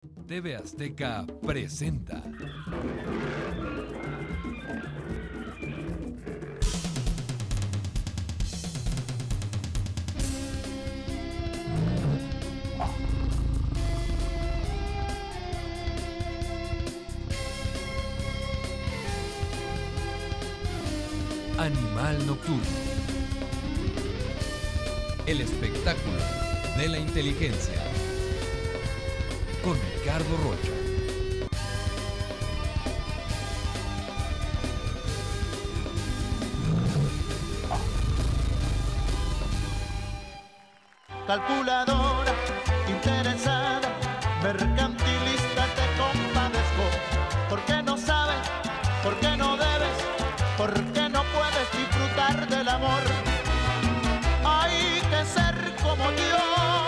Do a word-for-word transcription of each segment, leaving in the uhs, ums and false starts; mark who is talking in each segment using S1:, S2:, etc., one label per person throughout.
S1: T V Azteca presenta Animal Nocturno, el espectáculo de la inteligencia, con Ricardo Rocha.
S2: Calculadora, interesada, mercantilista, te compadezco. ¿Por qué no sabes? ¿Por qué no debes? ¿Por qué no puedes disfrutar del amor? Hay que ser como yo,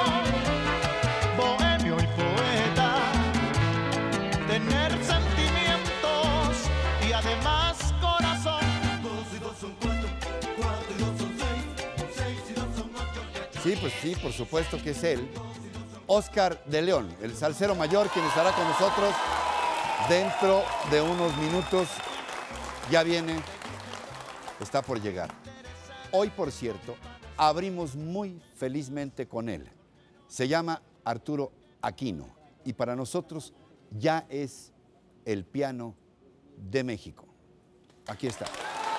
S2: bohemio y poeta, tener sentimientos y además corazón. Dos y dos son cuatro, cuatro y dos son seis, seis y dos son ocho.
S3: Sí, pues sí, por supuesto que es él, Óscar de León, el salsero mayor, quien estará con nosotros dentro de unos minutos. Ya viene, está por llegar. Hoy, por cierto, abrimos muy felizmente con él. Se llama Arturo Aquino y para nosotros ya es el piano de México. Aquí está.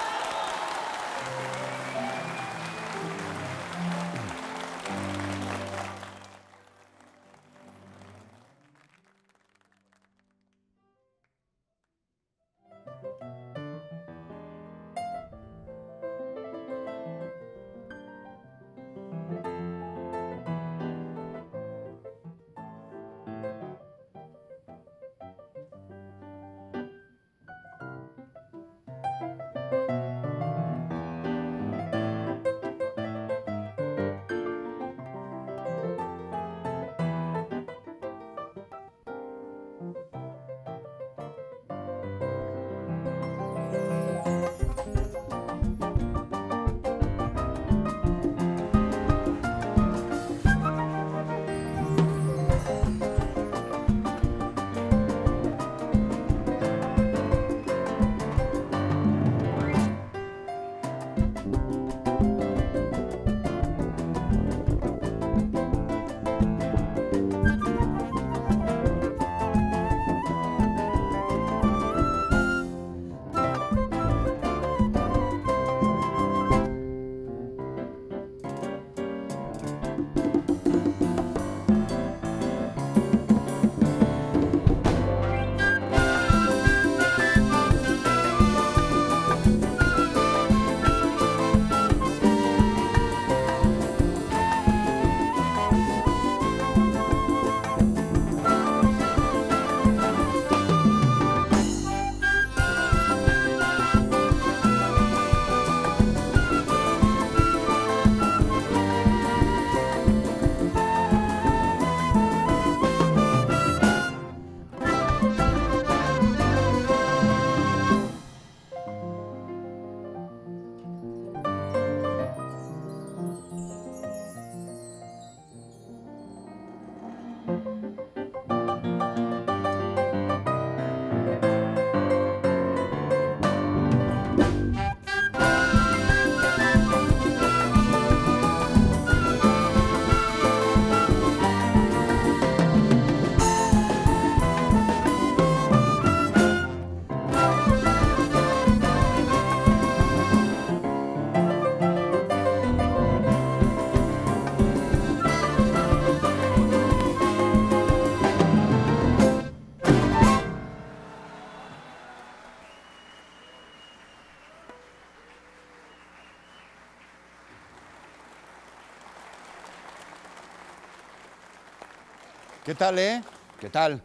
S3: ¿Qué tal, eh? ¿Qué tal?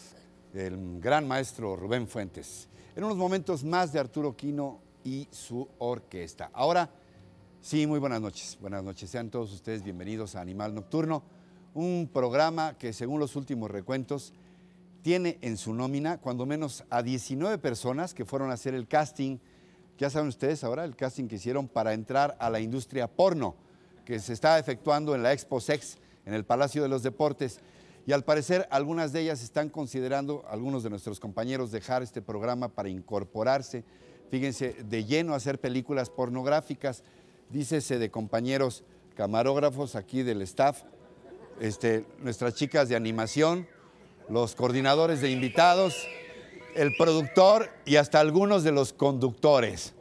S3: El gran maestro Rubén Fuentes. En unos momentos más de Arturo Aquino y su orquesta. Ahora, sí, muy buenas noches. Buenas noches. Sean todos ustedes bienvenidos a Animal Nocturno, un programa que, según los últimos recuentos, tiene en su nómina cuando menos a diecinueve personas que fueron a hacer el casting. Ya saben ustedes ahora el casting que hicieron para entrar a la industria porno, que se está efectuando en la Expo Sex, en el Palacio de los Deportes. Y al parecer algunas de ellas están considerando, algunos de nuestros compañeros, dejar este programa para incorporarse, fíjense, de lleno a hacer películas pornográficas. Dícese de compañeros camarógrafos aquí del staff, este, nuestras chicas de animación, los coordinadores de invitados, el productor y hasta algunos de los conductores.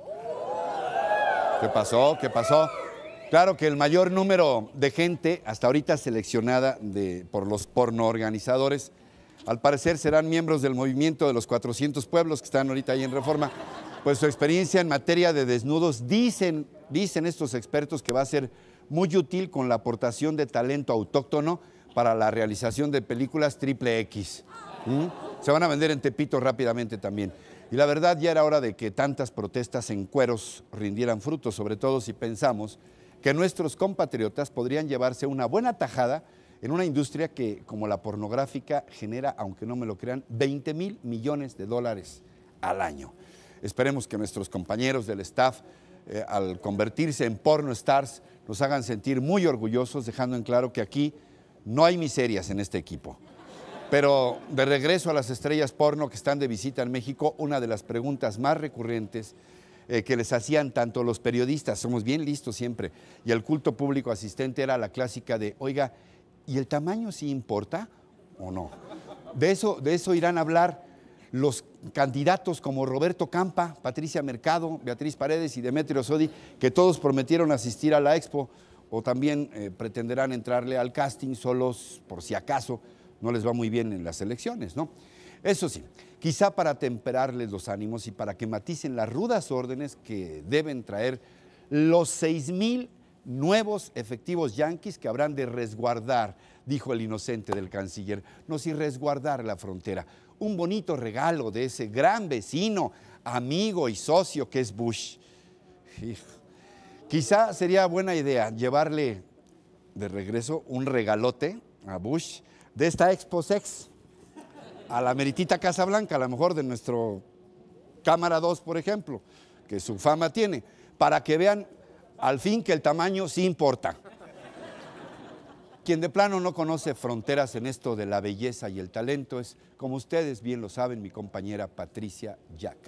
S3: ¿Qué pasó? ¿Qué pasó? Claro que el mayor número de gente hasta ahorita seleccionada de, por los pornoorganizadores, al parecer serán miembros del movimiento de los cuatrocientos pueblos que están ahorita ahí en Reforma. Pues su experiencia en materia de desnudos, dicen, dicen estos expertos que va a ser muy útil con la aportación de talento autóctono para la realización de películas triple X. ¿Mm? Se van a vender en Tepito rápidamente también. Y la verdad ya era hora de que tantas protestas en cueros rindieran frutos, sobre todo si pensamos que nuestros compatriotas podrían llevarse una buena tajada en una industria que, como la pornográfica, genera, aunque no me lo crean, veinte mil millones de dólares al año. Esperemos que nuestros compañeros del staff, eh, al convertirse en porno stars, nos hagan sentir muy orgullosos, dejando en claro que aquí no hay miserias en este equipo. Pero de regreso a las estrellas porno que están de visita en México, una de las preguntas más recurrentes eh, que les hacían tanto los periodistas, somos bien listos siempre, y el culto público asistente era la clásica de, oiga, ¿y el tamaño sí importa o no? De eso, de eso irán a hablar los candidatos como Roberto Campa, Patricia Mercado, Beatriz Paredes y Demetrio Sodi, que todos prometieron asistir a la expo o también eh, pretenderán entrarle al casting solos por si acaso no les va muy bien en las elecciones, ¿no? Eso sí, quizá para temperarles los ánimos y para que maticen las rudas órdenes que deben traer los seis mil nuevos efectivos yanquis que habrán de resguardar, dijo el inocente del canciller, no si resguardar la frontera. Un bonito regalo de ese gran vecino, amigo y socio que es Bush. Hijo. Quizá sería buena idea llevarle de regreso un regalote a Bush de esta Expo Sex a la meritita Casa Blanca, a lo mejor de nuestro Cámara dos, por ejemplo, que su fama tiene, para que vean al fin que el tamaño sí importa. Quien de plano no conoce fronteras en esto de la belleza y el talento es, como ustedes bien lo saben, mi compañera Patricia Yaca.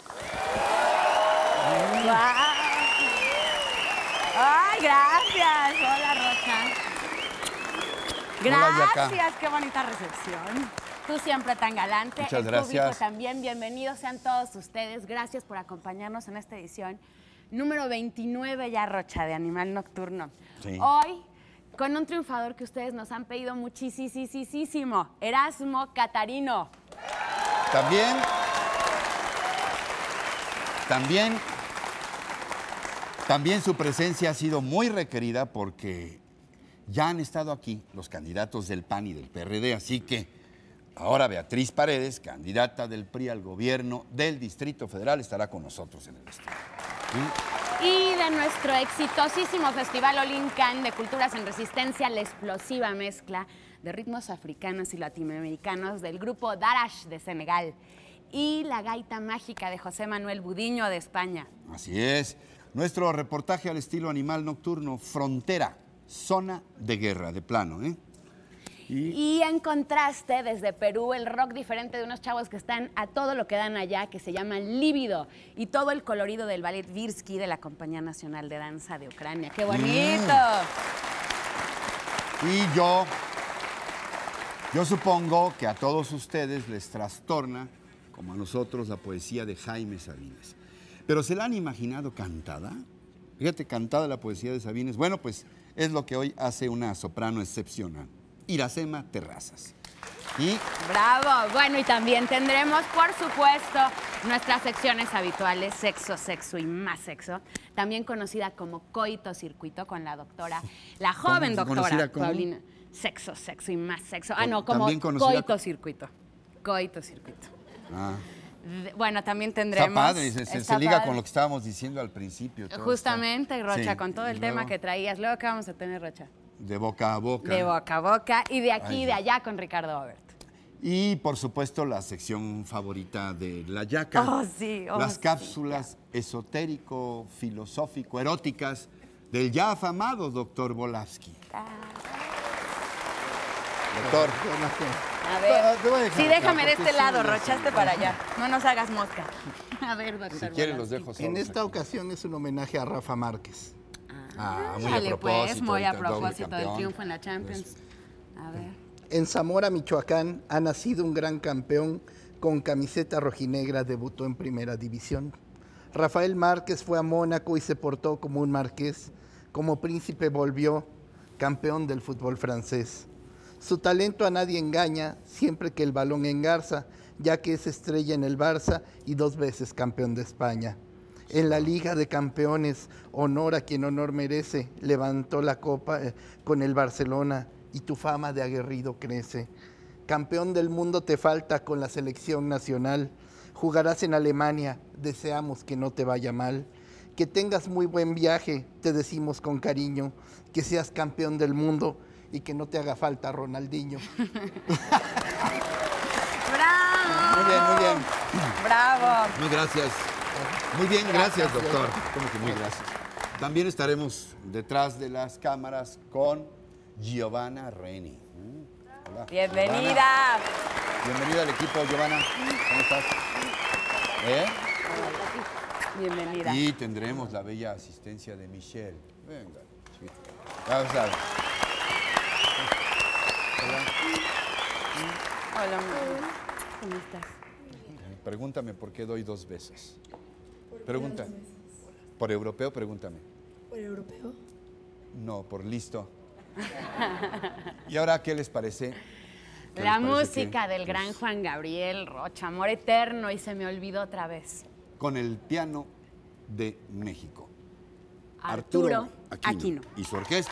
S4: ¡Ay, gracias! Hola, Rocha. Gracias,
S3: Hola,
S4: qué bonita recepción. Tú siempre tan galante.
S3: Muchas
S4: el
S3: gracias.
S4: Público también, bienvenidos sean todos ustedes. Gracias por acompañarnos en esta edición número veintinueve ya, Rocha, de Animal Nocturno.
S3: Sí.
S4: Hoy, con un triunfador que ustedes nos han pedido muchísimo, Erasmo Catarino.
S3: También, también, también su presencia ha sido muy requerida porque ya han estado aquí los candidatos del P A N y del P R D, así que ahora Beatriz Paredes, candidata del P R I al gobierno del Distrito Federal, estará con nosotros en el estudio. ¿Sí?
S4: Y de nuestro exitosísimo Festival Olincan de Culturas en Resistencia, la explosiva mezcla de ritmos africanos y latinoamericanos del grupo Darash de Senegal y la gaita mágica de José Manuel Budiño de España.
S3: Así es. Nuestro reportaje al estilo Animal Nocturno, Frontera, zona de guerra, de plano, ¿eh? Y...
S4: y en contraste, desde Perú, el rock diferente de unos chavos que están a todo lo que dan allá, que se llaman Líbido, y todo el colorido del ballet Virsky de la Compañía Nacional de Danza de Ucrania. ¡Qué bonito!
S3: Mm. Y yo, yo supongo que a todos ustedes les trastorna, como a nosotros, la poesía de Jaime Sabines. ¿Pero se la han imaginado cantada? Fíjate, cantada la poesía de Sabines. Bueno, pues es lo que hoy hace una soprano excepcional. Iracema Terrazas. Y...
S4: ¡Bravo! Bueno, y también tendremos, por supuesto, nuestras secciones habituales, Sexo, Sexo y Más Sexo, también conocida como Coito Circuito, con la doctora, la joven doctora Paulina. Sexo, Sexo y Más Sexo. Ah, no, como Coito Circuito. Coito Circuito.
S3: Ah.
S4: Bueno, también tendremos...
S3: Está padre, se, se, se liga con lo que estábamos diciendo al principio.
S4: Justamente, está... Rocha, sí, con todo el
S3: luego...
S4: tema que traías. Luego, ¿qué vamos a tener, Rocha?
S3: De boca a boca.
S4: De boca a boca y de aquí y de allá con Ricardo Obert.
S3: Y, por supuesto, la sección favorita de La Yaca.
S4: Oh, sí. Oh,
S3: las
S4: sí,
S3: cápsulas
S4: ya.
S3: esotérico, filosófico, eróticas del ya afamado doctor Volavsky.
S4: Ah.
S3: Doctor.
S4: A ver.
S3: Te voy a dejar
S4: Sí,
S3: acá,
S4: déjame de
S3: porque
S4: este lado,
S3: sí,
S4: rochaste para allá. No nos hagas mosca. A ver, doctor.
S3: Si quieren los
S4: Volansky.
S3: dejo solos.
S5: En esta
S3: aquí.
S5: ocasión es un homenaje a Rafa Márquez.
S3: Ah, muy
S4: Dale,
S3: a propósito.
S4: pues, muy a
S3: ahorita, doble
S4: propósito del
S3: campeón.
S4: triunfo en la Champions. A ver.
S5: En Zamora, Michoacán, ha nacido un gran campeón con camiseta rojinegra, debutó en Primera División. Rafael Márquez fue a Mónaco y se portó como un marqués. Como príncipe volvió campeón del fútbol francés. Su talento a nadie engaña, siempre que el balón engarza, ya que es estrella en el Barça y dos veces campeón de España. En la Liga de Campeones, honor a quien honor merece, levantó la copa eh, con el Barcelona y tu fama de aguerrido crece. Campeón del mundo te falta con la selección nacional, jugarás en Alemania, deseamos que no te vaya mal. Que tengas muy buen viaje, te decimos con cariño, que seas campeón del mundo y que no te haga falta Ronaldinho.
S4: ¡Bravo!
S3: Muy bien, muy bien.
S4: ¡Bravo!
S3: Muy gracias. Muy bien, gracias,
S5: Gracias.
S3: doctor. ¿Cómo que muy gracias? También estaremos detrás de las cámaras con Giovanna Reni. Mm, hola,
S4: Bienvenida.
S3: Giovanna. Bienvenida al equipo, Giovanna. ¿Cómo estás? ¿Eh?
S4: Bienvenida.
S3: Y tendremos la bella asistencia de Michelle. Venga, chiquita. Vamos a ver.
S4: Hola, amor. ¿Cómo estás?
S3: Eh, Pregúntame por qué doy dos besos. Pregunta. ¿Por europeo? Pregúntame.
S6: ¿Por europeo?
S3: No, por listo. ¿Y ahora qué les parece? ¿Qué
S4: La
S3: les parece
S4: música
S3: que,
S4: del gran
S3: pues,
S4: Juan Gabriel Rocha, Amor Eterno, y se me olvidó otra vez.
S3: Con el piano de México.
S4: Arturo
S3: Aquino.
S4: Aquino.
S3: Y su orquesta.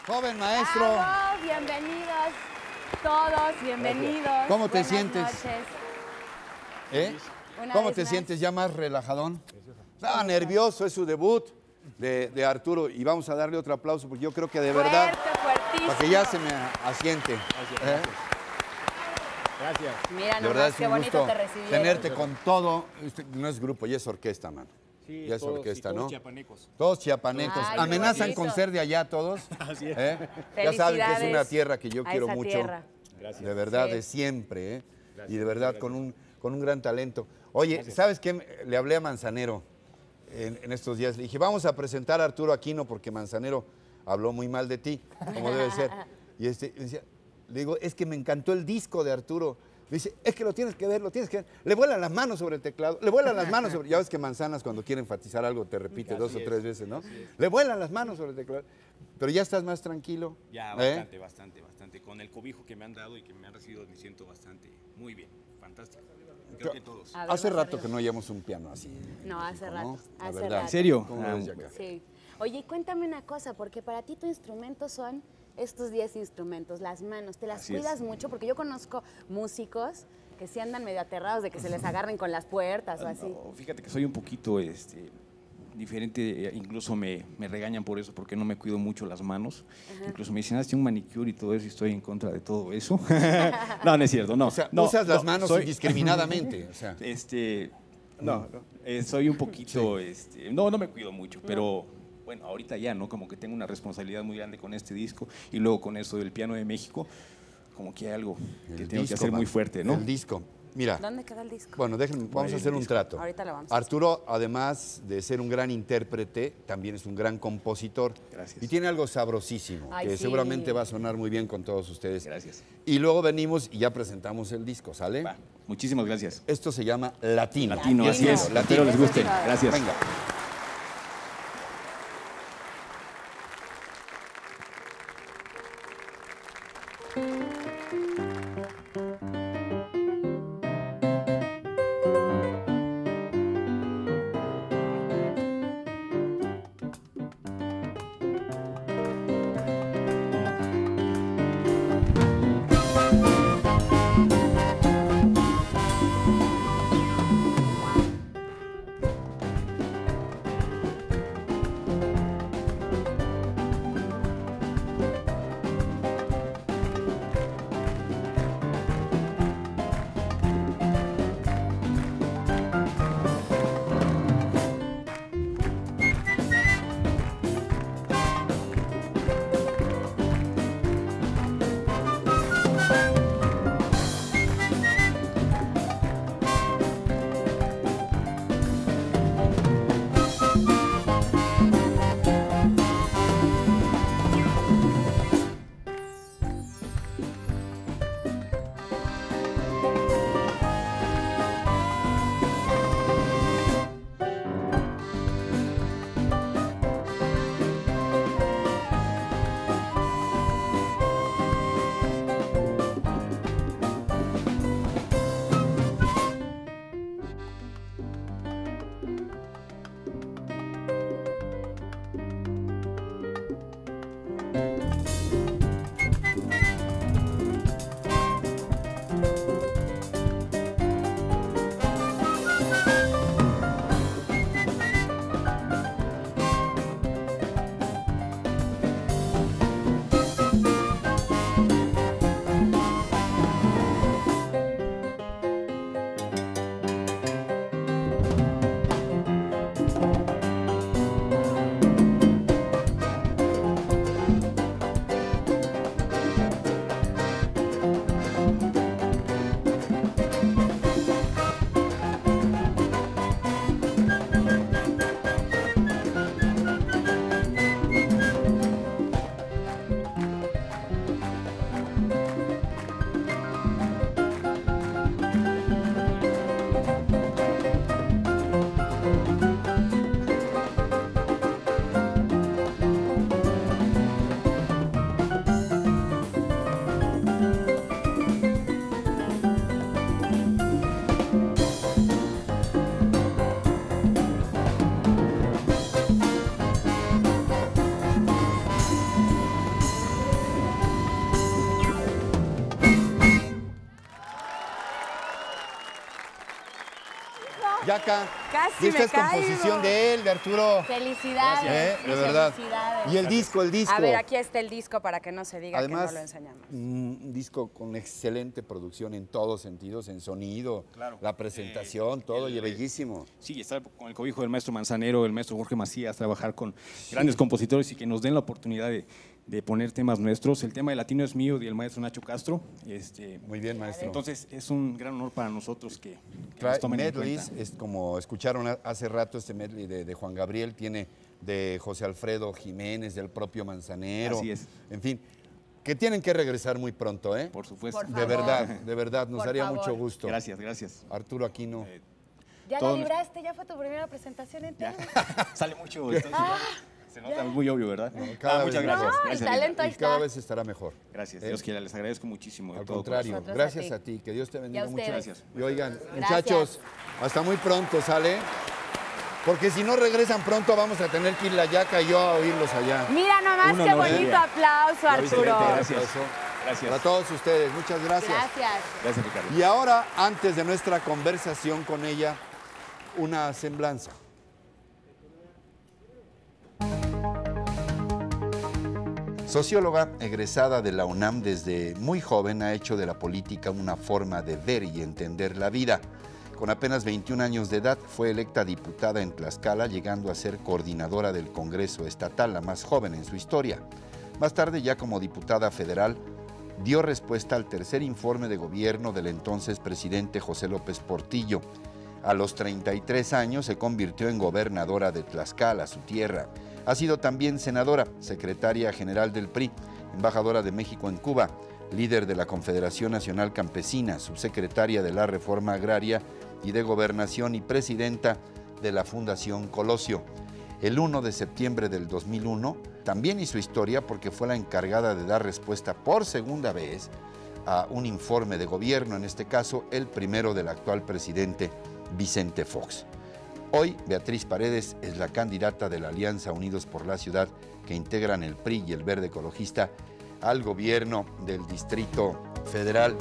S3: Joven maestro.
S4: Bravo, bienvenidos todos, bienvenidos.
S3: ¿Cómo te
S4: Buenas
S3: sientes?
S4: noches.
S3: ¿Eh?
S4: Una
S3: ¿Cómo
S4: vez
S3: te
S4: más.
S3: sientes? ¿Ya más relajadón? Estaba nervioso, es su debut de, de Arturo y vamos a darle otro aplauso porque yo creo que de verdad,
S4: Fuerte, fuertísimo.
S3: para que ya se me asiente. ¿eh?
S6: Gracias.
S4: Mira
S3: De
S4: nomás
S3: verdad es
S4: qué
S3: un
S4: bonito
S3: gusto
S4: te recibieron.
S3: tenerte con todo. Este no es grupo, ya es orquesta, mano.
S6: Sí,
S3: ya es
S6: todos,
S3: orquesta,
S6: y todos
S3: ¿no?
S6: chiapanecos.
S3: Todos chiapanecos.
S4: Ay, qué
S3: Amenazan
S4: bonito.
S3: con ser de allá todos.
S6: Así es.
S3: ¿eh? Ya saben que es una
S4: Felicidades
S3: tierra que yo
S4: a
S3: quiero
S4: esa
S3: mucho.
S4: tierra.
S6: Gracias.
S3: De verdad,
S4: Sí.
S3: de siempre. ¿eh?
S6: Gracias,
S3: Y de verdad,
S6: gracias.
S3: con un, con un gran talento. Oye, ¿sabes qué? Le hablé a Manzanero en, en estos días. Le dije, vamos a presentar a Arturo Aquino porque Manzanero habló muy mal de ti, como debe ser. Y este, le decía, le digo, es que me encantó el disco de Arturo. Le dice, es que lo tienes que ver, lo tienes que ver. Le vuelan las manos sobre el teclado, le vuelan las manos sobre... Ya ves que Manzanas cuando quiere enfatizar algo te repite
S6: Así
S3: dos o
S6: es,
S3: tres veces, ¿no? Le vuelan las manos sobre el teclado. Pero ya estás más tranquilo.
S6: Ya,
S3: ¿eh?
S6: bastante, bastante, bastante. Con el cobijo que me han dado y que me han recibido, me siento bastante, muy bien, fantástico. Creo que todos.
S4: A ver,
S3: Hace
S4: más
S3: rato
S4: arriba.
S3: que no oíamos un piano así.
S4: No, hace
S3: ¿no?
S4: rato.
S3: La
S4: Hace
S3: verdad.
S4: rato.
S6: ¿En serio?
S3: ¿Cómo
S6: Ah,
S3: ves, Yaca?
S4: Sí. Oye, cuéntame una cosa, porque para ti tu instrumento son estos diez instrumentos, las manos. ¿Te las
S6: Así es.
S4: cuidas mucho? Porque yo conozco músicos que sí andan medio aterrados de que se les agarren con las puertas o así.
S6: No, fíjate que soy un poquito este, diferente, eh, incluso me, me regañan por eso, porque no me cuido mucho las manos. Incluso me dicen, hazte un manicure y todo eso, y estoy en contra de todo eso. No, no es cierto, no.
S3: O sea,
S6: no,
S3: usas las
S6: no,
S3: manos
S6: soy-
S3: indiscriminadamente. O sea,
S6: Este, no, no, eh, soy un poquito, este, no, no me cuido mucho, pero bueno, ahorita ya, ¿no? Como que tengo una responsabilidad muy grande con este disco y luego con esto del piano de México, como que hay algo que
S3: el
S6: tengo
S3: disco,
S6: que hacer muy
S3: man,
S6: fuerte, ¿no?
S3: El disco. Mira,
S4: ¿Dónde queda el disco?
S3: bueno, déjenme, vamos a
S6: el
S3: hacer un
S6: disco.
S3: trato.
S4: Ahorita lo vamos a
S3: Arturo, además de ser un gran intérprete, también es un gran compositor.
S6: Gracias.
S3: Y tiene algo sabrosísimo,
S4: Ay,
S3: que
S4: sí.
S3: seguramente va a sonar muy bien con todos ustedes.
S6: Gracias.
S3: Y luego venimos y ya presentamos el disco, ¿sale?
S6: Va, muchísimas gracias.
S3: Esto se llama Latino.
S6: Latino, así
S3: Latino,
S6: es.
S3: Latino.
S6: Espero les guste.
S4: Latino.
S6: Gracias.
S3: Venga. Yaca.
S4: Casi
S3: y esta
S4: me
S3: es composición
S4: caigo.
S3: de él, de Arturo.
S4: Felicidades.
S3: ¿Eh? De verdad.
S4: Felicidades.
S3: Y el disco, el disco.
S4: A ver, aquí está el disco para que no se diga
S3: Además,
S4: que no lo enseñamos.
S3: un disco con excelente producción en todos sentidos, en sonido,
S6: Claro.
S3: la presentación,
S6: Eh,
S3: todo,
S6: el-
S3: y bellísimo.
S6: Sí, estar con el cobijo del maestro Manzanero, el maestro Jorge Macías, trabajar con grandes compositores y que nos den la oportunidad de, de poner temas nuestros. El tema de Latino es mío y el maestro Nacho Castro. Este,
S3: Muy bien, maestro.
S6: entonces, es un gran honor para nosotros que, que
S3: Trae
S6: nos tomen en
S3: medleys,
S6: cuenta.
S3: es como escucharon a- hace rato este medley de, de Juan Gabriel, tiene de José Alfredo Jiménez, del propio Manzanero.
S6: Así es.
S3: En fin, que tienen que regresar muy pronto, ¿eh?
S6: Por supuesto.
S4: Por
S3: De
S4: favor.
S3: verdad, de verdad, nos
S4: Por
S3: daría
S4: favor.
S3: mucho gusto.
S6: Gracias, gracias.
S3: Arturo Aquino.
S6: Eh,
S4: Ya
S6: todo
S4: la
S6: nuestro-
S4: libraste, ya fue tu primera presentación en
S6: Ya.
S4: tele.
S6: Sale mucho. entonces, se nota muy obvio, ¿verdad?
S3: cada
S6: Ah,
S3: vez
S6: muchas
S3: más.
S6: gracias.
S4: No, el
S6: gracias,
S4: talento
S6: Linda.
S4: ahí
S3: Y cada
S4: está.
S3: vez estará mejor.
S6: Gracias,
S3: ¿Eh?
S6: Dios quiera, les agradezco muchísimo. de
S3: Al
S6: todo
S3: contrario,
S4: Nosotros a
S3: gracias
S4: ti.
S3: a ti, que Dios te
S4: Y a
S3: bendiga mucho.
S4: ustedes.
S6: Gracias.
S3: Y oigan,
S4: Gracias.
S3: muchachos, hasta muy pronto, ¿sale? Porque si no regresan pronto vamos a tener que ir la Yaca y yo a oírlos allá.
S4: Mira nomás
S6: Un
S4: qué
S6: honor,
S4: bonito
S6: ¿eh?
S4: aplauso,
S3: Ya viste,
S4: Arturo.
S6: Gracias.
S3: Aplauso.
S6: Gracias.
S3: Para todos ustedes, muchas gracias.
S4: Gracias.
S6: Gracias, Ricardo.
S3: Y ahora, antes de nuestra conversación con ella, una semblanza. Socióloga egresada de la UNAM desde muy joven, ha hecho de la política una forma de ver y entender la vida. Con apenas veintiún años de edad fue electa diputada en Tlaxcala, llegando a ser coordinadora del Congreso Estatal, la más joven en su historia. Más tarde, ya como diputada federal, dio respuesta al tercer informe de gobierno del entonces presidente José López Portillo. A los treinta y tres años se convirtió en gobernadora de Tlaxcala, su tierra. Ha sido también senadora, secretaria general del P R I, embajadora de México en Cuba, líder de la Confederación Nacional Campesina, subsecretaria de la Reforma Agraria y de Gobernación y presidenta de la Fundación Colosio. El primero de septiembre del dos mil uno también hizo historia porque fue la encargada de dar respuesta por segunda vez a un informe de gobierno, en este caso el primero del actual presidente Vicente Fox. Hoy, Beatriz Paredes es la candidata de la Alianza Unidos por la Ciudad, que integran el P R I y el Verde Ecologista al gobierno del Distrito Federal.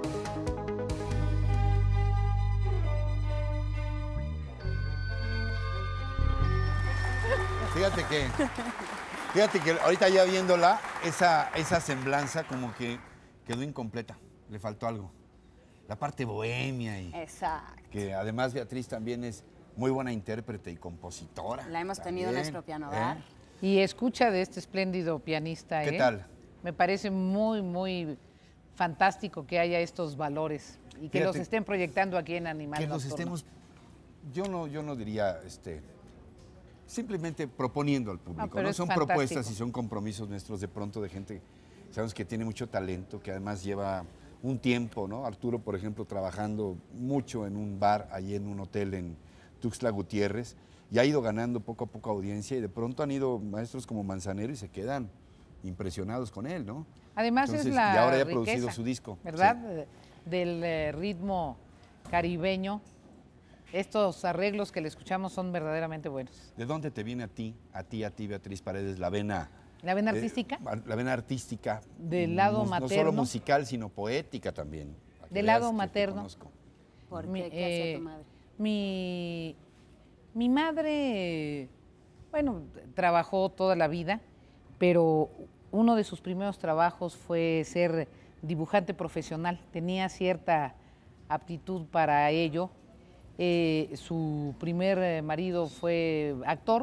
S3: Fíjate que, fíjate que ahorita ya viéndola, esa, esa semblanza como que quedó incompleta, le faltó algo. La parte bohemia y
S4: Exacto.
S3: que además Beatriz también es muy buena intérprete y compositora.
S4: La hemos tenido en
S3: también,
S4: nuestro piano
S3: ¿eh?
S4: bar.
S7: Y escucha de este espléndido pianista.
S3: ¿Qué
S7: ¿eh?
S3: tal?
S7: Me parece muy, muy fantástico que haya estos valores y que
S3: Fíjate,
S7: los estén proyectando aquí en Animal
S3: Que los
S7: Nocturno.
S3: estemos, yo no, yo no diría, este, simplemente proponiendo al público,
S7: Ah, pero
S3: ¿no?
S7: es
S3: Son
S7: fantástico.
S3: propuestas y son compromisos nuestros de pronto de gente, sabemos que tiene mucho talento, que además lleva un tiempo, ¿no? Arturo, por ejemplo, trabajando mucho en un bar, allí en un hotel en Tuxtla Gutiérrez, y ha ido ganando poco a poco audiencia, y de pronto han ido maestros como Manzanero y se quedan impresionados con él, ¿no?
S7: Además
S3: Entonces,
S7: es la
S3: y ahora ya ha
S7: riqueza,
S3: producido su disco.
S7: ¿verdad?
S3: Sí.
S7: De- Del eh, ritmo caribeño. Estos arreglos que le escuchamos son verdaderamente buenos.
S3: ¿De dónde te viene a ti, a ti, a ti, Beatriz Paredes, la vena?
S7: ¿La vena
S3: eh,
S7: artística?
S3: la vena artística.
S7: Del lado
S3: no, No solo
S7: materno.
S3: musical, sino poética también. para que
S7: Del
S3: veas
S7: lado
S3: que te
S7: materno.
S3: conozco.
S4: ¿Por
S7: Mi-
S4: qué? ¿Qué hacía
S7: eh,
S4: tu madre?
S7: Mi, mi madre, bueno, trabajó toda la vida, pero uno de sus primeros trabajos fue ser dibujante profesional. Tenía cierta aptitud para ello. Eh, su primer eh, marido fue actor.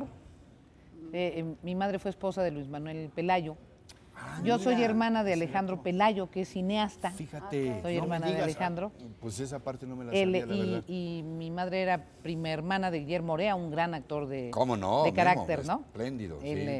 S7: Eh, eh, mi madre fue esposa de Luis Manuel Pelayo.
S3: Ah,
S7: Yo soy
S3: mira,
S7: hermana de
S3: es
S7: Alejandro
S3: cierto.
S7: Pelayo, que es cineasta.
S3: Fíjate.
S7: Soy
S3: no me
S7: hermana de
S3: digas,
S7: Alejandro.
S3: ah, Pues esa parte no me la
S7: Él,
S3: sabía, la
S7: y,
S3: verdad.
S7: y mi madre era prima hermana de Guillermo Orea, un gran actor de,
S3: ¿Cómo no?
S7: de
S3: Memo,
S7: carácter, ¿no?
S3: espléndido,
S7: Él,
S3: sí.
S7: eh,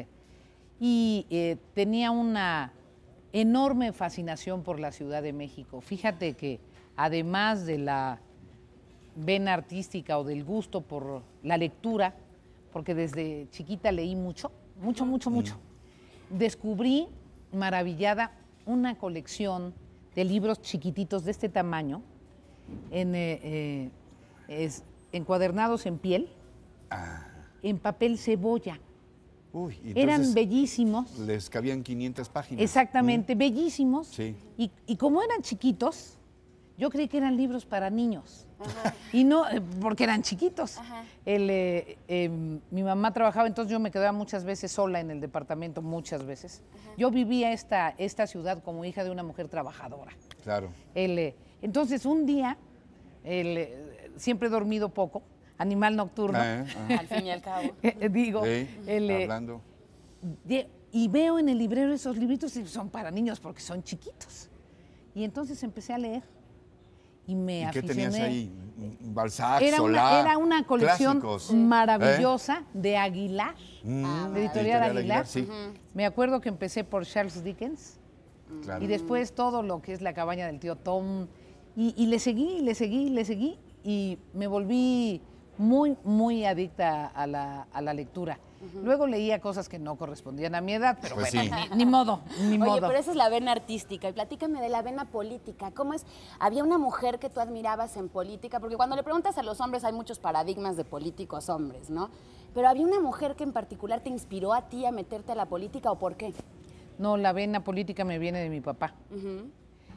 S7: y eh, tenía una enorme fascinación por la Ciudad de México. Fíjate que además de la vena artística o del gusto por la lectura, porque desde chiquita leí mucho, mucho, mucho, mucho,
S3: Mm.
S7: descubrí maravillada una colección de libros chiquititos de este tamaño, en, eh, eh, es- encuadernados en piel,
S3: Ah,
S7: en papel cebolla.
S3: uy, y
S7: Eran
S3: entonces
S7: bellísimos,
S3: les cabían quinientas páginas.
S7: exactamente, bellísimos.
S3: Sí.
S7: Y, y como eran chiquitos, yo creí que eran libros para niños. Ajá. Y no, eh, porque eran chiquitos. El, eh, eh, mi mamá trabajaba, entonces yo me quedaba muchas veces sola en el departamento, muchas veces. Ajá. Yo vivía esta, esta ciudad como hija de una mujer trabajadora.
S3: Claro.
S7: El, eh, entonces un día, el, eh, siempre he dormido poco, animal nocturno.
S3: Eh,
S4: al fin y al cabo.
S7: Digo,
S3: sí,
S7: el, eh,
S3: hablando.
S7: De, y veo en el librero esos libritos y son para niños porque son chiquitos. Y entonces empecé a leer y me
S3: ¿Y
S7: aficioné.
S3: qué tenías ahí? Balzac,
S7: Era
S3: Solá,
S7: una, era una colección
S3: clásicos.
S7: maravillosa ¿Eh? de Aguilar,
S3: Mm,
S7: de editorial Aguilar.
S3: Aguilar, sí.
S7: Uh-huh. Me acuerdo que empecé por Charles Dickens
S3: Claro.
S7: y después todo lo que es La cabaña del tío Tom. Y, y le seguí, le seguí, le seguí y me volví muy, muy adicta a la, a la lectura. Uh-huh. Luego leía cosas que no correspondían a mi edad, pero
S3: Pues
S7: bueno,
S3: sí.
S7: ni, ni modo, ni
S4: Oye,
S7: modo.
S4: pero esa es la vena artística. Y platícame de la vena política. ¿Cómo es? ¿Había una mujer que tú admirabas en política? Porque cuando le preguntas a los hombres hay muchos paradigmas de políticos hombres, ¿no? Pero ¿había una mujer que en particular te inspiró a ti a meterte a la política o por qué?
S7: No, la vena política me viene de mi papá. Uh-huh.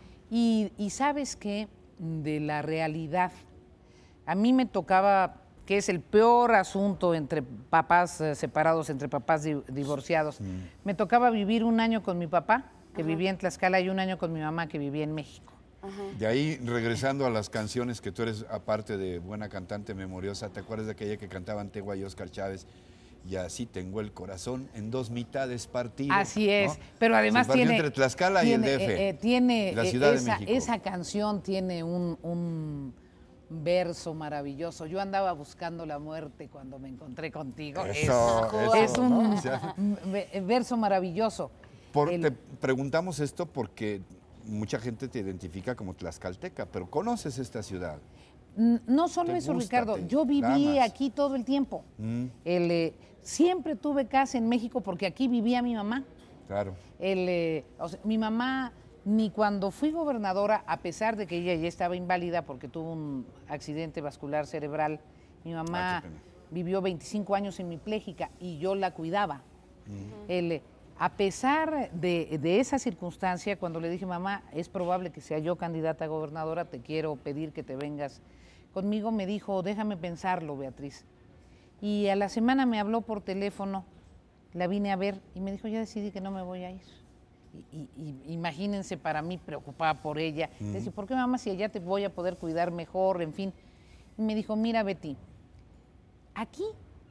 S7: Y, y sabes qué, de la realidad, a mí me tocaba, que es el peor asunto entre papás eh, separados, entre papás di divorciados, mm. me tocaba vivir un año con mi papá, que Ajá. vivía en Tlaxcala, y un año con mi mamá, que vivía en México.
S3: Ajá. De ahí, regresando a las canciones, que tú eres, aparte de buena cantante memoriosa, ¿te acuerdas de aquella que cantaban Tegua y Óscar Chávez? Y así tengo el corazón en dos mitades partido.
S7: Así es,
S3: ¿no?
S7: pero además tiene...
S3: entre Tlaxcala
S7: tiene,
S3: y el D F.
S7: Eh, eh, tiene
S3: la Ciudad
S7: esa,
S3: de México.
S7: esa canción tiene un, un verso maravilloso. Yo andaba buscando la muerte cuando me encontré contigo.
S3: Eso,
S7: es,
S3: eso,
S7: es un
S3: ¿no? O sea,
S7: verso maravilloso.
S3: Por,
S7: el,
S3: te preguntamos esto porque mucha gente te identifica como tlaxcalteca, pero ¿conoces esta ciudad?
S7: No solo eso,
S3: gusta,
S7: Ricardo.
S3: te,
S7: yo viví aquí todo el tiempo.
S3: Mm.
S7: El, eh, siempre tuve casa en México porque aquí vivía mi mamá.
S3: Claro.
S7: El, eh, o sea, mi mamá, ni cuando fui gobernadora, a pesar de que ella ya estaba inválida porque tuvo un accidente vascular cerebral, mi mamá
S3: Ay,
S7: vivió veinticinco años hemipléjica y yo la cuidaba. Uh-huh. El, a pesar de, de esa circunstancia, cuando le dije, mamá, es probable que sea yo candidata a gobernadora, te quiero pedir que te vengas conmigo, me dijo, déjame pensarlo, Beatriz. Y a la semana me habló por teléfono, la vine a ver y me dijo, ya decidí que no me voy a ir. Y, y, y imagínense, para mí, preocupada por ella. Uh-huh. Le dije, ¿por qué, mamá, si allá te voy a poder cuidar mejor? En fin. Y me dijo, mira, Betty, aquí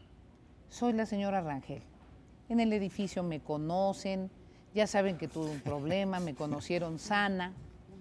S7: soy la señora Rangel. En el edificio me conocen, ya saben que tuve un problema, me conocieron sana.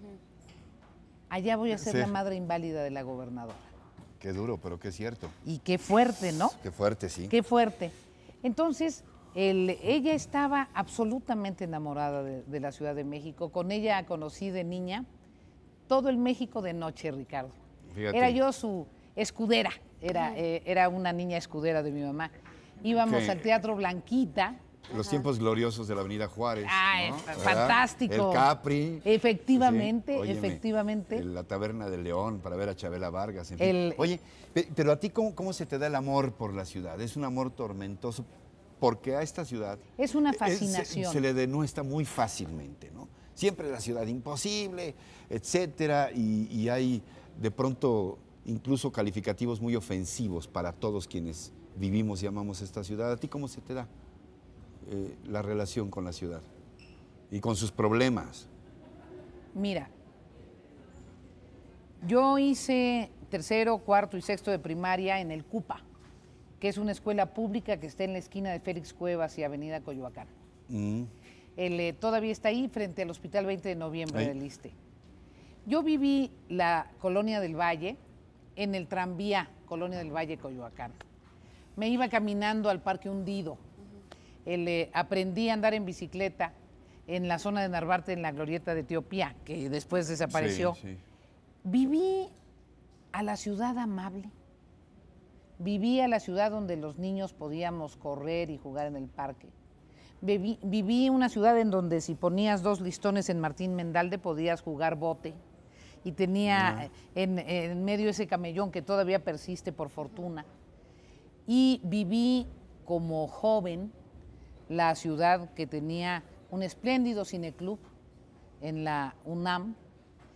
S7: Allá voy a ser sí. la madre inválida de la gobernadora.
S3: Qué duro, pero qué cierto.
S7: Y qué fuerte, ¿no?
S3: Qué fuerte, sí.
S7: Qué fuerte. Entonces, el, ella estaba absolutamente enamorada de, de la Ciudad de México. Con ella conocí de niña todo el México de noche, Ricardo. Fíjate. Era yo su escudera, era, eh, era una niña escudera de mi mamá. Íbamos ¿Qué? al Teatro Blanquita.
S3: Los Ajá. tiempos gloriosos de la Avenida Juárez.
S7: Ah,
S3: ¿no?
S7: fantástico.
S3: El Capri.
S7: Efectivamente,
S3: sí. Óyeme,
S7: efectivamente.
S3: La Taberna del León para ver a Chabela Vargas. En fin.
S7: El,
S3: Oye, pero a ti, ¿cómo, ¿cómo se te da el amor por la ciudad? ¿Es un amor tormentoso? Porque a esta ciudad...
S7: Es una fascinación.
S3: Se, se le denuestra muy fácilmente, ¿no? Siempre la ciudad imposible, etcétera, y, y hay de pronto incluso calificativos muy ofensivos para todos quienes vivimos y amamos esta ciudad. ¿A ti cómo se te da eh, la relación con la ciudad y con sus problemas?
S7: Mira, yo hice tercero, cuarto y sexto de primaria en el CUPA, que es una escuela pública que está en la esquina de Félix Cuevas y Avenida Coyoacán. Mm. El, eh, todavía está ahí frente al Hospital veinte de noviembre del ISSSTE. Yo viví la Colonia del Valle en el tranvía Colonia del Valle Coyoacán. Me iba caminando al Parque Hundido. El, eh, aprendí a andar en bicicleta en la zona de Narvarte, en la glorieta de Etiopía, que después desapareció. Sí, sí. Viví a la ciudad amable. Viví a la ciudad donde los niños podíamos correr y jugar en el parque. Viví, viví una ciudad en donde si ponías dos listones en Martín Mendalde podías jugar bote. Y tenía no. en, en medio ese camellón que todavía persiste por fortuna. Y viví como joven la ciudad que tenía un espléndido cineclub en la UNAM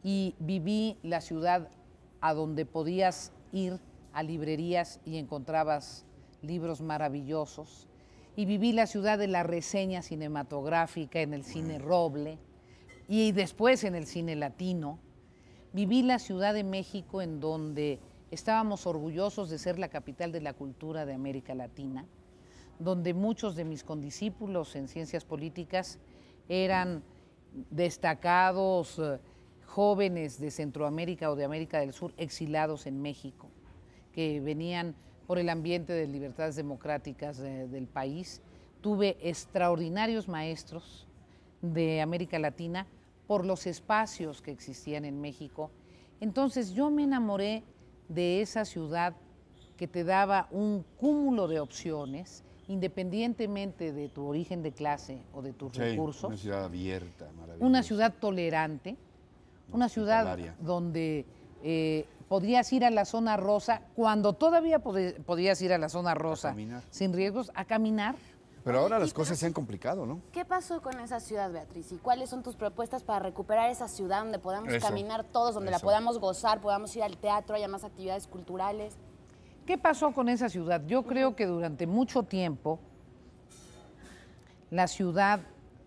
S7: y viví la ciudad a donde podías ir a librerías y encontrabas libros maravillosos. Y viví la ciudad de la reseña cinematográfica en el cine Roble y después en el cine latino. Viví la Ciudad de México en donde estábamos orgullosos de ser la capital de la cultura de América Latina, donde muchos de mis condiscípulos en ciencias políticas eran destacados eh, jóvenes de Centroamérica o de América del Sur exilados en México, que venían por el ambiente de libertades democráticas de, del país. Tuve extraordinarios maestros de América Latina por los espacios que existían en México. Entonces yo me enamoré de esa ciudad que te daba un cúmulo de opciones, independientemente de tu origen de clase o de tus
S3: Sí,
S7: recursos.
S3: una ciudad abierta, maravillosa.
S7: Una ciudad tolerante, una ciudad
S3: hospitalaria.
S7: donde eh, podrías ir a la zona rosa, cuando todavía pod- podías ir a la zona rosa
S3: caminar.
S7: sin riesgos, a caminar.
S3: Pero ahora
S4: Oye,
S3: las
S4: y
S3: cosas
S4: pero-
S3: se han complicado, ¿no?
S4: ¿Qué pasó con esa ciudad, Beatriz? ¿Y cuáles son tus propuestas para recuperar esa ciudad donde podamos
S3: Eso,
S4: caminar todos, donde la
S3: eso.
S4: podamos gozar, podamos ir al teatro, haya más actividades culturales?
S7: ¿Qué pasó con esa ciudad? Yo creo que durante mucho tiempo la ciudad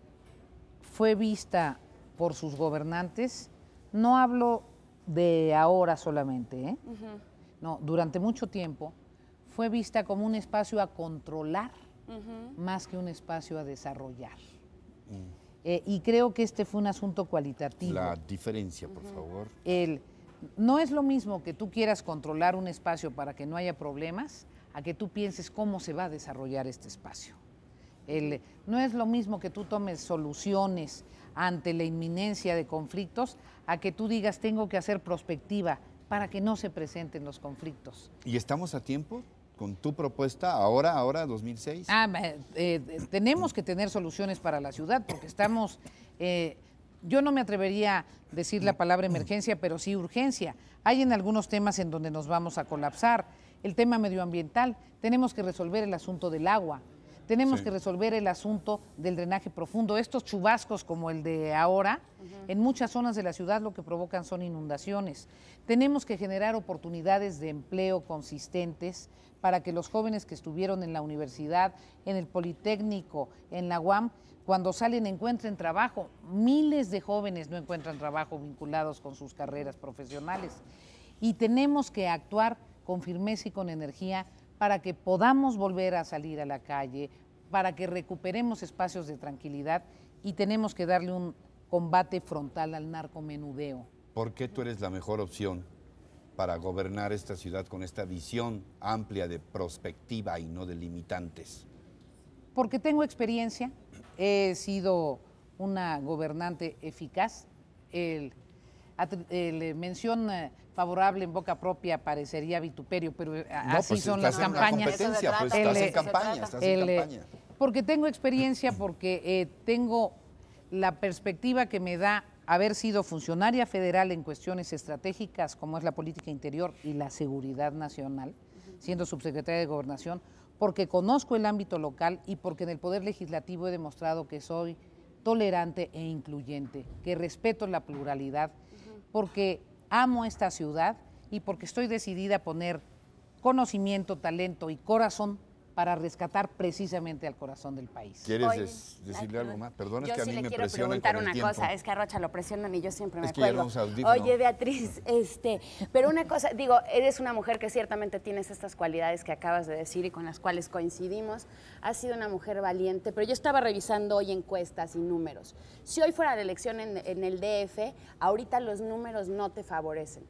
S7: fue vista por sus gobernantes, no hablo de ahora solamente, ¿eh? No, durante mucho tiempo fue vista como un espacio a controlar más que un espacio a desarrollar. Eh, y creo que este fue un asunto cualitativo.
S3: La diferencia, por favor.
S7: El, no es lo mismo que tú quieras controlar un espacio para que no haya problemas, a que tú pienses cómo se va a desarrollar este espacio. El, no es lo mismo que tú tomes soluciones ante la inminencia de conflictos, a que tú digas tengo que hacer prospectiva para que no se presenten los conflictos.
S3: ¿Y estamos a tiempo con tu propuesta ahora, ahora, dos mil seis?
S7: Ah, eh, eh, tenemos que tener soluciones para la ciudad porque estamos, eh, yo no me atrevería a decir la palabra emergencia, pero sí urgencia. Hay en algunos temas en donde nos vamos a colapsar. El tema medioambiental, tenemos que resolver el asunto del agua. Tenemos
S3: Sí.
S7: que resolver el asunto del drenaje profundo. Estos chubascos como el de ahora, en muchas zonas de la ciudad lo que provocan son inundaciones. Tenemos que generar oportunidades de empleo consistentes para que los jóvenes que estuvieron en la universidad, en el Politécnico, en la U A M, cuando salen encuentren trabajo. Miles de jóvenes no encuentran trabajo vinculados con sus carreras profesionales. Y tenemos que actuar con firmeza y con energía para que podamos volver a salir a la calle, para que recuperemos espacios de tranquilidad y tenemos que darle un combate frontal al narcomenudeo.
S3: ¿Por qué tú eres la mejor opción para gobernar esta ciudad con esta visión amplia de prospectiva y no de limitantes?
S7: Porque tengo experiencia, he sido una gobernante eficaz, el, atri- el mención eh, favorable en boca propia parecería vituperio, pero eh,
S3: No,
S7: así
S3: pues
S7: son
S3: estás
S7: las
S3: en una
S7: campañas.
S3: competencia, pues
S7: El,
S3: estás
S7: eh,
S3: en campaña,
S4: se
S3: estás
S7: El,
S3: en
S7: eh,
S3: campaña.
S7: Porque tengo experiencia, porque eh, tengo la perspectiva que me da haber sido funcionaria federal en cuestiones estratégicas como es la política interior y la seguridad nacional, siendo subsecretaria de Gobernación, porque conozco el ámbito local y porque en el Poder Legislativo he demostrado que soy tolerante e incluyente, que respeto la pluralidad, porque amo esta ciudad y porque estoy decidida a poner conocimiento, talento y corazón para rescatar precisamente al corazón del país.
S3: ¿Quieres
S4: Oye,
S3: des- decirle
S4: ay,
S3: algo más? Perdón, es
S4: yo
S3: que a
S4: sí
S3: mí
S4: le
S3: me
S4: quiero
S3: presionan
S4: preguntar
S3: con el
S4: una
S3: tiempo.
S4: cosa, es que a Rocha lo presionan y yo siempre me
S3: Es que ya
S4: cuelgo.
S3: no usa audífono.
S4: Oye, Beatriz, este, pero una cosa, digo, eres una mujer que ciertamente tienes estas cualidades que acabas de decir y con las cuales coincidimos. Has sido una mujer valiente, pero yo estaba revisando hoy encuestas y números. Si hoy fuera la elección en, en el D F, ahorita los números no te favorecen.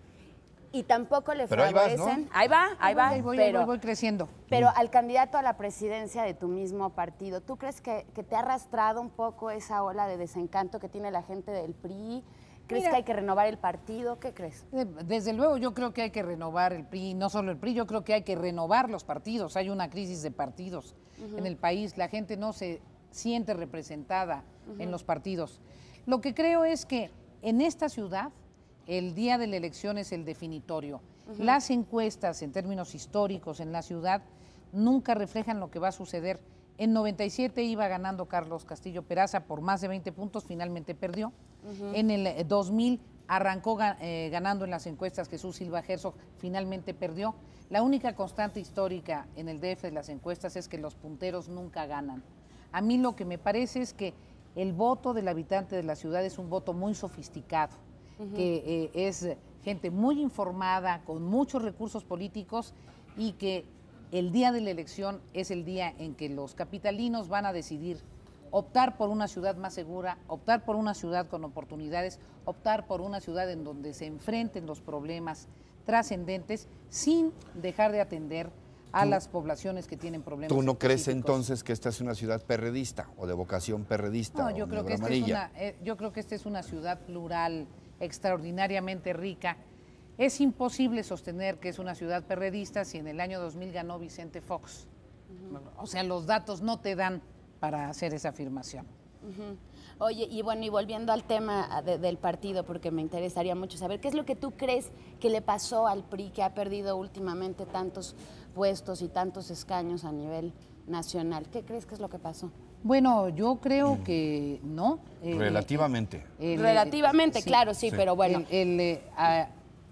S4: Y tampoco le
S3: Pero ahí vas,
S4: favorecen.
S3: ¿no?
S4: Ahí va, ahí va,
S7: Ahí voy, ahí
S4: pero...
S7: voy, voy creciendo.
S4: Pero al candidato a la presidencia de tu mismo partido, ¿tú crees que, que te ha arrastrado un poco esa ola de desencanto que tiene la gente del P R I? ¿Crees
S7: Mira.
S4: que hay que renovar el partido? ¿Qué crees?
S7: Eh, Desde luego yo creo que hay que renovar el P R I, no solo el P R I, yo creo que hay que renovar los partidos. Hay una crisis de partidos en el país, la gente no se siente representada en los partidos. Lo que creo es que en esta ciudad el día de la elección es el definitorio. Las encuestas en términos históricos en la ciudad nunca reflejan lo que va a suceder. En noventa y siete iba ganando Carlos Castillo Peraza por más de veinte puntos, finalmente perdió. En el eh, dos mil arrancó eh, ganando en las encuestas Jesús Silva Herzog, finalmente perdió. La única constante histórica en el D F de las encuestas es que los punteros nunca ganan. A mí lo que me parece es que el voto del habitante de la ciudad es un voto muy sofisticado, uh-huh. que eh, es gente muy informada, con muchos recursos políticos, y que el día de la elección es el día en que los capitalinos van a decidir optar por una ciudad más segura, optar por una ciudad con oportunidades, optar por una ciudad en donde se enfrenten los problemas trascendentes sin dejar de atender a las poblaciones que tienen problemas.
S3: ¿Tú no crees entonces que esta es una ciudad perredista o de vocación perredista?
S7: No, yo creo, que esta es una, eh, yo creo que esta es una ciudad plural, extraordinariamente rica. Es imposible sostener que es una ciudad perredista si en el año dos mil ganó Vicente Fox. Uh-huh. O sea, los datos no te dan para hacer esa afirmación.
S4: Uh-huh. Oye, y bueno, y volviendo al tema de, del partido, porque me interesaría mucho saber, ¿qué es lo que tú crees que le pasó al P R I, que ha perdido últimamente tantos puestos y tantos escaños a nivel nacional? ¿Qué crees que es lo que pasó?
S7: Bueno, yo creo mm. que no.
S3: Eh, Relativamente.
S4: El, Relativamente, sí, claro, sí, sí, pero bueno.
S7: El, el, a,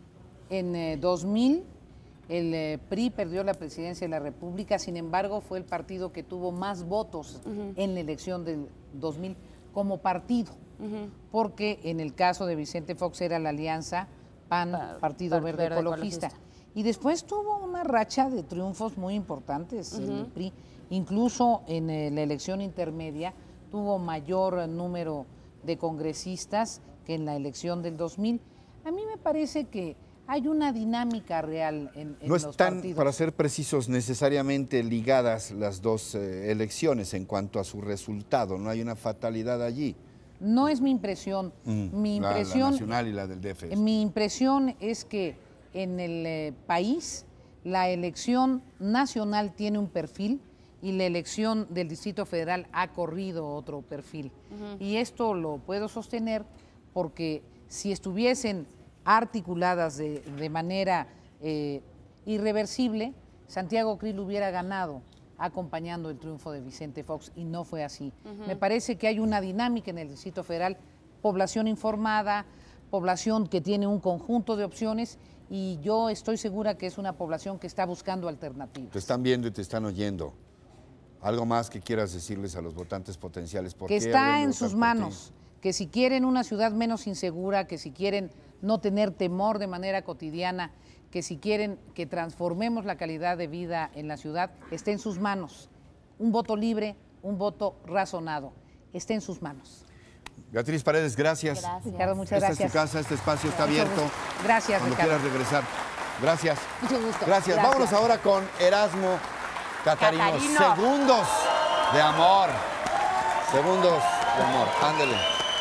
S7: en eh, dos mil, el eh, P R I perdió la presidencia de la República, sin embargo, fue el partido que tuvo más votos uh-huh. en la elección del dos mil como partido, uh-huh. porque en el caso de Vicente Fox era la alianza P A N, Partido, Partido Verde, Verde Ecologista. Ecologista. Y después tuvo una racha de triunfos muy importantes uh-huh. el P R I. Incluso en eh, la elección intermedia tuvo mayor número de congresistas que en la elección del dos mil. A mí me parece que hay una dinámica real en, en
S3: no
S7: los
S3: están,
S7: partidos.
S3: Para ser precisos, necesariamente ligadas las dos eh, elecciones en cuanto a su resultado. No hay una fatalidad allí.
S7: No es mi impresión. Mm, mi impresión,
S3: la, la nacional y la del D F.
S7: Mi impresión es que en el eh, país la elección nacional tiene un perfil y la elección del Distrito Federal ha corrido otro perfil. Uh-huh. Y esto lo puedo sostener porque si estuviesen articuladas de, de manera eh, irreversible, Santiago Krill hubiera ganado acompañando el triunfo de Vicente Fox y no fue así. Uh-huh. Me parece que hay una dinámica en el Distrito Federal, población informada, población que tiene un conjunto de opciones y yo estoy segura que es una población que está buscando alternativas.
S3: Te están viendo y te están oyendo. ¿Algo más que quieras decirles a los votantes potenciales? ¿Por
S7: que
S3: qué
S7: está en sus manos, que si quieren una ciudad menos insegura, que si quieren no tener temor de manera cotidiana, que si quieren que transformemos la calidad de vida en la ciudad, esté en sus manos. Un voto libre, un voto razonado, esté en sus manos.
S3: Beatriz Paredes, gracias.
S4: Gracias.
S7: Ricardo, muchas
S3: Esta
S7: gracias.
S3: es tu casa, este espacio está abierto.
S7: Gracias,
S3: Cuando
S7: Ricardo.
S3: quieras regresar. Gracias.
S7: Mucho gusto.
S3: Gracias.
S7: Gracias.
S3: Vámonos ahora con Erasmo Catarino.
S4: Catarino.
S3: Segundos de amor. Segundos de amor. Ándele.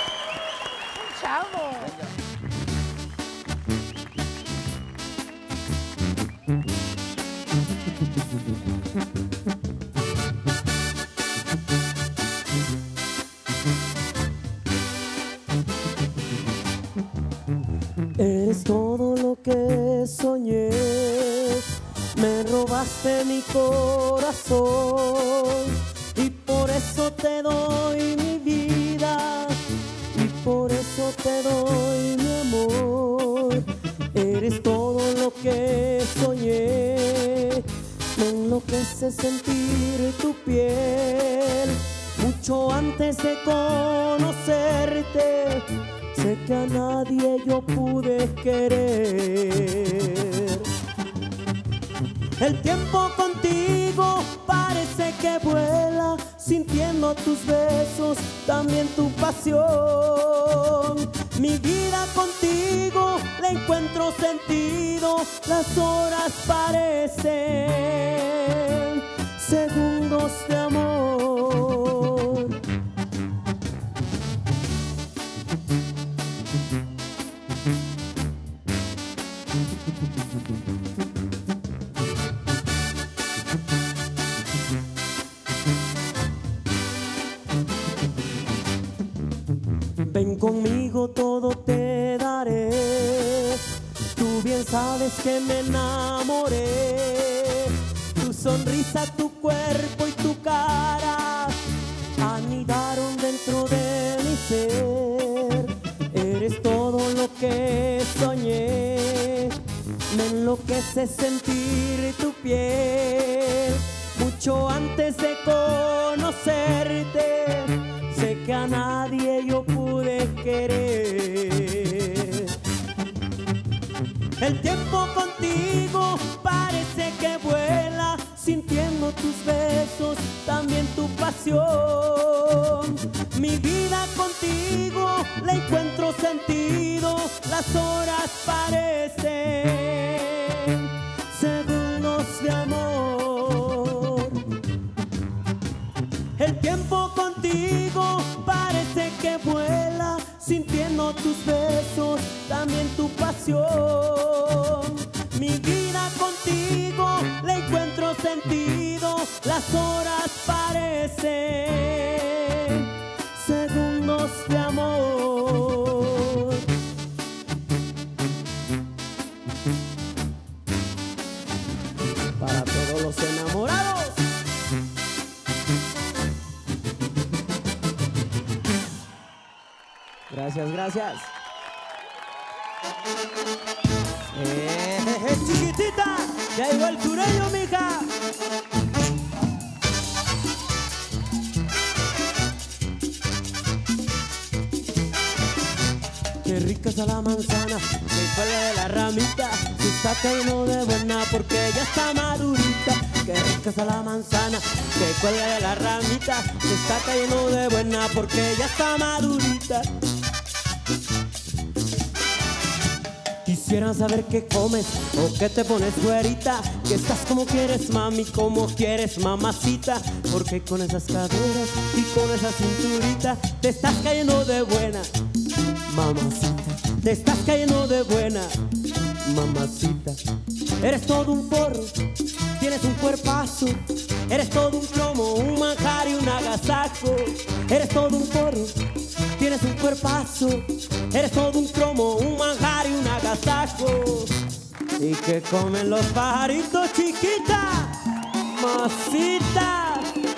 S7: Chavo.
S8: Eres todo lo que soñé, me robaste mi corazón y por eso te doy mi vida y por eso te doy mi amor. Eres todo lo que soñé, me enloquece sentir tu piel. Mucho antes de conocerte, sé que a nadie yo pude querer. El tiempo contigo parece que vuela, sintiendo tus besos, también tu pasión. Mi vida contigo le encuentro sentido, las horas parecen segundos de amor. Ven conmigo, todo te daré. Tú bien sabes que me enamoré. Tu sonrisa, tu cuerpo y tu cara anidaron dentro de mi ser. Eres todo lo que parece sentir tu piel. Mucho antes de conocerte, sé que a nadie yo pude querer. El tiempo contigo parece que vuela, sintiendo tus besos, también tu pasión. Mi vida contigo le encuentro sentido, las horas parecen segundos de amor. El tiempo contigo parece que vuela, sintiendo tus besos, también tu pasión. Mi vida contigo le encuentro sentido, las horas parecen segundos de amor. Para todos los enamorados. Gracias, gracias. Eh, eh, eh, chiquitita, ya llegó el sureño, mija. Qué rica está la manzana, que cuelga de la ramita. Se está cayendo de buena porque ya está madurita. Qué rica está la manzana, que cuelga de la ramita. Se está cayendo de buena porque ya está madurita. Quisiera saber qué comes o qué te pones güerita, que estás como quieres, mami, como quieres, mamacita. Porque con esas caderas y con esa cinturita te estás cayendo de buena, mamacita. Te estás cayendo de buena, mamacita. Eres todo un porro, tienes un cuerpazo. Eres todo un cromo, un manjar y un agasajo. Eres todo un porro, tienes un cuerpazo. Eres todo un cromo, un manjar y un agasajo. ¿Y qué comen los pajaritos, chiquita? Mosita.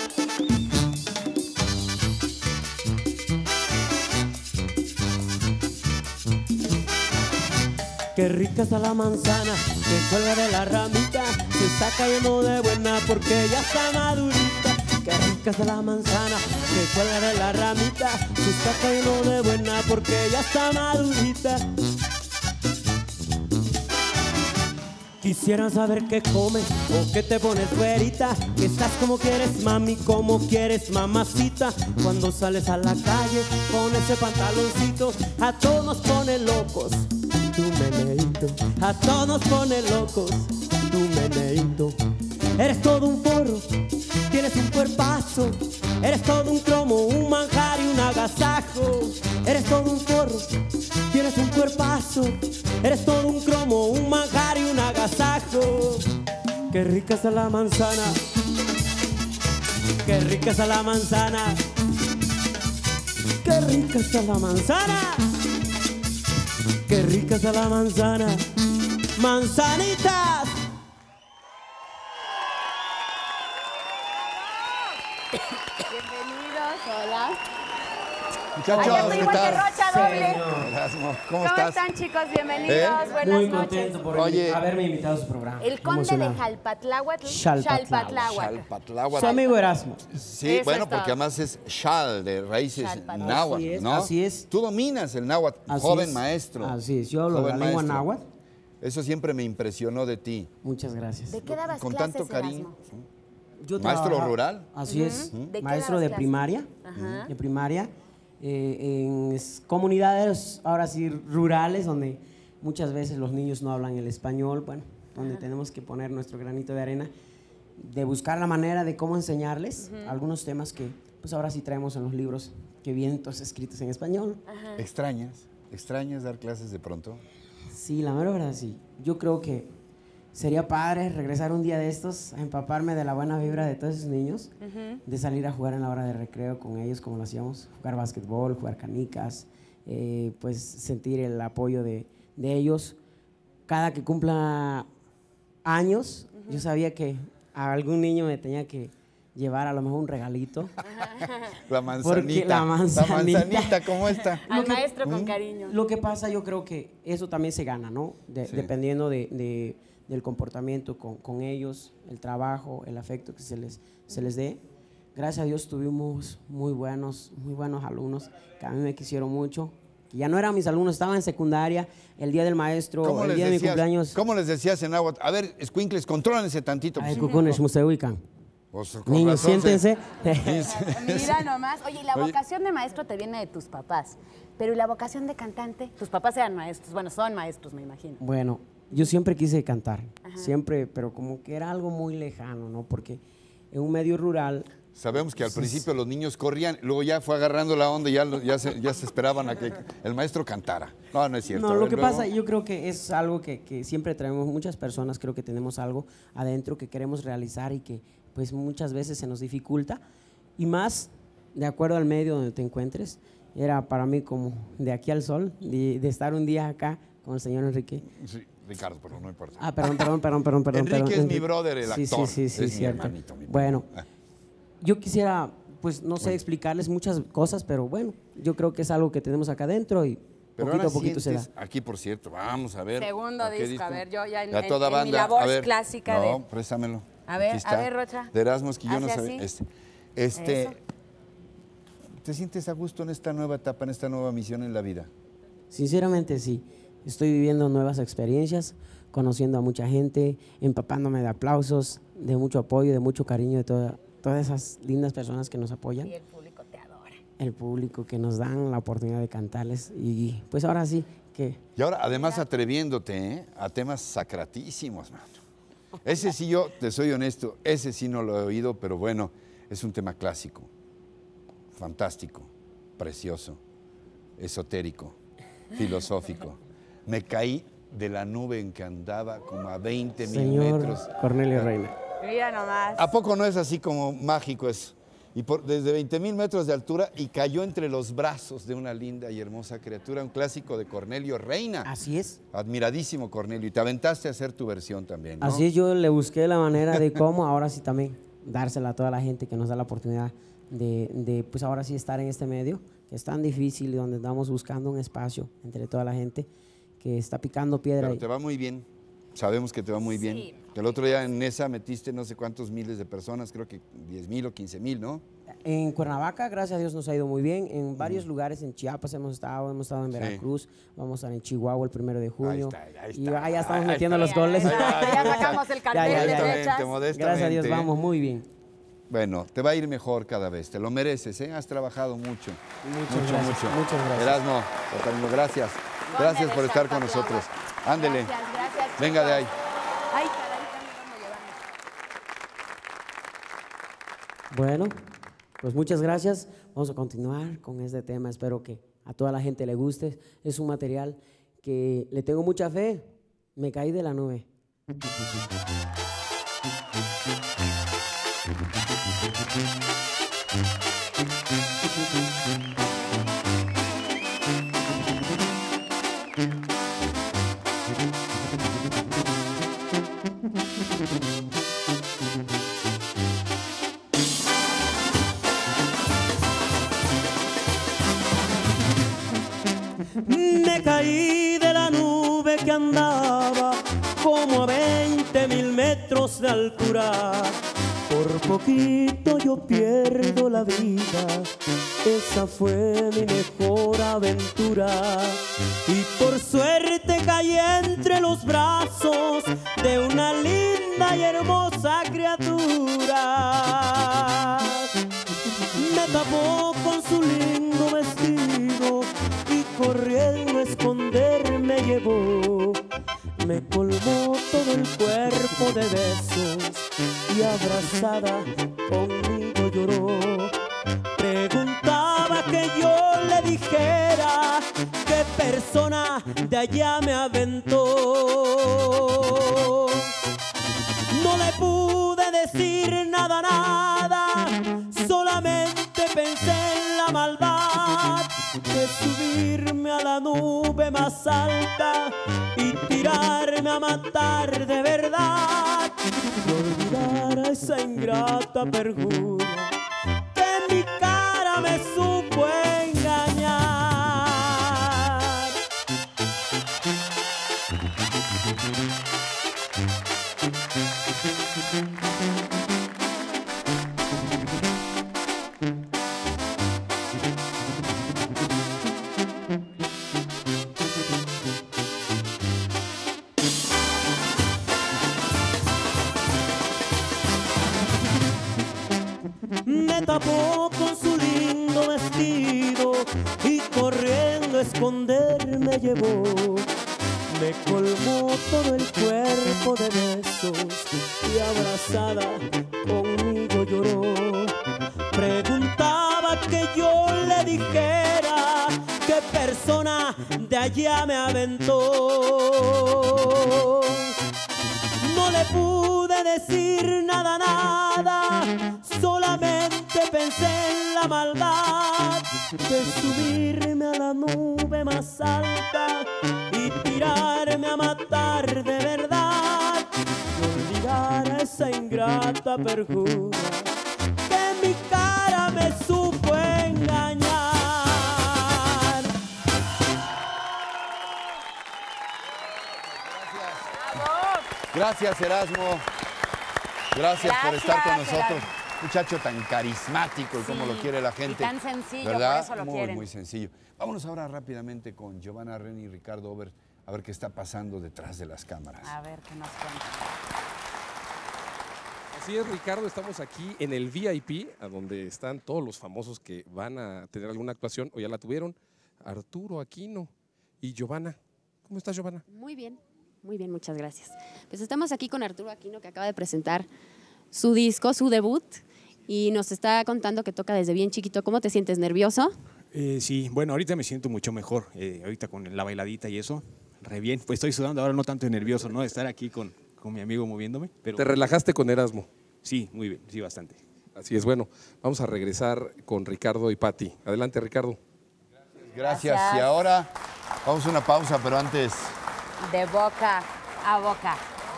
S8: Qué rica está la manzana, que cuelga de la ramita. Se está cayendo de buena porque ya está madurita. Qué rica está la manzana, que cuelga de la ramita. Se está cayendo de buena porque ya está madurita. Quisiera saber qué comes o qué te pones güerita, que estás como quieres, mami, como quieres, mamacita. Cuando sales a la calle con ese pantaloncito, a todos nos pone locos tu meneíto. A todos nos pone locos tu meneíto. Eres todo un forro, tienes un cuerpazo. Eres todo un cromo, un manjar y un agasajo. Eres todo un forro, tienes un cuerpazo. Eres todo un cromo, un manjar y un agasajo. Qué rica está la manzana, qué rica está la manzana, qué rica está la manzana, qué rica está la manzana. Manzanitas.
S4: Bienvenidos, hola.
S3: Muchachos,
S4: Ay, estoy
S3: ¿qué
S4: igual que
S3: tal?
S4: Rocha doble.
S3: Erasmo, ¿cómo
S4: ¿Cómo
S3: estás?
S4: están, chicos? Bienvenidos,
S3: ¿Eh?
S4: buenas
S9: Muy
S4: noches.
S9: contento por
S3: Oye.
S9: haberme invitado a su programa.
S4: El conde
S9: Emocionado.
S4: de Jalpatláhuatl.
S9: Xalpatláhuatl.
S4: Xalpatláhuatl.
S3: Xalpatláhuatl.
S9: Su amigo Erasmo.
S3: Sí,
S4: Eso
S3: bueno,
S4: es todo.
S3: porque además es Xal, de raíces
S4: Xalpatláhuatl.
S3: náhuatl,
S9: Así es,
S3: ¿no?
S9: así es.
S3: Tú dominas el náhuatl,
S9: Así
S3: joven
S9: es.
S3: maestro.
S9: Así es, yo hablo
S3: joven
S9: la lengua
S3: maestro.
S9: náhuatl.
S3: Eso siempre me impresionó de ti.
S9: Muchas gracias.
S4: ¿De qué dabas
S3: Con
S4: clases,
S3: tanto cariño.
S4: Erasmo?
S9: Yo
S3: ¿Maestro
S9: trabajaba-
S3: rural?
S9: Así es,
S4: ¿De qué
S9: maestro
S4: dabas
S9: de
S4: clases?
S9: primaria,
S4: Ajá.
S9: de primaria, eh, en s- comunidades ahora sí rurales donde muchas veces los niños no hablan el español, bueno, donde tenemos que poner nuestro granito de arena, de buscar la manera de cómo enseñarles algunos temas que pues ahora sí traemos en los libros que vienen todos escritos en español.
S3: ¿Extrañas? ¿Extrañas dar clases de pronto?
S9: Sí, la mera verdad sí. Yo creo que sería padre regresar un día de estos a empaparme de la buena vibra de todos esos niños, de salir a jugar en la hora de recreo con ellos como lo hacíamos, jugar básquetbol, jugar canicas, eh, pues sentir el apoyo de, de ellos. Cada que cumpla años, yo sabía que a algún niño me tenía que llevar a lo mejor un regalito.
S3: La manzanita.
S9: Porque la manzanita.
S3: La manzanita, ¿cómo está?
S4: Al maestro con cariño.
S9: Lo que pasa, yo creo que eso también se gana, ¿no? De-
S3: Sí.
S9: Dependiendo de, de- del comportamiento con, con ellos, el trabajo, el afecto que se les, se les dé. Gracias a Dios tuvimos muy buenos, muy buenos alumnos que a mí me quisieron mucho, que ya no eran mis alumnos, estaban en secundaria, el día del maestro, el día de mi cumpleaños.
S3: ¿Cómo les decías en agua? A ver, escuincles, contrólense tantito.
S9: Ay, cucunes, museuican.
S3: Pues,
S9: Niños, siéntense.
S4: Mira nomás. Oye, y la vocación de maestro te viene de tus papás, pero ¿y la vocación de cantante? Tus papás eran maestros, bueno, son maestros, me imagino.
S9: Bueno, yo siempre quise cantar,
S4: Ajá.
S9: siempre, pero como que era algo muy lejano, ¿no? Porque en un medio rural...
S3: Sabemos que al principio los niños corrían, luego ya fue agarrando la onda y ya, ya, se, ya se esperaban a que el maestro cantara. No, no es cierto.
S9: No, lo que
S3: luego...
S9: pasa, yo creo que es algo que, que siempre traemos, muchas personas creo que tenemos algo adentro que queremos realizar y que pues muchas veces se nos dificulta. Y más, de acuerdo al medio donde te encuentres, era para mí como de aquí al sol, de, de estar un día acá con el señor Enrique.
S3: Sí. Ricardo, pero no importa.
S9: Ah, perdón, perdón, perdón, perdón. perdón
S3: Enrique
S9: perdón,
S3: es
S9: Enrique.
S3: mi brother, el
S9: sí,
S3: actor.
S9: Sí, sí, sí,
S3: es
S9: cierto.
S3: Mi hermanito, mi
S9: bueno, yo quisiera, pues no sé,
S3: bueno.
S9: explicarles muchas cosas, pero bueno, yo creo que es algo que tenemos acá adentro y
S3: pero
S9: poquito
S3: ahora
S9: a poquito se da.
S3: sientes, aquí, por cierto, vamos a ver.
S4: Segundo
S3: ¿a qué
S4: disco, a ver, yo ya en,
S3: a
S4: en-
S3: toda
S4: en
S3: banda,
S4: mi labor
S3: a ver.
S4: clásica
S3: no,
S4: de...
S3: No, préstamelo.
S4: A ver,
S3: Aquí está.
S4: a ver, Rocha.
S3: De Erasmus, que yo no
S4: Hace
S3: sabía.
S4: así.
S3: Este, este,
S4: Eso.
S3: ¿te sientes a gusto en esta nueva etapa, en esta nueva misión en la vida?
S9: Sinceramente sí, estoy viviendo nuevas experiencias, conociendo a mucha gente, empapándome de aplausos, de mucho apoyo, de mucho cariño de toda, todas esas lindas personas que nos apoyan.
S4: Y el público te adora.
S9: El público que nos dan la oportunidad de cantarles y pues ahora sí que...
S3: Y ahora, además, atreviéndote ¿eh? a temas sacratísimos, mano. Ese sí yo, te soy honesto, ese sí no lo he oído, pero bueno, es un tema clásico, fantástico, precioso, esotérico, filosófico. Me caí de la nube en que andaba como a veinte mil
S9: Señor
S3: metros.
S9: Cornelio Reina.
S4: Mira nomás.
S3: ¿A poco no es así como mágico eso? Y por, desde veinte mil metros de altura y cayó entre los brazos de una linda y hermosa criatura, un clásico de Cornelio Reina.
S9: Así es. Admiradísimo
S3: Cornelio. Y te aventaste a hacer tu versión también, ¿no?
S9: Así es, yo le busqué la manera de cómo, ahora sí también, dársela a toda la gente que nos da la oportunidad de, de, pues ahora sí estar en este medio, que es tan difícil y donde estamos buscando un espacio entre toda la gente que está picando piedra.
S3: Pero
S9: y-
S3: te va muy bien. Sabemos que te va muy bien.
S4: Sí.
S3: Que el otro día en esa metiste no sé cuántos miles de personas, creo que diez mil o quince mil, ¿no?
S9: En Cuernavaca, gracias a Dios, nos ha ido muy bien. En varios lugares, en Chiapas hemos estado, hemos estado en
S3: Sí.
S9: Veracruz, vamos a estar en Chihuahua el primero de junio.
S3: está, ahí
S9: y
S3: está.
S9: ahí ya estamos
S3: Ahí
S9: metiendo
S3: está.
S9: los goles.
S4: Ya, ya, ya sacamos el cartel
S9: Ya, ya,
S4: de
S9: ya.
S4: fechas.
S3: Modestamente, modestamente.
S9: Gracias a Dios, vamos muy bien.
S3: Bueno, te va a ir mejor cada vez, te lo mereces, ¿eh? Has trabajado mucho.
S9: Muchas
S3: mucho,
S9: gracias,
S3: mucho.
S9: muchas gracias.
S3: Erasmo, Otamino, gracias.
S4: Ponle
S3: Gracias por
S4: de
S3: estar con
S4: Santa
S3: nosotros.
S4: Claus.
S3: Ándele.
S4: Gracias, gracias,
S3: Venga de ahí.
S4: chicos. Ay, caray, ¿cómo llevamos?
S9: Bueno, pues muchas gracias. Vamos a continuar con este tema. Espero que a toda la gente le guste. Es un material que le tengo mucha fe. Me caí de la nube.
S8: Me caí de la nube que andaba como a veinte mil metros de altura. Por poquito yo pierdo la vida, esa fue mi mejor aventura. Y por suerte caí entre los brazos de una linda y hermosa criatura. Me tapó con su lindo vestido y corriendo a esconder me llevó. Me colmó todo el cuerpo de besos y abrazada conmigo lloró. Preguntaba que yo le dijera qué persona de allá me aventó. No le pude decir nada, nada, solamente pensé en la maldad de subirme a la nube más alta y tirarme a matar de verdad, y olvidar a esa ingrata perjura que en mi cara me supo engañar. Me tapó con su lindo vestido y corriendo a esconder me llevó. Me colmó todo el cuerpo de besos y abrazada conmigo lloró. Preguntaba que yo le dijera qué persona de allá me aventó. No le pude decir nada, nada, solamente pensé en la maldad de subirme a la nube más alta y tirarme a matar de verdad, y olvidar a esa ingrata perjura que mi cara me supo engañar.
S3: Gracias, Erasmo. Gracias, por
S4: Gracias,
S3: estar con nosotros.
S4: Erasmo.
S3: Muchacho tan carismático y como
S4: Sí,
S3: lo quiere la gente.
S4: y tan sencillo,
S3: ¿verdad?
S4: por eso lo
S3: muy,
S4: quieren.
S3: muy sencillo. Vámonos ahora rápidamente con Giovanna Reni y Ricardo Ober a ver qué está pasando detrás de las cámaras.
S4: A ver qué nos cuentan.
S10: Así es, Ricardo, estamos aquí en el V I P, a donde están todos los famosos que van a tener alguna actuación o ya la tuvieron. Arturo Aquino y Giovanna. ¿Cómo estás, Giovanna?
S11: Muy bien, muy bien, muchas gracias. Pues estamos aquí con Arturo Aquino, que acaba de presentar su disco, su debut, y nos está contando que toca desde bien chiquito. ¿Cómo te sientes? ¿Nervioso?
S6: Eh, sí, bueno, ahorita me siento mucho mejor. Eh, ahorita con la bailadita y eso, re bien. Pues estoy sudando ahora, no tanto de nervioso, ¿no? De estar aquí con, con mi amigo moviéndome. Pero
S10: ¿Te relajaste con Erasmo?
S6: sí, muy bien, sí, bastante.
S10: Así es, bueno, vamos a regresar con Ricardo y Pati. Adelante, Ricardo.
S3: Gracias.
S4: Gracias.
S3: Y ahora vamos a una pausa, pero antes...
S4: De boca a boca.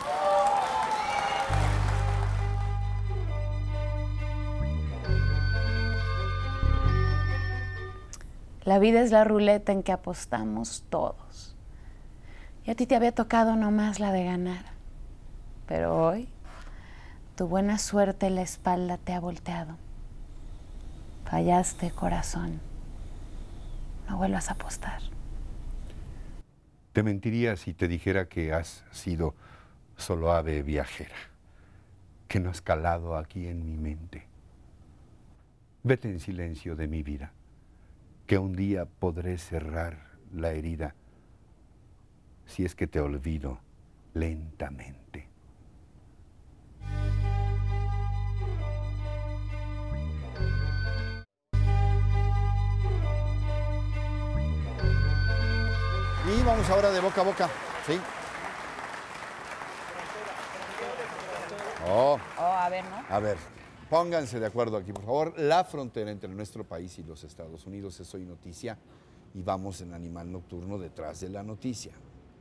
S4: La vida es la ruleta en que apostamos todos. Y a ti te había tocado nomás la de ganar. Pero hoy, tu buena suerte en la espalda te ha volteado. Fallaste, corazón. No vuelvas a apostar.
S3: Te mentiría si te dijera que has sido solo ave viajera, que no has calado aquí en mi mente. Vete en silencio de mi vida, que un día podré cerrar la herida si es que te olvido lentamente. Y vamos ahora de boca a boca, ¿sí? Oh,
S4: Oh, a ver, ¿no?
S3: a ver, pónganse de acuerdo aquí, por favor. La frontera entre nuestro país y los Estados Unidos es hoy noticia y vamos en Animal Nocturno detrás de la noticia.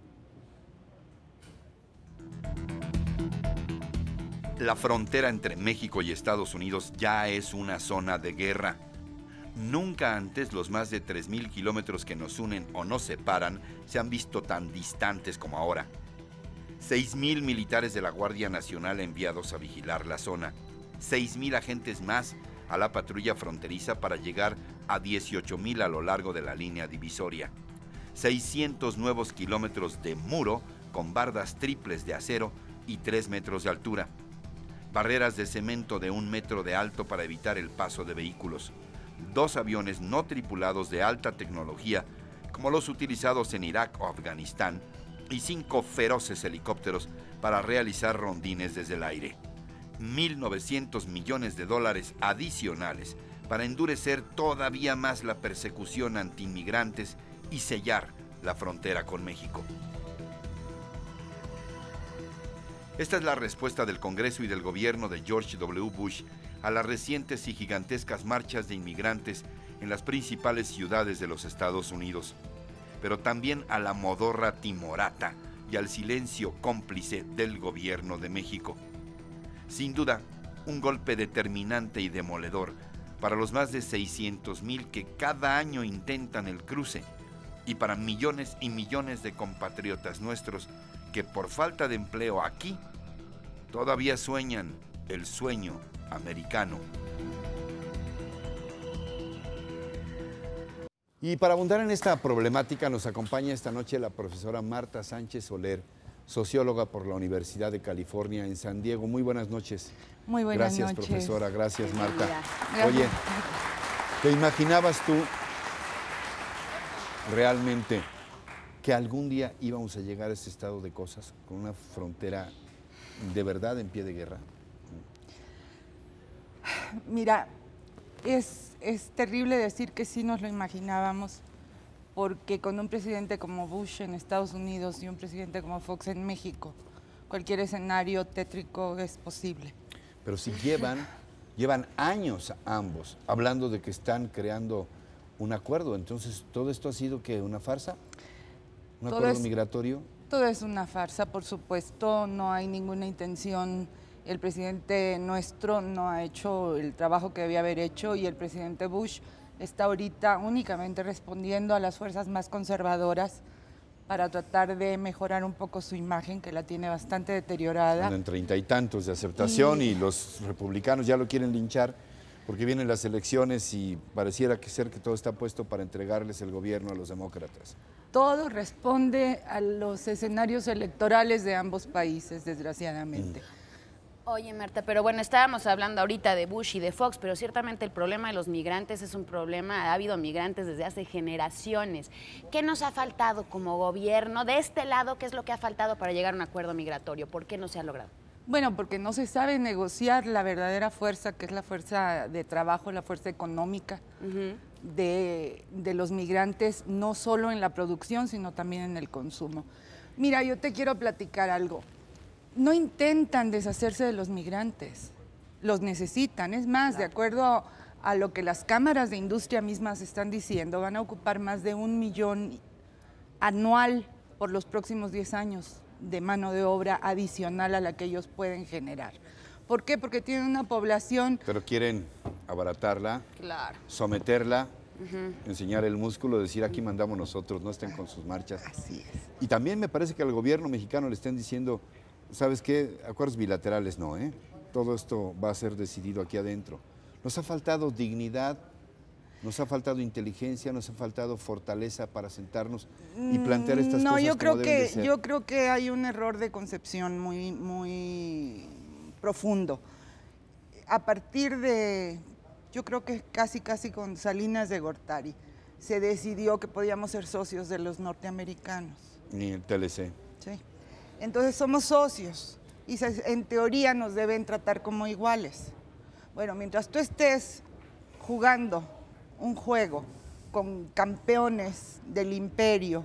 S3: La frontera entre México y Estados Unidos ya es una zona de guerra. Nunca antes los más de tres mil kilómetros que nos unen o nos separan se han visto tan distantes como ahora. seis mil militares de la Guardia Nacional enviados a vigilar la zona. seis mil agentes más a la patrulla fronteriza para llegar a dieciocho mil a lo largo de la línea divisoria. seiscientos nuevos kilómetros de muro con bardas triples de acero y tres metros de altura. Barreras de cemento de un metro de alto para evitar el paso de vehículos. Dos aviones no tripulados de alta tecnología, como los utilizados en Irak o Afganistán, y cinco feroces helicópteros para realizar rondines desde el aire. mil novecientos millones de dólares adicionales para endurecer todavía más la persecución antiinmigrantes y sellar la frontera con México. Esta es la respuesta del Congreso y del gobierno de George W. Bush a las recientes y gigantescas marchas de inmigrantes en las principales ciudades de los Estados Unidos, pero también a la modorra timorata y al silencio cómplice del gobierno de México. Sin duda, un golpe determinante y demoledor para los más de seiscientos mil que cada año intentan el cruce y para millones y millones de compatriotas nuestros que por falta de empleo aquí todavía sueñan el sueño americano. Y para abundar en esta problemática nos acompaña esta noche la profesora Marta Sánchez Soler, socióloga por la Universidad de California en San Diego. Muy buenas noches.
S12: Muy buenas
S3: Gracias,
S12: noches.
S3: profesora. Gracias, Marta.
S12: Gracias.
S3: Oye, ¿te imaginabas tú realmente que algún día íbamos a llegar a este estado de cosas, con una frontera de verdad en pie de guerra?
S12: Mira, es, es terrible decir que sí nos lo imaginábamos, porque con un presidente como Bush en Estados Unidos y un presidente como Fox en México, cualquier escenario tétrico es posible.
S3: Pero si llevan, llevan años ambos hablando de que están creando un acuerdo, entonces ¿todo esto ha sido que una farsa? ¿Un
S12: Todo
S3: acuerdo
S12: es-
S3: migratorio?
S12: Todo es una farsa, por supuesto, no hay ninguna intención. El presidente nuestro no ha hecho el trabajo que debía haber hecho y el presidente Bush está ahorita únicamente respondiendo a las fuerzas más conservadoras para tratar de mejorar un poco su imagen, que la tiene bastante deteriorada.
S3: Anda en treinta y tantos de aceptación
S12: Y-
S3: y los republicanos ya lo quieren linchar porque vienen las elecciones y pareciera que ser que todo está puesto para entregarles el gobierno a los demócratas.
S12: Todo responde a los escenarios electorales de ambos países, desgraciadamente.
S4: Oye, Marta, pero bueno, estábamos hablando ahorita de Bush y de Fox, pero ciertamente el problema de los migrantes es un problema, ha habido migrantes desde hace generaciones. ¿Qué nos ha faltado como gobierno? De este lado, ¿qué es lo que ha faltado para llegar a un acuerdo migratorio? ¿Por qué no se ha logrado?
S12: Bueno, porque no se sabe negociar la verdadera fuerza, que es la fuerza de trabajo, la fuerza económica de, de los migrantes, no solo en la producción, sino también en el consumo. Mira, yo te quiero platicar algo. No intentan deshacerse de los migrantes, los necesitan. Es más, de acuerdo a lo que las cámaras de industria mismas están diciendo, van a ocupar más de un millón anual por los próximos diez años de mano de obra adicional a la que ellos pueden generar. ¿Por qué? Porque tienen una población...
S3: Pero quieren abaratarla,
S12: Claro.
S3: someterla, enseñar el músculo, decir aquí mandamos nosotros, no estén con sus marchas.
S12: Así es.
S3: Y también me parece que al gobierno mexicano le estén diciendo, ¿sabes qué? Acuerdos bilaterales no, ¿eh? Todo esto va a ser decidido aquí adentro. Nos ha faltado dignidad, nos ha faltado inteligencia, nos ha faltado fortaleza para sentarnos y plantear estas
S12: no,
S3: cosas
S12: yo
S3: como
S12: creo
S3: deben de
S12: que
S3: ser.
S12: yo creo que hay un error de concepción muy muy profundo. A partir de, yo creo que casi casi con Salinas de Gortari, se decidió que podíamos ser socios de los norteamericanos.
S3: Ni el T L C.
S12: ¿Sí? Entonces somos socios y se- en teoría nos deben tratar como iguales. Bueno, mientras tú estés jugando un juego con campeones del imperio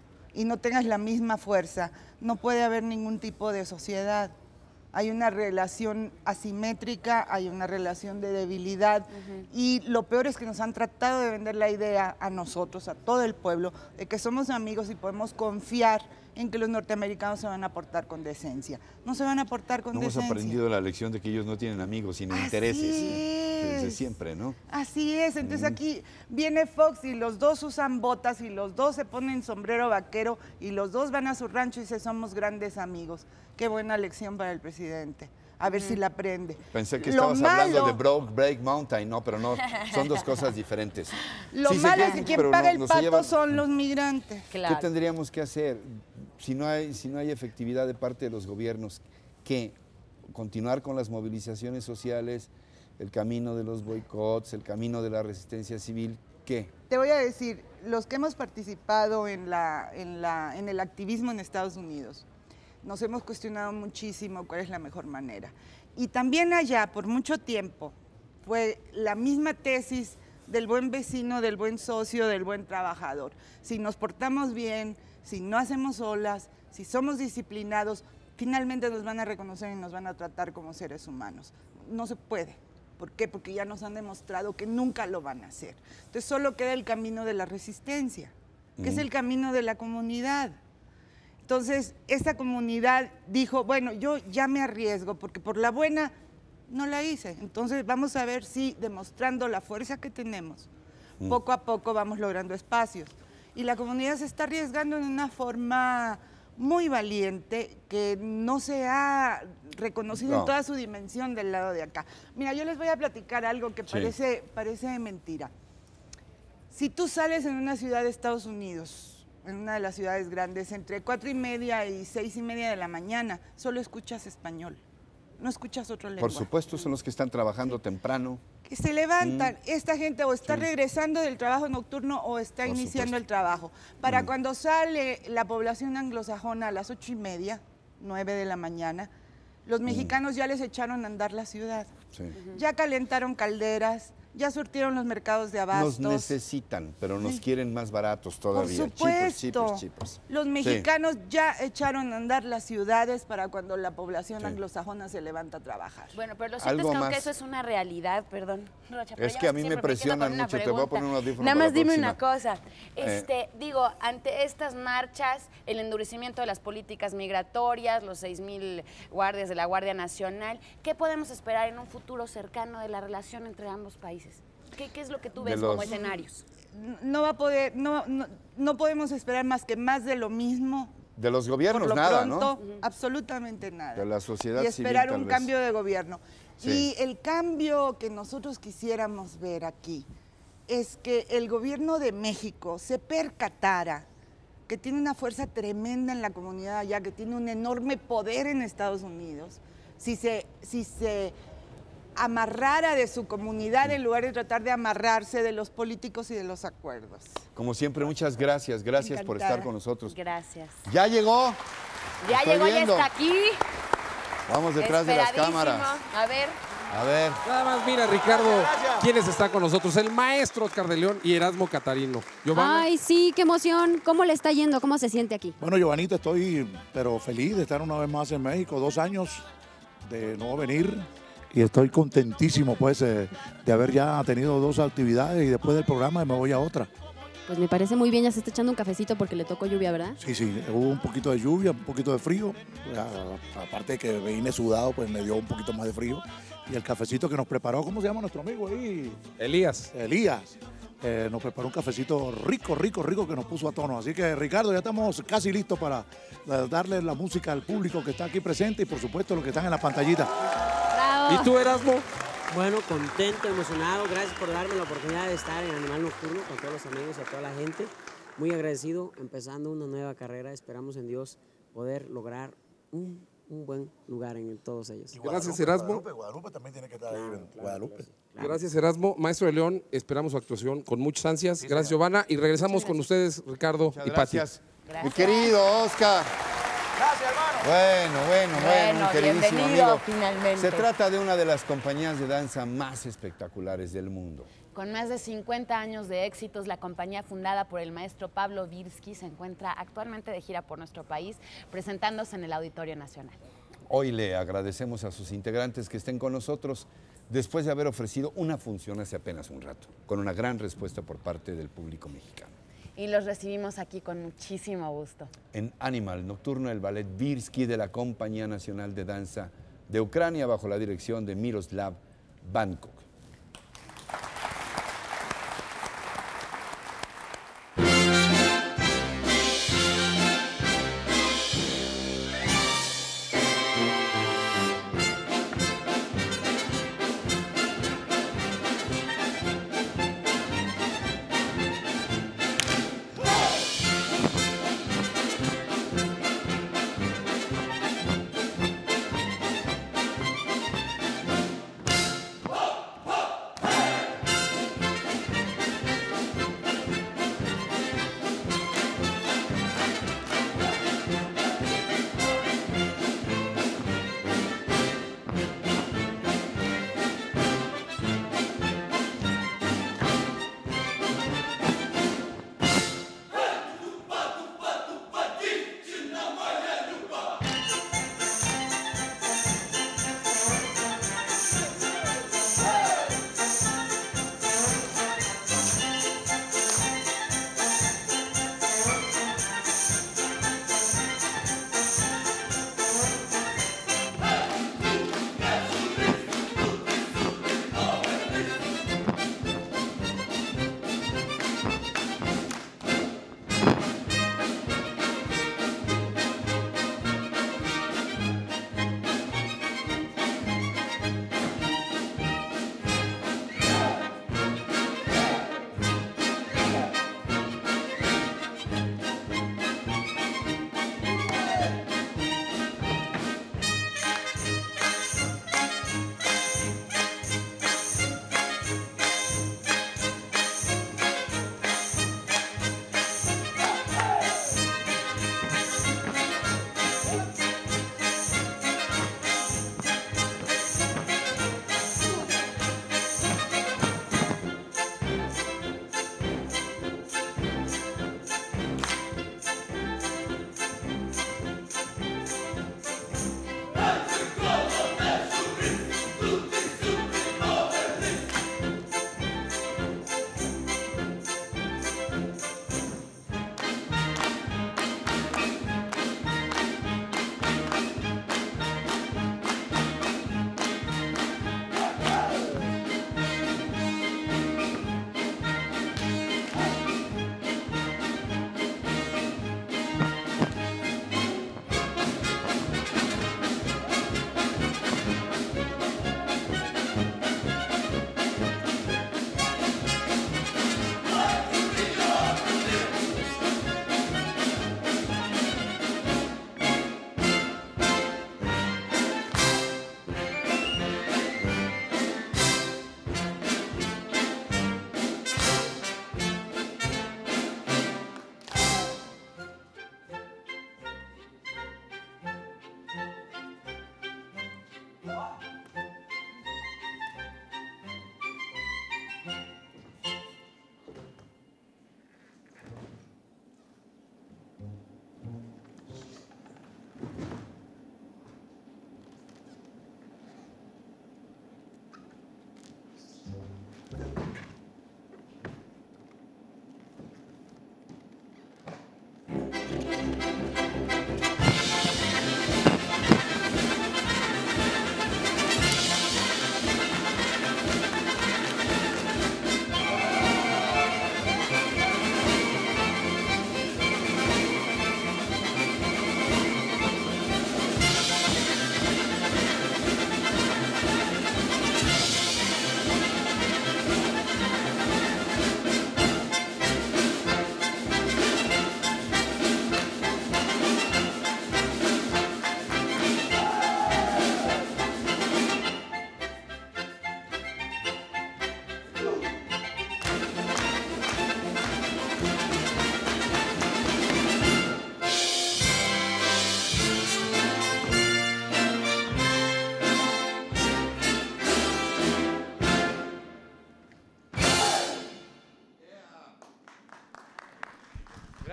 S12: y no tengas la misma fuerza, no puede haber ningún tipo de sociedad. Hay una relación asimétrica, hay una relación de debilidad y lo peor es que nos han tratado de vender la idea a nosotros, a todo el pueblo, de que somos amigos y podemos confiar en que los norteamericanos se van a portar con decencia. No se van a portar con
S3: No hemos
S12: decencia.
S3: aprendido la lección de que ellos no tienen amigos, sino
S12: Así
S3: intereses. Desde
S12: es.
S3: siempre, ¿no?
S12: Así es, entonces
S3: Mm.
S12: aquí viene Fox y los dos usan botas y los dos se ponen sombrero vaquero y los dos van a su rancho y dicen somos grandes amigos. Qué buena lección para el presidente. A ver si la aprende.
S3: Pensé que
S12: Lo
S3: estabas hablando
S12: malo-
S3: de Broke Break Mountain, no, pero no, son dos cosas diferentes.
S12: Lo
S3: Sí se
S12: malo es
S3: quieren,
S12: que quien
S3: pero
S12: paga
S3: no-
S12: el
S3: no se
S12: pato
S3: llevan.
S12: son los migrantes.
S3: ¿Qué tendríamos que hacer si no hay, si no hay efectividad de parte de los gobiernos? ¿Qué? Continuar con las movilizaciones sociales, el camino de los boicots, el camino de la resistencia civil, ¿qué?
S12: Te voy a decir, los que hemos participado en, la, en, la, en el activismo en Estados Unidos, nos hemos cuestionado muchísimo cuál es la mejor manera. Y también allá, por mucho tiempo, fue la misma tesis del buen vecino, del buen socio, del buen trabajador. Si nos portamos bien, si no hacemos olas, si somos disciplinados, finalmente nos van a reconocer y nos van a tratar como seres humanos. No se puede. ¿Por qué? Porque ya nos han demostrado que nunca lo van a hacer. Entonces solo queda el camino de la resistencia, que es el camino de la comunidad. Entonces, esta comunidad dijo, bueno, yo ya me arriesgo, porque por la buena no la hice. Entonces, vamos a ver si demostrando la fuerza que tenemos,
S3: Mm.
S12: poco a poco vamos logrando espacios. Y la comunidad se está arriesgando en una forma muy valiente que no se ha reconocido
S3: No.
S12: en toda su dimensión del lado de acá. Mira, yo les voy a platicar algo que
S3: Sí.
S12: parece, parece mentira. Si tú sales en una ciudad de Estados Unidos, en una de las ciudades grandes, entre cuatro y media y seis y media de la mañana, solo escuchas español, no escuchas otro
S3: Por
S12: lenguaje.
S3: supuesto, son los que están trabajando temprano.
S12: Que se levantan,
S3: Mm.
S12: esta gente o está
S3: Sí.
S12: regresando del trabajo nocturno o está
S3: Por
S12: iniciando
S3: supuesto.
S12: el trabajo. Para
S3: Mm.
S12: cuando sale la población anglosajona a las ocho y media, nueve de la mañana, los mexicanos ya les echaron a andar la ciudad.
S3: Sí.
S12: Ya calentaron calderas, ya surtieron los mercados de abastos.
S3: Nos necesitan, pero nos quieren más baratos todavía.
S12: Por supuesto.
S3: Cheapers, cheapers, cheapers.
S12: Los
S3: Sí.
S12: mexicanos ya echaron a andar las ciudades para cuando la población
S3: Sí.
S12: anglosajona se levanta a trabajar.
S4: Bueno, pero lo cierto es
S3: Algo
S4: que aunque
S3: más.
S4: eso es una realidad, perdón, Rocha, pero
S3: Es
S4: ya
S3: que a
S4: ves
S3: mí me
S4: siempre metiendo
S3: presionan
S4: con una
S3: mucho, te voy a
S4: pregunta.
S3: poner un audífono
S4: Nada
S3: para
S4: más
S3: la
S4: dime
S3: próxima.
S4: una cosa,
S3: Eh.
S4: este, digo, ante estas marchas, el endurecimiento de las políticas migratorias, los seis mil guardias de la Guardia Nacional, ¿qué podemos esperar en un futuro cercano de la relación entre ambos países? ¿Qué, qué es lo que tú
S3: De
S4: ves
S3: los-
S4: como escenarios?
S12: No va a poder, no, no, no podemos esperar más que más de lo mismo.
S3: De los gobiernos,
S12: Por lo
S3: nada,
S12: pronto,
S3: ¿no?
S12: absolutamente nada.
S3: De la sociedad
S12: y
S3: civil,
S12: esperar
S3: tal
S12: un
S3: vez.
S12: cambio de gobierno.
S3: Sí.
S12: Y el cambio que nosotros quisiéramos ver aquí es que el gobierno de México se percatara que tiene una fuerza tremenda en la comunidad allá, que tiene un enorme poder en Estados Unidos. Si se, si se amarrara de su comunidad en lugar de tratar de amarrarse de los políticos y de los acuerdos.
S3: Como siempre, muchas gracias. Gracias por
S12: Encantada.
S3: estar con nosotros.
S4: Gracias.
S3: Ya llegó.
S4: Ya
S3: Estoy
S4: llegó,
S3: viendo.
S4: ya está aquí.
S3: Vamos detrás de las
S4: Esperadísimo.
S3: cámaras.
S4: A ver.
S3: A ver.
S10: Nada más, mira, Ricardo, ¿quiénes están con nosotros? El maestro Oscar de León y Erasmo Catarino. Giovanna.
S11: Ay, sí, qué emoción. ¿Cómo le está yendo? ¿Cómo se siente aquí?
S13: Bueno, Giovanita, estoy pero feliz de estar una vez más en México, dos años de no venir y estoy contentísimo pues eh, de haber ya tenido dos actividades y después del programa me voy a otra.
S11: Pues me parece muy bien, ya se está echando un cafecito porque le tocó lluvia, ¿verdad?
S13: Sí, sí, hubo un poquito de lluvia, un poquito de frío, a- aparte de que vine sudado pues me dio un poquito más de frío y el cafecito que nos preparó, ¿cómo se llama nuestro amigo ahí?
S10: Elías.
S13: Elías. Eh, nos preparó un cafecito rico, rico, rico que nos puso a tono. Así que, Ricardo, ya estamos casi listos para eh, darle la música al público que está aquí presente y, por supuesto, los que están en la pantallita.
S11: Bravo.
S10: ¿Y tú, Erasmo?
S9: Bueno, contento, emocionado. Gracias por darme la oportunidad de estar en Animal Nocturno con todos los amigos y a toda la gente. Muy agradecido, empezando una nueva carrera. Esperamos en Dios poder lograr un, un buen lugar en todos ellos.
S10: Gracias, Erasmo.
S13: Guadalupe, Guadalupe también tiene que estar ahí. Guadalupe.
S10: Gracias, Erasmo. Maestro de León, esperamos su actuación con muchas ansias. Gracias, Giovanna. Y regresamos con ustedes, Ricardo
S3: Muchas
S10: y Pati.
S3: gracias. Mi querido Oscar.
S12: Gracias, hermano.
S3: Bueno, bueno, bueno,
S4: Bueno,
S3: mi queridísimo
S4: bienvenido
S3: amigo.
S4: finalmente.
S3: Se trata de una de las compañías de danza más espectaculares del mundo.
S4: Con más de cincuenta años de éxitos, la compañía fundada por el maestro Pablo Birsky se encuentra actualmente de gira por nuestro país, presentándose en el Auditorio Nacional.
S3: Hoy le agradecemos a sus integrantes que estén con nosotros después de haber ofrecido una función hace apenas un rato, con una gran respuesta por parte del público mexicano.
S4: Y los recibimos aquí con muchísimo gusto.
S3: En Animal Nocturno, el ballet Birsky de la Compañía Nacional de Danza de Ucrania bajo la dirección de Miroslav Bankov.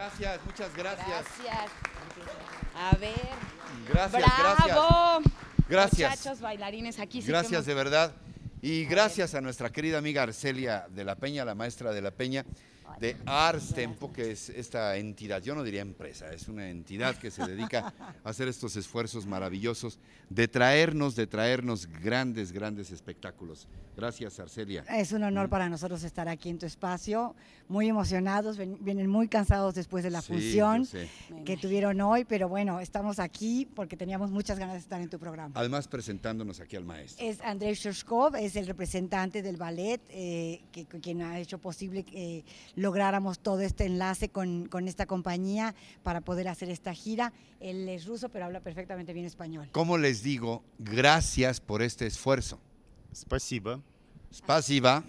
S3: Gracias, muchas gracias.
S4: Gracias. A ver.
S3: Gracias,
S4: ¡Bravo!
S3: gracias. Gracias.
S4: Muchachos bailarines, aquí sí.
S3: Gracias
S4: que
S3: de verdad. Y gracias a nuestra querida amiga Arcelia de la Peña, la maestra de la Peña, de Ars Tempo, que es esta entidad, yo no diría empresa, es una entidad que se dedica a hacer estos esfuerzos maravillosos de traernos, de traernos grandes, grandes espectáculos. Gracias, Arcelia.
S14: Es un honor para nosotros estar aquí en tu espacio, muy emocionados, ven- vienen muy cansados después de la
S3: Sí,
S14: función
S3: yo sé.
S14: que tuvieron hoy, pero bueno, estamos aquí porque teníamos muchas ganas de estar en tu programa.
S3: Además, presentándonos aquí al maestro.
S14: Es Andrei Shorshkov, es el representante del ballet, eh, que, que- quien ha hecho posible que eh, lográramos todo este enlace con, con esta compañía para poder hacer esta gira. Él es ruso, pero habla perfectamente bien español.
S3: ¿Cómo les digo? Gracias por este esfuerzo.
S15: Спасибо.
S3: Spasiba.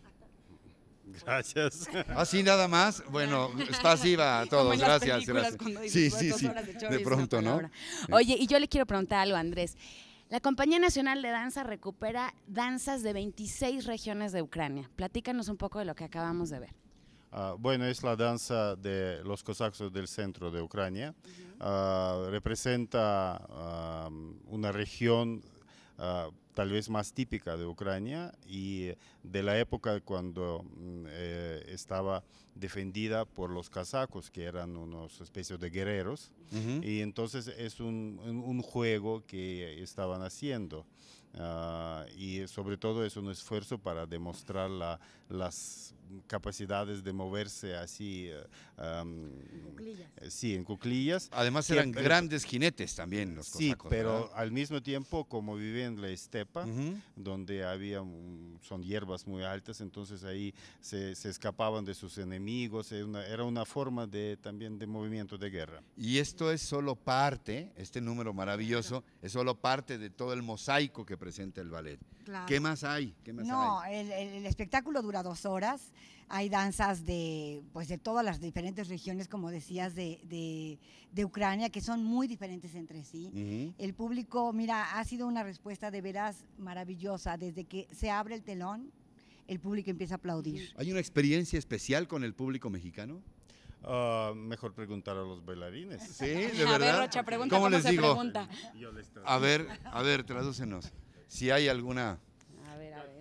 S15: Gracias.
S3: Así nada más. Bueno, spasiba a todos.
S4: Como en las
S3: Gracias,
S4: películas
S3: gracias.
S4: cuando dices,
S3: Sí,
S4: después de
S3: sí,
S4: dos
S3: sí.
S4: horas de show
S3: De
S4: dices
S3: pronto,
S4: una
S3: ¿no?
S4: palabra. Oye, y yo le quiero preguntar algo, Andrés. La Compañía Nacional de Danza recupera danzas de veintiséis regiones de Ucrania. Platícanos un poco de lo que acabamos de ver.
S15: Ah, bueno, es la danza de los cosacos del centro de Ucrania. Ah, representa ah, una región ah, tal vez más típica de Ucrania y de la época cuando mm, eh, estaba defendida por los casacos, que eran unos especies de guerreros.
S3: Ujú.
S15: Y entonces es un, un- un juego que estaban haciendo. Ah, y sobre todo es un esfuerzo para demostrar la- las capacidades de moverse así, eh, am, eh, sí, en cuclillas.
S3: Además
S15: Que-
S3: eran
S15: pero-
S3: grandes jinetes también los
S15: Sí,
S3: cosacos,
S15: pero
S3: ¿verdad?
S15: al mismo tiempo, como viven en la estepa, donde había, mm, son hierbas muy altas, entonces ahí se, se escapaban de sus enemigos, era una, era una forma de, también de movimiento de guerra.
S3: Y esto es solo parte, este número maravilloso, es solo parte de todo el mosaico que presenta el ballet.
S14: Claro.
S3: ¿Qué más hay? ¿Qué más
S14: No,
S3: hay?
S14: el, el- el espectáculo dura dos horas. Hay danzas de, pues de todas las diferentes regiones, como decías, de, de- de Ucrania, que son muy diferentes entre sí.
S3: Ujú.
S14: El público, mira, ha sido una respuesta de veras maravillosa. Desde que se abre el telón, el público empieza a aplaudir.
S3: ¿Hay una experiencia especial con el público mexicano?
S15: Ah, mejor preguntar a los bailarines.
S3: Sí, de
S4: A ver,
S3: verdad.
S4: Rocha, pregunta
S3: ¿Cómo
S4: cómo
S3: les
S4: se
S3: digo?
S4: pregunta.
S15: Yo les
S3: A ver, a ver, tradúcenos. Si hay alguna.
S4: A ver, a ver.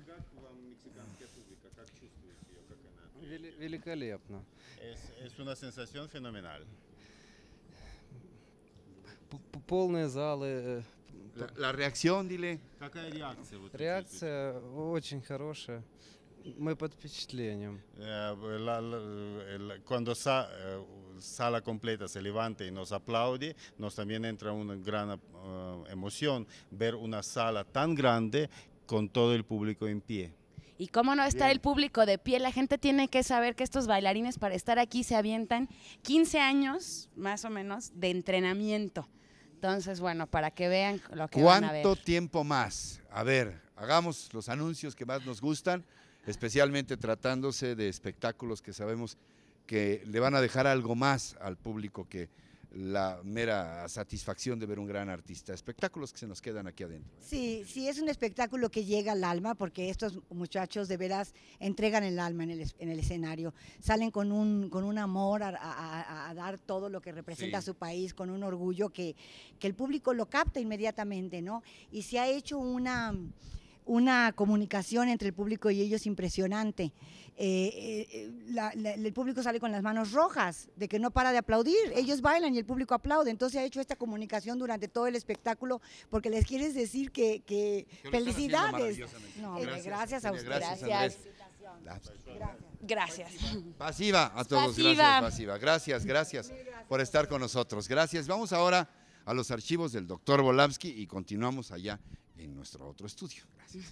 S16: Вели- Великолепно.
S15: Es, es una sensación fenomenal.
S16: П- п- Полные залы. э,
S3: La, la reacción, dile.
S15: Какая реакция? вот
S16: Реакция очень хорошая. Мы под впечатлением.
S15: Eh, la- la- el- cuando sa- eh, sala completa se levanta y nos aplaude, nos también entra una gran eh, emoción ver una sala tan grande con todo el público en pie.
S4: Y cómo no está
S15: Bien.
S4: el público de pie, la gente tiene que saber que estos bailarines para estar aquí se avientan quince años, más o menos, de entrenamiento. Entonces, bueno, para que vean lo que van a ver.
S3: ¿Cuánto tiempo más? A ver, hagamos los anuncios que más nos gustan, especialmente tratándose de espectáculos que sabemos que le van a dejar algo más al público que la mera satisfacción de ver un gran artista. Espectáculos que se nos quedan aquí adentro.
S14: Sí, sí, es un espectáculo que llega al alma porque estos muchachos de veras entregan el alma en el, es- en el escenario, salen con un, con un amor a, a- a- a dar todo lo que representa
S17: Sí.
S14: su país, con un orgullo que, que el público lo capta inmediatamente, ¿no? Y se ha hecho una, una comunicación entre el público y ellos impresionante. Eh, eh, la- la- el público sale con las manos rojas, de que no para de aplaudir, ellos bailan y el público aplaude, entonces ha hecho esta comunicación durante todo el espectáculo porque les quieres decir que, que
S3: Que lo están haciendo
S14: felicidades.
S3: maravillosamente.
S14: No, hombre,
S3: Gracias,
S14: gracias, a
S3: Eugenia,
S14: ustedes.
S3: gracias, Andrés.
S4: Gracias.
S3: Pasiva a todos,
S4: Pasiva.
S3: gracias, Pasiva. Gracias, gracias por estar con nosotros. Gracias. Vamos ahora a los archivos del doctor Volamsky y continuamos allá en nuestro otro estudio. Gracias.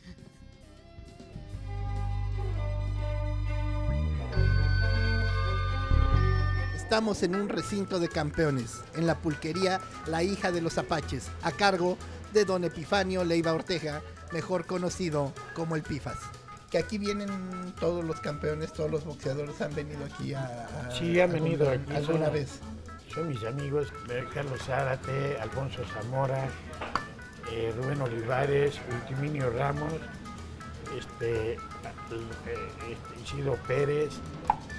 S5: Estamos en un recinto de campeones, en la pulquería La Hija de los Apaches, a cargo de don Epifanio Leiva Ortega, mejor conocido como el Pifas. Que aquí vienen todos los campeones, todos los boxeadores han venido aquí a... a-
S18: Sí, han
S5: alguna-
S18: venido aquí.
S5: ¿Alguna
S18: son-
S5: vez?
S18: Son mis amigos, eh, Carlos Zárate, Alfonso Zamora, eh, Rubén Olivares, Ultiminio Ramos, este, eh, este, Isidro Pérez,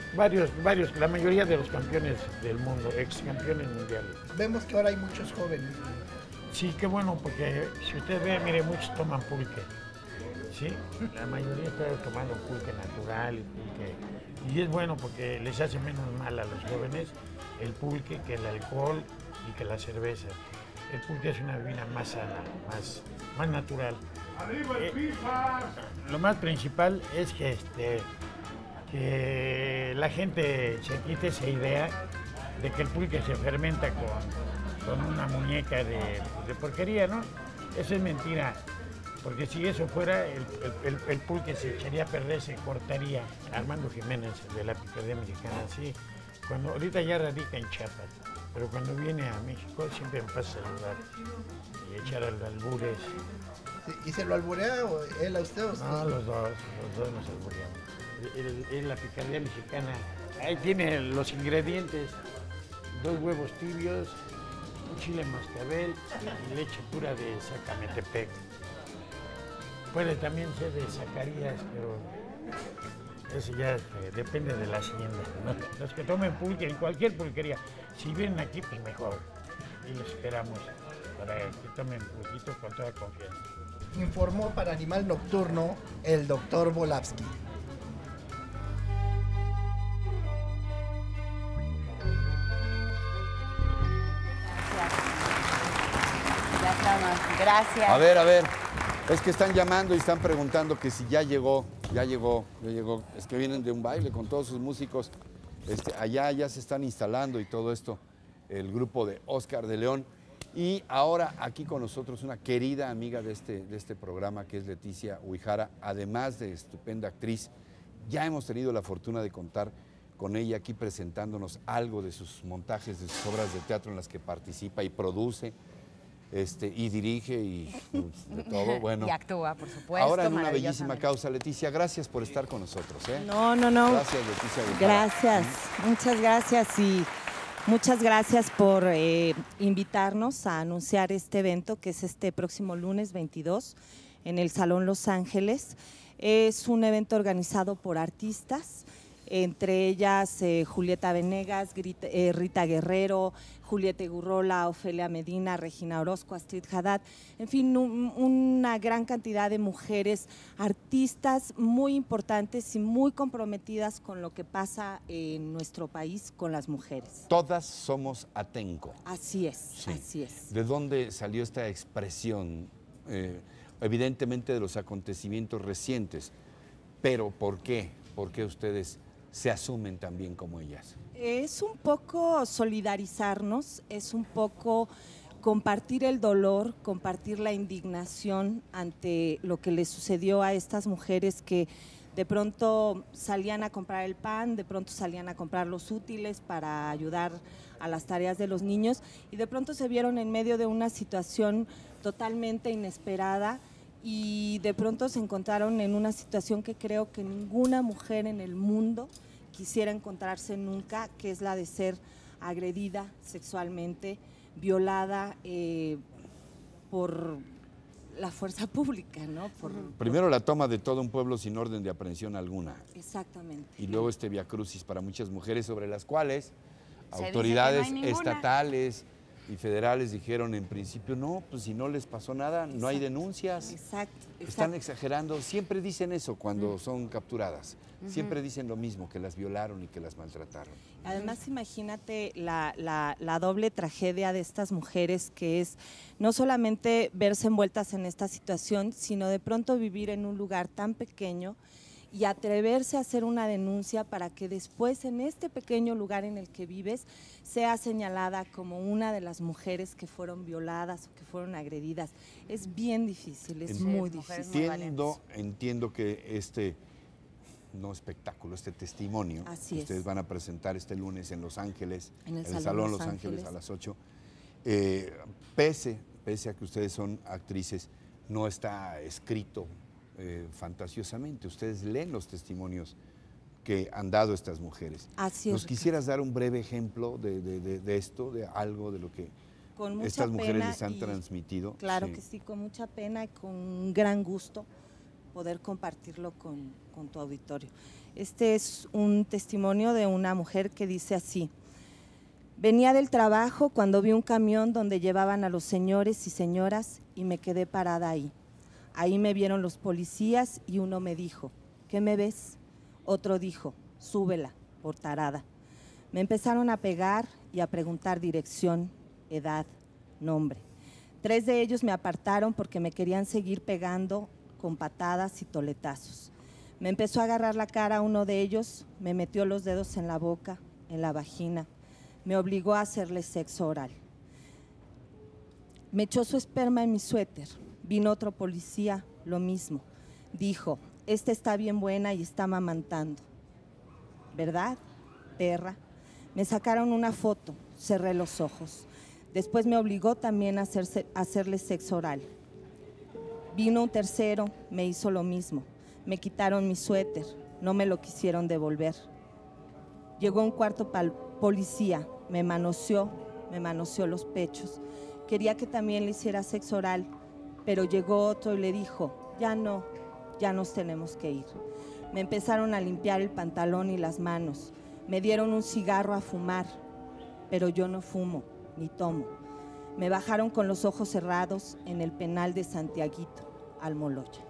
S18: varios, varios, la mayoría de los campeones del mundo, ex campeones mundiales.
S5: Vemos que ahora hay muchos jóvenes.
S18: Sí, qué bueno, porque si usted ve, mire, muchos toman pulque. Sí, la mayoría está tomando pulque natural y pulque. Y es bueno porque les hace menos mal a los jóvenes el pulque que el alcohol y que la cerveza. El pulque es una bebida más sana, más, más natural. Eh, lo más principal es que, este, que la gente se quite esa idea de que el pulque se fermenta con, con una muñeca de, de porquería, ¿no? Eso es mentira, porque si eso fuera, el, el, el pulque se echaría a perder, se cortaría. Armando Jiménez, de la Picardía Mexicana, sí. Cuando, ahorita ya radica en Chiapas, pero cuando viene a México siempre me pasa a saludar y echar al albures.
S5: ¿Y se lo alburea o él a usted o usted?
S18: No, los dos, los dos nos albureamos. Es la Picardía Mexicana. Ahí tiene los ingredientes: dos huevos tibios, un chile mascabel y leche pura de Zacametepec. Puede también ser de Zacarías, pero eso ya este, depende de la hacienda, ¿no? Los que tomen pulque en cualquier pulquería, si vienen aquí, pues mejor. Y los esperamos para que tomen pulquito con toda confianza.
S5: Informó para Animal Nocturno el doctor Volavsky.
S4: Ya estamos. Gracias.
S3: A ver, a ver. Es que están llamando y están preguntando que si ya llegó, ya llegó, ya llegó. Es que vienen de un baile con todos sus músicos. Este, allá ya se están instalando y todo esto. El grupo de Oscar de León. Y ahora aquí con nosotros una querida amiga de este, de este programa, que es Leticia Huijara, además de estupenda actriz. Ya hemos tenido la fortuna de contar con ella aquí presentándonos algo de sus montajes, de sus obras de teatro en las que participa y produce. Este, y dirige y pues, de todo, bueno.
S4: Y actúa, por supuesto.
S3: Ahora en una bellísima causa, Leticia, gracias por estar con nosotros. ¿eh?
S17: No, no, no.
S3: Gracias, Leticia.
S17: Gracias, muchas gracias y muchas gracias por eh, invitarnos a anunciar este evento que es este próximo lunes veintidós en el Salón Los Ángeles. Es un evento organizado por artistas, entre ellas eh, Julieta Venegas, Grita, eh, Rita Guerrero, Julieta Gurrola, Ofelia Medina, Regina Orozco, Astrid Haddad, en fin, un, una gran cantidad de mujeres, artistas muy importantes y muy comprometidas con lo que pasa en nuestro país con las mujeres.
S3: Todas somos Atenco.
S17: Así es,
S3: Sí.
S17: así es.
S3: ¿De dónde salió esta expresión? Eh, evidentemente de los acontecimientos recientes, pero ¿por qué? ¿Por qué ustedes se asumen también como ellas?
S17: Es un poco solidarizarnos, es un poco compartir el dolor, compartir la indignación ante lo que les sucedió a estas mujeres que de pronto salían a comprar el pan, de pronto salían a comprar los útiles para ayudar a las tareas de los niños y de pronto se vieron en medio de una situación totalmente inesperada y de pronto se encontraron en una situación que creo que ninguna mujer en el mundo quisiera encontrarse nunca, que es la de ser agredida sexualmente, violada eh, por la fuerza pública, ¿no? Por,
S3: Primero la toma de todo un pueblo sin orden de aprehensión alguna.
S17: Exactamente.
S3: Y luego este viacrucis para muchas mujeres sobre las cuales
S17: Se
S3: autoridades
S17: dice que no hay ninguna.
S3: estatales y federales dijeron en principio, no, pues si no les pasó nada, no hay denuncias.
S17: Exacto.
S3: Están
S17: exacto.
S3: exagerando, siempre dicen eso cuando
S17: Mm.
S3: son capturadas.
S17: Ujú.
S3: Siempre dicen lo mismo, que las violaron y que las maltrataron.
S17: Además, imagínate la, la, la doble tragedia de estas mujeres, que es no solamente verse envueltas en esta situación, sino de pronto vivir en un lugar tan pequeño y atreverse a hacer una denuncia para que después en este pequeño lugar en el que vives sea señalada como una de las mujeres que fueron violadas o que fueron agredidas. Es bien difícil, es
S3: En-
S17: muy difícil.
S3: Entiendo, entiendo que este no espectáculo, este testimonio
S17: Así
S3: que
S17: es.
S3: ustedes van a presentar este lunes en Los Ángeles,
S17: En el
S3: Salón,
S17: Salón
S3: Los
S17: Los
S3: Ángeles,
S17: Ángeles.
S3: a las ocho, eh, pese, pese a que ustedes son actrices, no está escrito eh, fantasiosamente. Ustedes leen los testimonios que han dado estas mujeres.
S17: Así es,
S3: ¿Nos
S17: Ricardo.
S3: quisieras dar un breve ejemplo de, de- de- de esto, de algo de lo que
S17: Con mucha
S3: estas mujeres
S17: pena
S3: les han
S17: y-
S3: transmitido?
S17: Claro
S3: Sí.
S17: que sí, con mucha pena y con un gran gusto, poder compartirlo con, con tu auditorio. Este es un testimonio de una mujer que dice así: venía del trabajo cuando vi un camión donde llevaban a los señores y señoras y me quedé parada ahí. Ahí me vieron los policías y uno me dijo, ¿qué me ves? Otro dijo, súbela, por tarada. Me empezaron a pegar y a preguntar dirección, edad, nombre. Tres de ellos me apartaron porque me querían seguir pegando con patadas y toletazos. Me empezó a agarrar la cara uno de ellos, me metió los dedos en la boca, en la vagina, me obligó a hacerle sexo oral. Me echó su esperma en mi suéter. Vino otro policía, lo mismo. Dijo, esta está bien buena y está amamantando. ¿Verdad, perra? Me sacaron una foto, cerré los ojos. Después me obligó también a, hacerse, a hacerle sexo oral. Vino un tercero, me hizo lo mismo. Me quitaron mi suéter, no me lo quisieron devolver. Llegó un cuarto policía, me manoseó, me manoseó los pechos. Quería que también le hiciera sexo oral, pero llegó otro y le dijo, ya no, ya nos tenemos que ir. Me empezaron a limpiar el pantalón y las manos. Me dieron un cigarro a fumar, pero yo no fumo ni tomo. Me bajaron con los ojos cerrados en el penal de Santiaguito, Almoloya.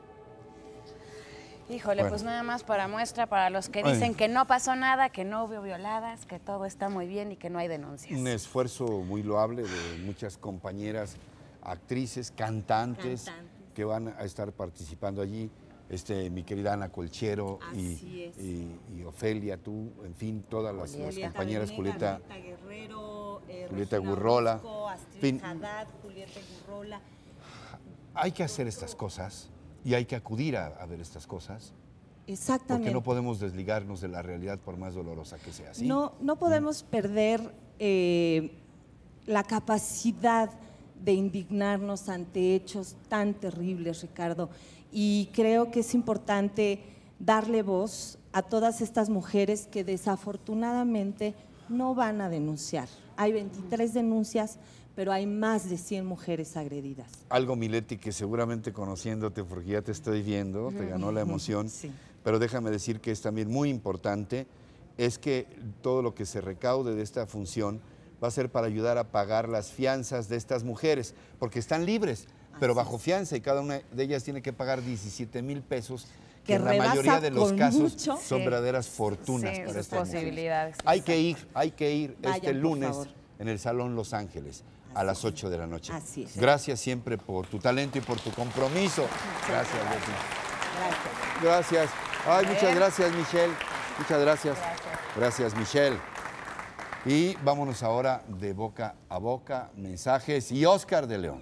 S4: Híjole,
S3: Bueno.
S4: pues nada más para muestra, para los que
S3: Ay.
S4: dicen que no pasó nada, que no hubo violadas, que todo está muy bien y que no hay denuncias.
S3: Un esfuerzo muy loable de muchas compañeras, actrices, cantantes,
S17: Cantantes.
S3: que van a estar participando allí. Este, mi querida Ana Colchero y,
S17: Así es.
S3: y- y Ofelia, tú, en fin, todas las, las
S17: Julieta
S3: compañeras,
S17: Venegas,
S3: Julieta,
S17: Julieta Guerrero, eh,
S3: Julieta
S17: Regina
S3: Gurrola.
S17: Orozco,
S3: En
S17: Astrid
S3: fin.
S17: Haddad, Julieta Gurrola.
S3: Hay que hacer estas cosas y hay que acudir a, a ver estas cosas.
S17: Exactamente.
S3: Porque no podemos desligarnos de la realidad por más dolorosa que sea. ¿Sí?
S17: No, no podemos perder eh, la capacidad de indignarnos ante hechos tan terribles, Ricardo. Y creo que es importante darle voz a todas estas mujeres que desafortunadamente no van a denunciar. Hay veintitrés denuncias, pero hay más de cien mujeres agredidas.
S3: Algo, Mileti, que seguramente conociéndote, porque ya te estoy viendo, te ganó la emoción,
S17: Sí.
S3: pero déjame decir que es también muy importante, es que todo lo que se recaude de esta función va a ser para ayudar a pagar las fianzas de estas mujeres, porque están libres, pero bajo fianza, y cada una de ellas tiene que pagar diecisiete mil pesos, que,
S17: Que
S3: en la
S17: rebasa
S3: mayoría de los
S17: con
S3: casos
S17: mucho.
S3: son
S4: Sí.
S3: verdaderas fortunas
S4: Sí,
S3: para
S4: sus
S3: estas mujeres.
S4: posibilidades.
S3: Hay que ir, hay que ir
S17: Vayan,
S3: este
S17: por
S3: lunes
S17: favor.
S3: en el Salón Los Ángeles a las ocho de la noche.
S17: Así es.
S3: Gracias siempre por tu talento y por tu compromiso. Gracias, Betty.
S17: Gracias.
S3: Gracias. Ay,
S4: A
S3: muchas
S4: ver.
S3: gracias, Michelle. Muchas gracias.
S4: Gracias.
S3: Gracias, Michelle. Y vámonos ahora de boca a boca, mensajes y Oscar de León.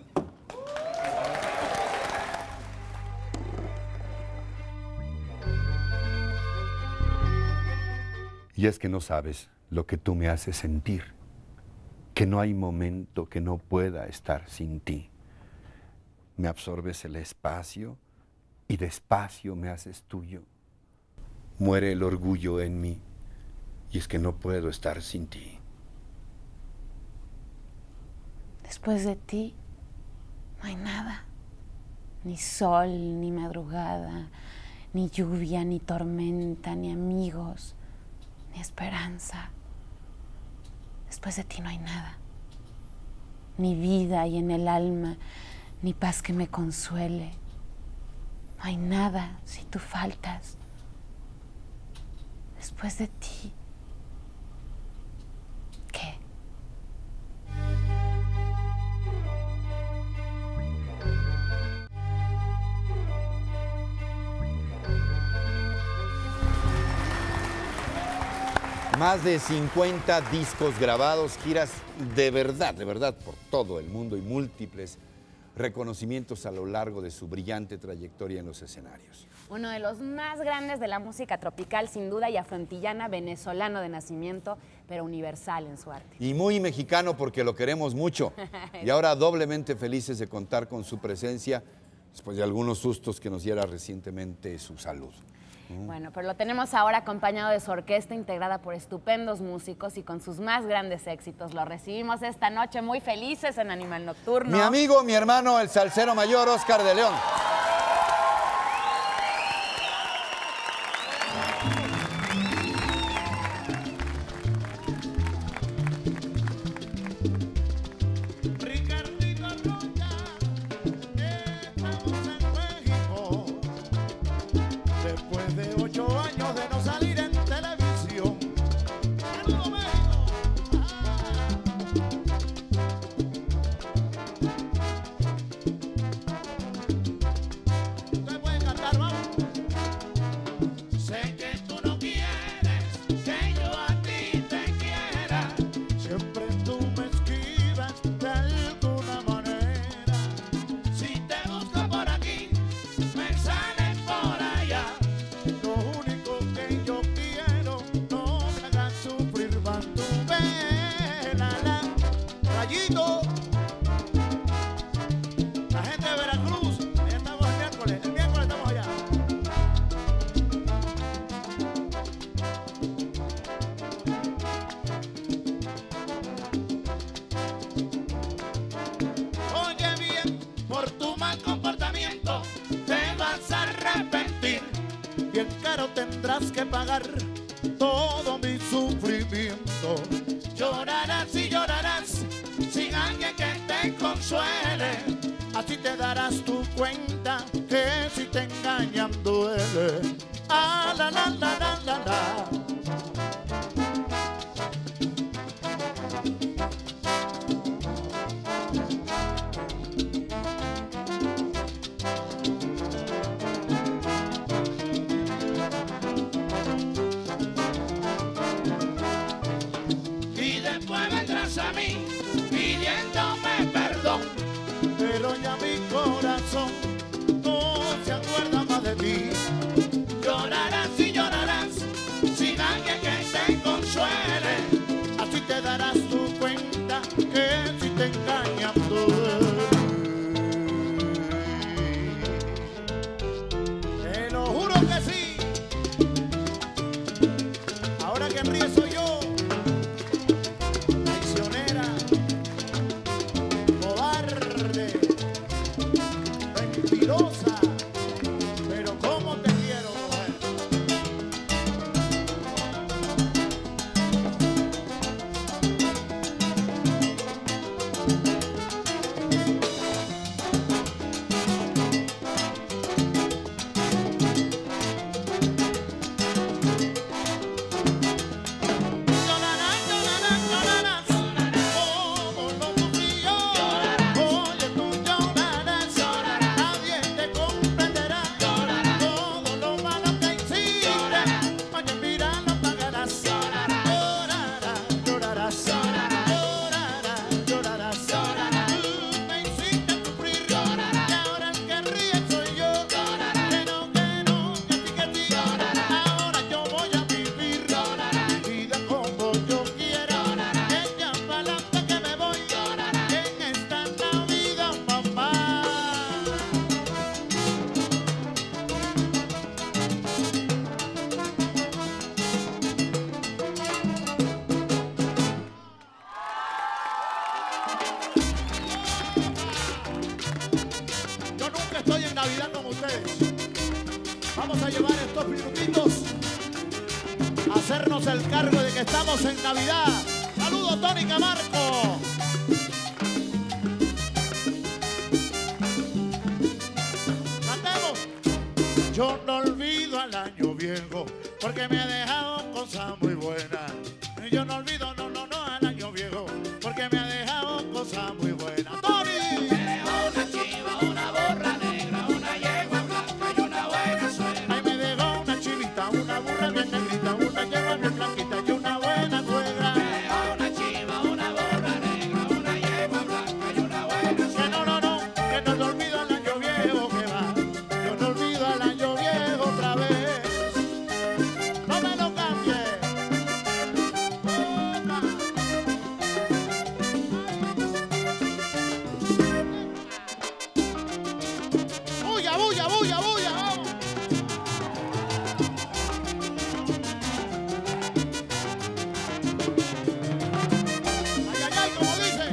S3: Y es que no sabes lo que tú me haces sentir, que no hay momento que no pueda estar sin ti. Me absorbes el espacio y despacio me haces tuyo. Muere el orgullo en mí y es que no puedo estar sin ti.
S4: Después de ti no hay nada, ni sol, ni madrugada, ni lluvia, ni tormenta, ni amigos, ni esperanza. Después de ti no hay nada, ni vida y en el alma, ni paz que me consuele. No hay nada si tú faltas. Después de ti, ¿qué?
S3: Más de cincuenta discos grabados, giras de verdad, de verdad, por todo el mundo y múltiples reconocimientos a lo largo de su brillante trayectoria en los escenarios.
S4: Uno de los más grandes de la música tropical, sin duda, y afrontillana, venezolano de nacimiento, pero universal en su arte.
S3: Y muy mexicano porque lo queremos mucho. Y ahora doblemente felices de contar con su presencia después de algunos sustos que nos diera recientemente su salud.
S4: Bueno, pero lo tenemos ahora acompañado de su orquesta integrada por estupendos músicos y con sus más grandes éxitos. Lo recibimos esta noche muy felices en Animal Nocturno.
S3: Mi amigo, mi hermano, el salsero mayor, Oscar de León.
S2: tendrás que pagar todo mi sufrimiento. Llorarás y llorarás sin alguien que te consuele. Así te darás tu cuenta que si te engañan duele. Ah, la, la, la, la, la, la.
S19: Y después vendrás a mí pidiéndome perdón.
S2: Pero ya mi corazón no se acuerda más de ti.
S19: Llorarás y llorarás sin alguien que te consuele.
S2: Así te darás tu cuenta que si te engañan duele. Te lo juro que sí. Ahora que ríe soy yo. Traicionera, cobarde, mentirosa. Pero cómo te quiero, mujer. Llorarás, llorarás, llorarás, como lo sufrí yo. Oye, tú llorarás, nadie te comprenderá todo lo malo que hiciste. Oye, mira, lo pagarás. Llorarás, llorarás, llorarás, llorarás. Tú me hiciste sufrir y ahora el que ríe soy yo. Que no, que no, que sí, que sí. Ahora yo voy a vivir mi vida como yo quiera. Echa pa'lante que me voy en esta Navidad, mamá. Yo nunca estoy en Navidad con ustedes. Vamos a llevar estos minutitos a hacernos el cargo de que estamos en Navidad. Saludos, Tony Camargo. Cantemos. Yo no olvido al año viejo porque me ha dejado cosas muy buenas. Yo no olvido, no, no, no, al año viejo porque me ha dejado cosas muy buenas. Tony.
S19: Una chiva, una borra negra, una yegua blanca y una buena suegra.
S2: Ay, me dejó una chivita, una burra bien negrita, una yegua bien blanquita y una buena suegra.
S19: Una chiva, una borra negra, una yegua blanca y una buena
S2: Que no, no, no, que no te olvido al año viejo que va. Yo no olvido al año viejo otra vez. No me lo cambies. Bulla, bulla, bulla, bulla, vamos. Ay, ay, ay, como dice.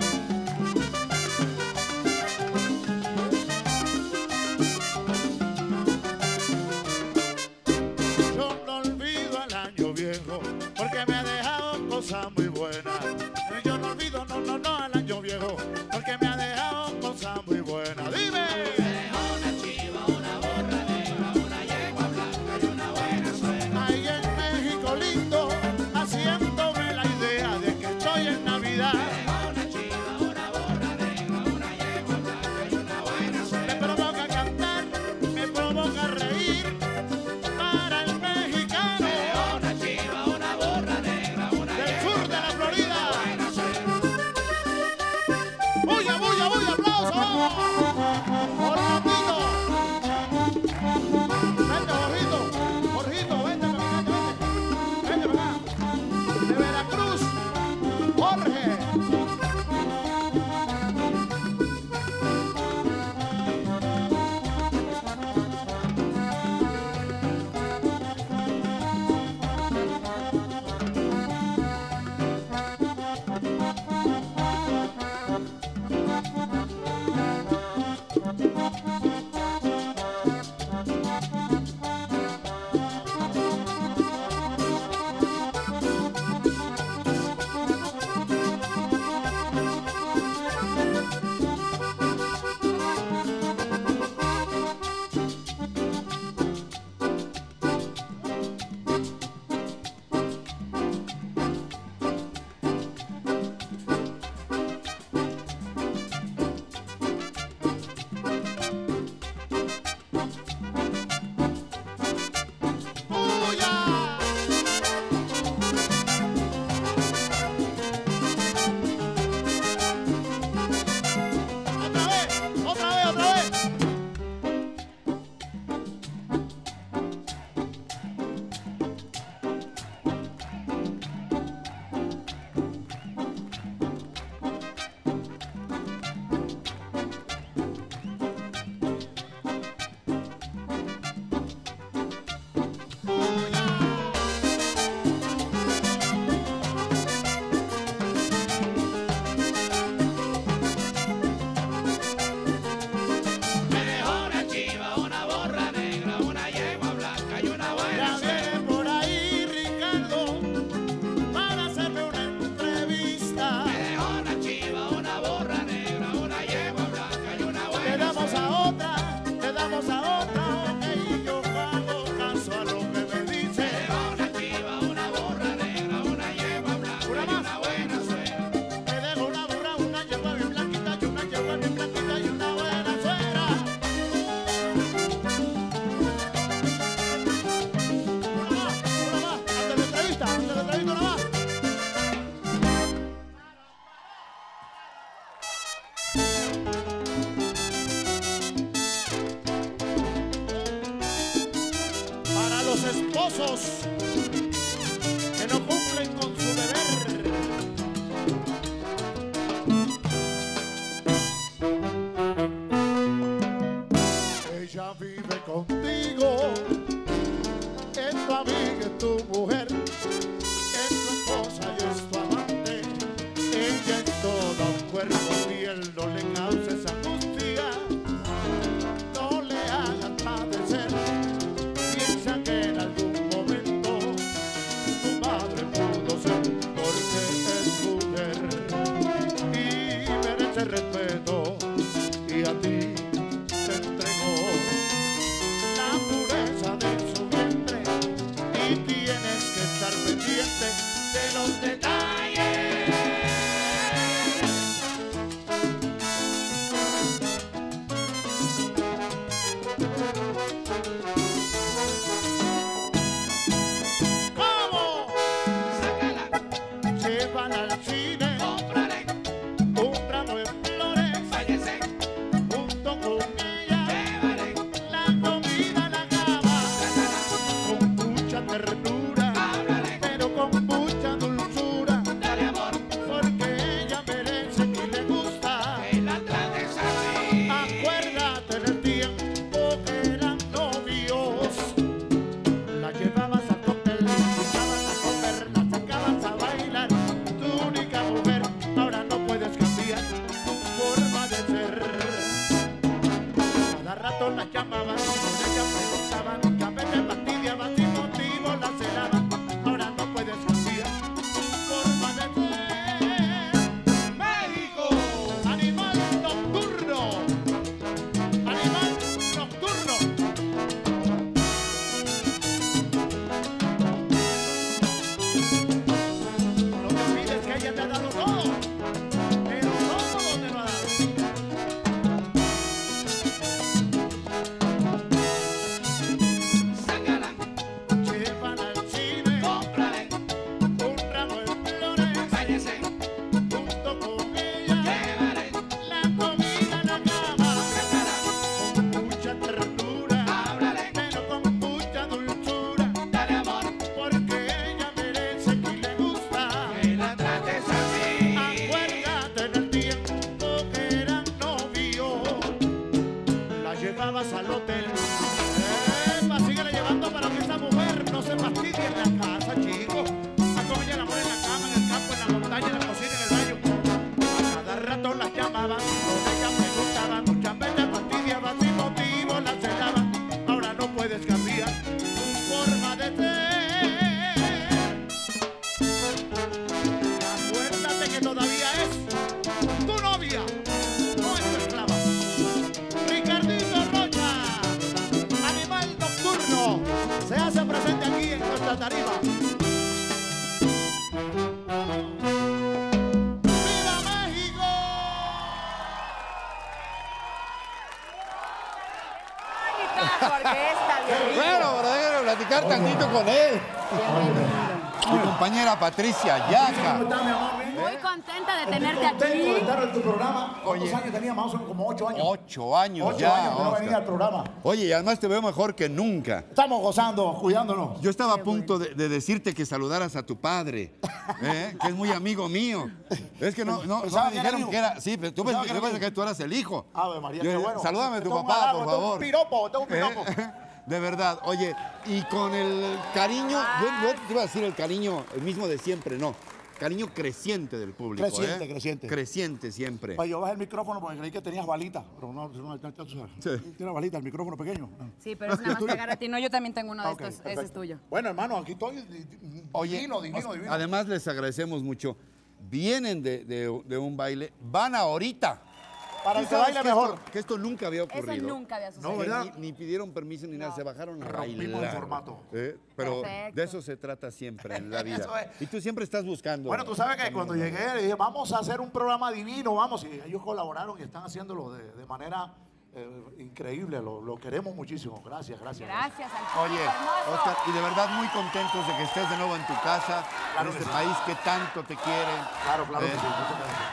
S2: Yo no olvido al año viejo porque me ha dejado cosas muy buenas. Yo no olvido, no, no, no, al año viejo porque me ha dejado cosas muy buenas. Dime.
S19: Una chiva, una borra negra, una yegua blanca y una buena suegra.
S2: Ahí en México lindo, haciéndome la idea de que estoy en Navidad.
S19: Una chiva, una borra negra, una yegua blanca y una buena suegra.
S2: Me provoca cantar, me provoca reír para el mexicano.
S19: Una chiva, una borra negra, una
S2: del
S19: yegua
S2: sur de la Florida.
S19: buena suegra.
S2: ¡Bulla, bulla, bulla! ¡Aplausos! ¡Orlandito! Vente, Jorgito. Jorgito, vente para acá, vente. Vente para acá. De Veracruz, Jorge. los esposos que no cumplen con su deber. Ella vive contigo, es tu amiga, es tu mujer, es tu esposa y es tu amante. Ella es toda un cuerpo, piel, no le causes angustia, no le hagas padecer. Piensa que en algún momento tu madre pudo ser, porque es mujer y merece respeto, y a ti te entregó la pureza de su vientre, y tienes que estar pendiente de los detalles. ¿Cómo? Sácala. Llévala al cine. Cómprale un ramo de flores. Váyase junto con ella. Llévale la comida a la cama. Con mucha ternura. Háblale. Pero con mucha dulzura. Dale amor. Porque ella merece y le gusta que la trates así. Acuérdate del tiempo que eran novios. La llevabas al cóctel, la invitabas a comer, la sacabas a bailar. Tu única mujer, ahora no puedes cambiar tu forma de ser. Cada rato la llamaban, con ella preguntaban, muchas veces fastidiaban, sin motivo la celaban. Ahora no puedes cambiar tu forma de ser. México, animal nocturno, animal nocturno. No te olvides que ella te ha dado todo, pero todo te lo ha dado. Sácala. Llévala al cine. Cómprale un ramo de flores. Váyase junto con ella. Llévale la comida a la cama. Sácala. Con mucha ternura. Háblale. Pero con mucha dulzura. Dale amor. Porque ella merece y le gusta que la trates así. Acuérdate del tiempo que eran novios. La llevabas al hotel. Epa, síguela llevando para que esa mujer no se fastidie en la casa, chicos. A comer el amor en la cama, en el campo, en la montaña, en la cocina, en el baño. A cada rato las llamaban, con ella preguntaban, muchas veces fastidiaban, sin motivo la celaban. Ahora no puedes cambiar tu forma de ser. Acuérdate que todavía es tu novia, no es tu esclava. Ricardito Rocha, animal nocturno, se hace presente aquí en nuestra tarima. ¡Viva México!
S4: Porque está bien.
S3: Bueno, pero déjenme platicar tantito con él. Mi compañera Patricia Yaca.
S4: Muy contenta de tenerte
S13: Contento de
S4: aquí.
S13: estar en tu programa. ¿Cuántos
S3: Oye.
S13: años tenía? Más o menos como ocho años.
S3: Ocho años
S13: Ocho
S3: ya.
S13: años que no
S3: Oscar.
S13: venía al programa.
S3: Oye, y además te veo mejor que nunca.
S13: Estamos gozando, cuidándonos.
S3: Yo estaba a punto de, de decirte que saludaras a tu padre, ¿eh? Que es muy amigo mío. Es que no, no, no
S13: Pensaba
S3: me
S13: que era
S3: dijeron
S13: hijo.
S3: que era. Sí, pero tú
S13: Pensaba
S3: pensabas
S13: que era
S3: que,
S13: hijo.
S3: que tú eras el hijo.
S13: Ave María,
S3: Yo-
S13: qué bueno.
S3: Salúdame a tu
S13: Esto es un
S3: papá,
S13: halago,
S3: por
S13: esto es un
S3: favor.
S13: piropo, esto es un piropo.
S3: De verdad, oye, y con el cariño, yo, yo te iba a decir el cariño, el mismo de siempre, no. Cariño creciente del público.
S13: Creciente,
S3: ¿eh?
S13: creciente.
S3: Creciente siempre.
S13: Pues yo bajé el micrófono porque creí que tenías balita. Pero no, no, no, no, no tiene balita, el micrófono pequeño.
S4: Sí, pero es nada más pegar a ti. No, yo también tengo uno de
S13: Ah, ok,
S4: estos. Ese
S13: perfecto.
S4: es tuyo.
S13: Bueno, hermano, aquí estoy
S3: Oye,
S13: divino, divino,
S3: Oscar,
S13: divino.
S3: además les agradecemos mucho. Vienen de, de- de un baile, van ahorita.
S13: Para
S3: Tú
S13: el que
S3: sabes
S13: baile
S3: que
S13: mejor.
S3: Esto, que esto nunca había ocurrido.
S4: Eso nunca había sucedido.
S3: No,
S13: ¿verdad?
S3: Ni, ni pidieron permiso ni nada, se bajaron a
S13: Rompimos
S3: bailar.
S13: el formato.
S3: ¿Eh? Pero
S4: Perfecto.
S3: de eso se trata siempre en la vida.
S13: Eso es.
S3: Y tú siempre estás buscando.
S13: Bueno, tú sabes que cuando llegué le dije, vamos a hacer un programa divino, vamos. Y ellos colaboraron y están haciéndolo de, de manera eh, increíble. Lo, lo queremos muchísimo. Gracias, gracias.
S4: Gracias al
S3: Oye,
S4: público hermoso.
S3: Oscar, y de verdad muy contentos de que estés de nuevo en tu casa,
S13: Claro
S3: en
S13: que
S3: este
S13: sí.
S3: país que tanto te quiere.
S13: Claro, claro
S3: ¿Eh?
S13: que sí. muchas gracias.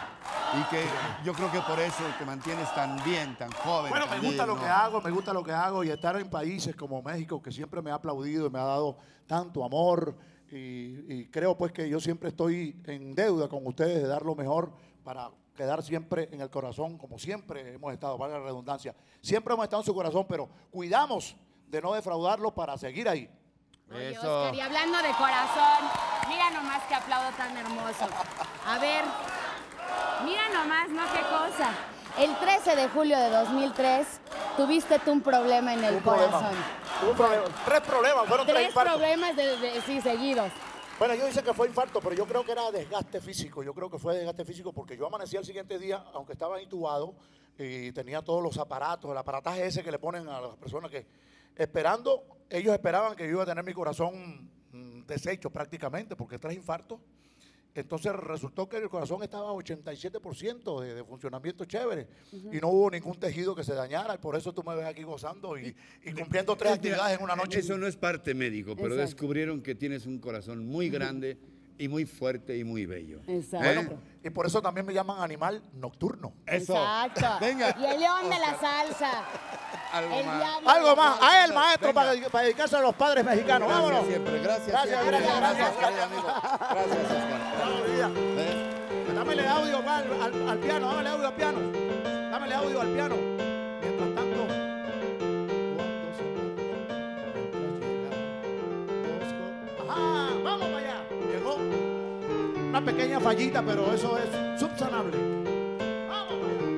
S3: Y que yo creo que por eso te mantienes tan bien, tan joven.
S13: Bueno,
S3: tan
S13: me gusta
S3: digno.
S13: lo que hago, me gusta lo que hago y estar en países como México, que siempre me ha aplaudido y me ha dado tanto amor. Y, y creo pues que yo siempre estoy en deuda con ustedes de dar lo mejor para quedar siempre en el corazón, como siempre hemos estado, valga la redundancia. Siempre hemos estado en su corazón, pero cuidamos de no defraudarlo para seguir ahí.
S4: Oye, Oscar, y hablando de corazón, mira nomás que aplaudo tan hermoso. A ver, mira nomás, ¿no? Qué cosa. El trece de julio de dos mil tres tuviste tú un problema en el
S13: Un problema.
S4: corazón.
S13: Un problema. Tres problemas, fueron tres
S4: Tres
S13: infartos.
S4: problemas de, de- sí, seguidos.
S13: Bueno, yo dice que fue infarto, pero yo creo que era desgaste físico. Yo creo que fue desgaste físico porque yo amanecí al siguiente día, aunque estaba intubado y tenía todos los aparatos, el aparataje ese que le ponen a las personas que, esperando, ellos esperaban que yo iba a tener mi corazón mm, deshecho prácticamente, porque tres infartos. Entonces resultó que el corazón estaba a ochenta y siete por ciento de, de funcionamiento chévere.
S3: Ujú.
S13: Y no hubo ningún tejido que se dañara. Y por eso tú me ves aquí gozando y, y cumpliendo tres actividades en una noche.
S3: Eso no es parte médico, pero
S13: Exacto.
S3: descubrieron que tienes un corazón muy grande y muy fuerte y muy bello.
S13: Bueno, y por eso también me llaman animal nocturno.
S3: Eso.
S4: Exacto.
S3: Venga.
S4: Y el león de la salsa.
S3: Algo
S4: el
S3: más.
S4: diablo de
S13: Algo
S4: la
S13: más.
S4: salsa.
S13: A él, maestro, para, para dedicarse a los padres mexicanos.
S3: Gracias
S13: Vámonos.
S3: siempre, gracias
S13: Gracias,
S3: siempre.
S13: gracias,
S3: Gracias,
S13: gracias.
S3: querido amigo. Gracias, Oscar.
S13: Dámele audio al, al, al piano, dámele audio al piano. Dámele audio al piano. Mientras tanto, cuando se marcha, mientras llega, ajá, vamos para allá. Llegó una pequeña fallita, pero eso es subsanable. Vamos para allá.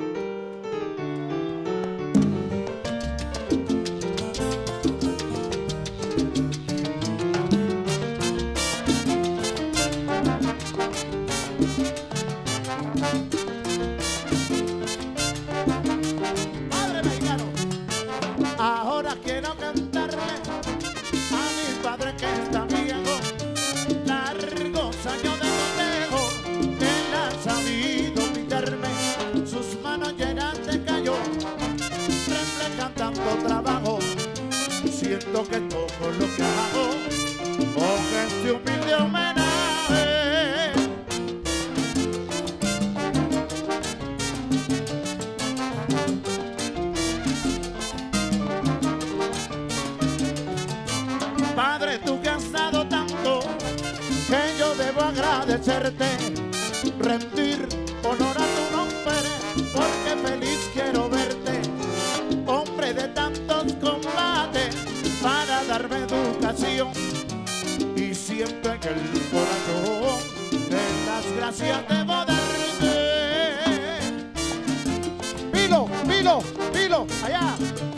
S13: Padre mexicano, ahora quiero cantarle a mi padre que está viejo, largos años de cotejo, él ha sabido pintarme, sus manos llenas de callo, reflejan tanto trabajo, siento que todo lo que hago con este humilde homenaje. Padre, tú que has dado tanto, que yo debo agradecerte, rendir honor a tu nombre, porque feliz quiero verte, hombre de tantos combates, para darme educación, y siento en el corazón de las gracias debo darte. Pilo, pilo, pilo, allá.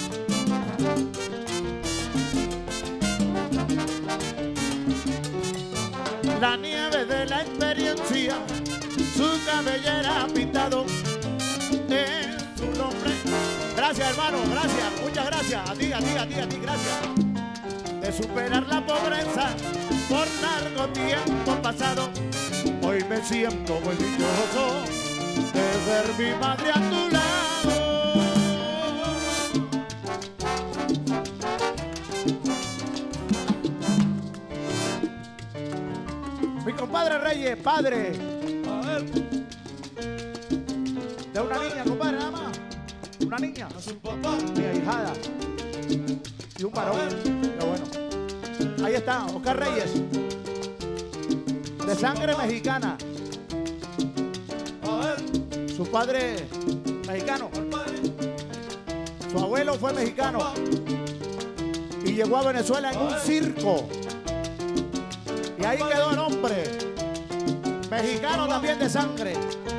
S13: La nieve de la experiencia, su cabellera pintado en su nombre. Gracias, hermano, gracias, muchas gracias. A ti, a ti, a ti, a ti, gracias. De superar la pobreza por largo tiempo pasado, hoy me siento muy dichoso de ver mi madre a tu lado. Mi compadre Reyes, padre de una niña, compadre, nada más. Una niña, mi ahijada. Y un varón. Qué bueno. Ahí está, Oscar Reyes. De sangre mexicana. Su padre mexicano. Su abuelo fue mexicano. Y llegó a Venezuela en un circo. Y ahí quedó el hombre, mexicano también de sangre.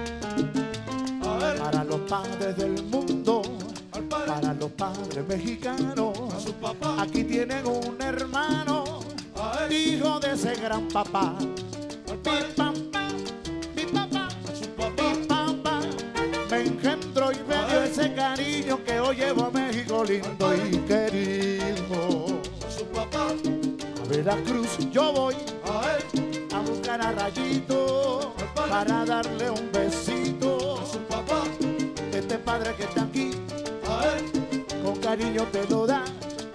S13: Para los padres del mundo, para los padres mexicanos, aquí tienen un hermano, hijo de ese gran papá. Mi papá, mi papá, mi papá, me engendró y me dio ese cariño que hoy llevo a México lindo y querido. A Veracruz yo voy a buscar a Rayito para darle un besito. Este padre que está aquí con cariño te lo da.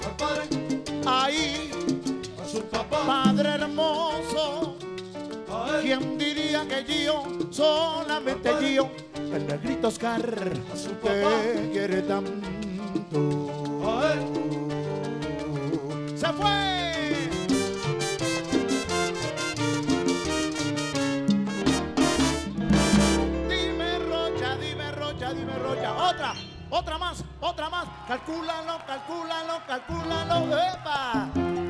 S13: Ahí, padre hermoso, ¿quién diría que yo, solamente yo, el negrito Oscar te quiere tanto. ¡Se fue! Dime Rocha, dime Rocha, dime Rocha. Otra, otra más, otra más. Calcúlalo, calcúlalo, calcúlalo. ¡Epa!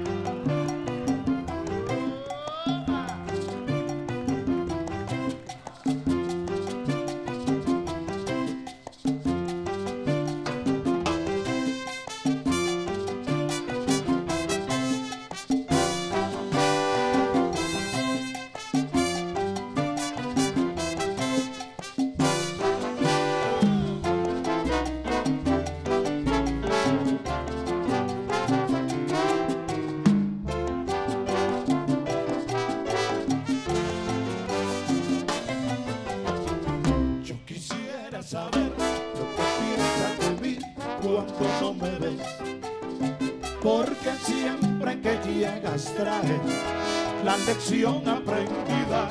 S19: Porque siempre que llegas trae la lección aprendida.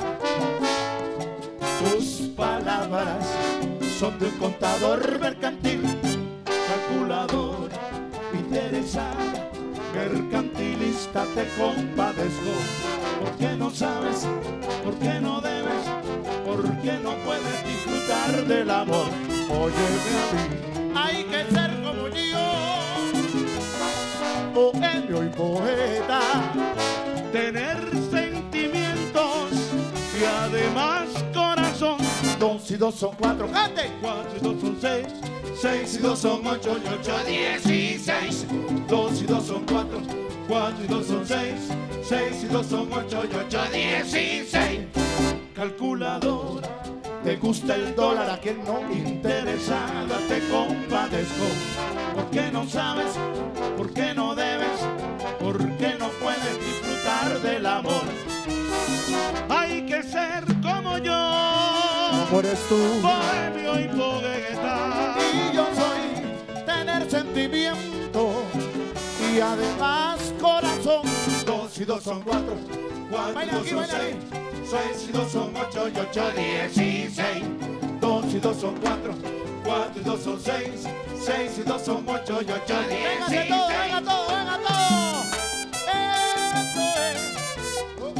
S19: Tus palabras son de un contador mercantil, calculador, interesada, mercantilista, te compadezco. Porque no sabes, porque no debes, porque no puedes disfrutar del amor. Óyeme a mí, hay que ser como yo, bohemio y poeta, tener sentimientos y además corazón. Dos y dos son cuatro, ¡cante! Cuatro y dos son seis, seis y dos son ocho y ocho dieciséis. Dos y dos son cuatro, cuatro y dos son seis, seis y dos son ocho y ocho dieciséis. Calculadora, te gusta el dólar, a quien no, interesada, te compadezco. ¿Por qué no sabes? ¿Por qué no debes? ¿Por qué no puedes disfrutar del amor? Hay que ser como yo,
S13: como eres tú,
S19: bohemio y poeta.
S13: Y yo soy tener sentimiento y además corazón.
S19: Dos y dos son cuatro, cuatro y dos son seis, seis y dos son ocho y ocho dieciséis. Dos y dos son cuatro, cuatro y dos son seis, seis y dos son ocho y ocho dieciséis.
S13: Venga todo, venga todo, venga todo. Eso es.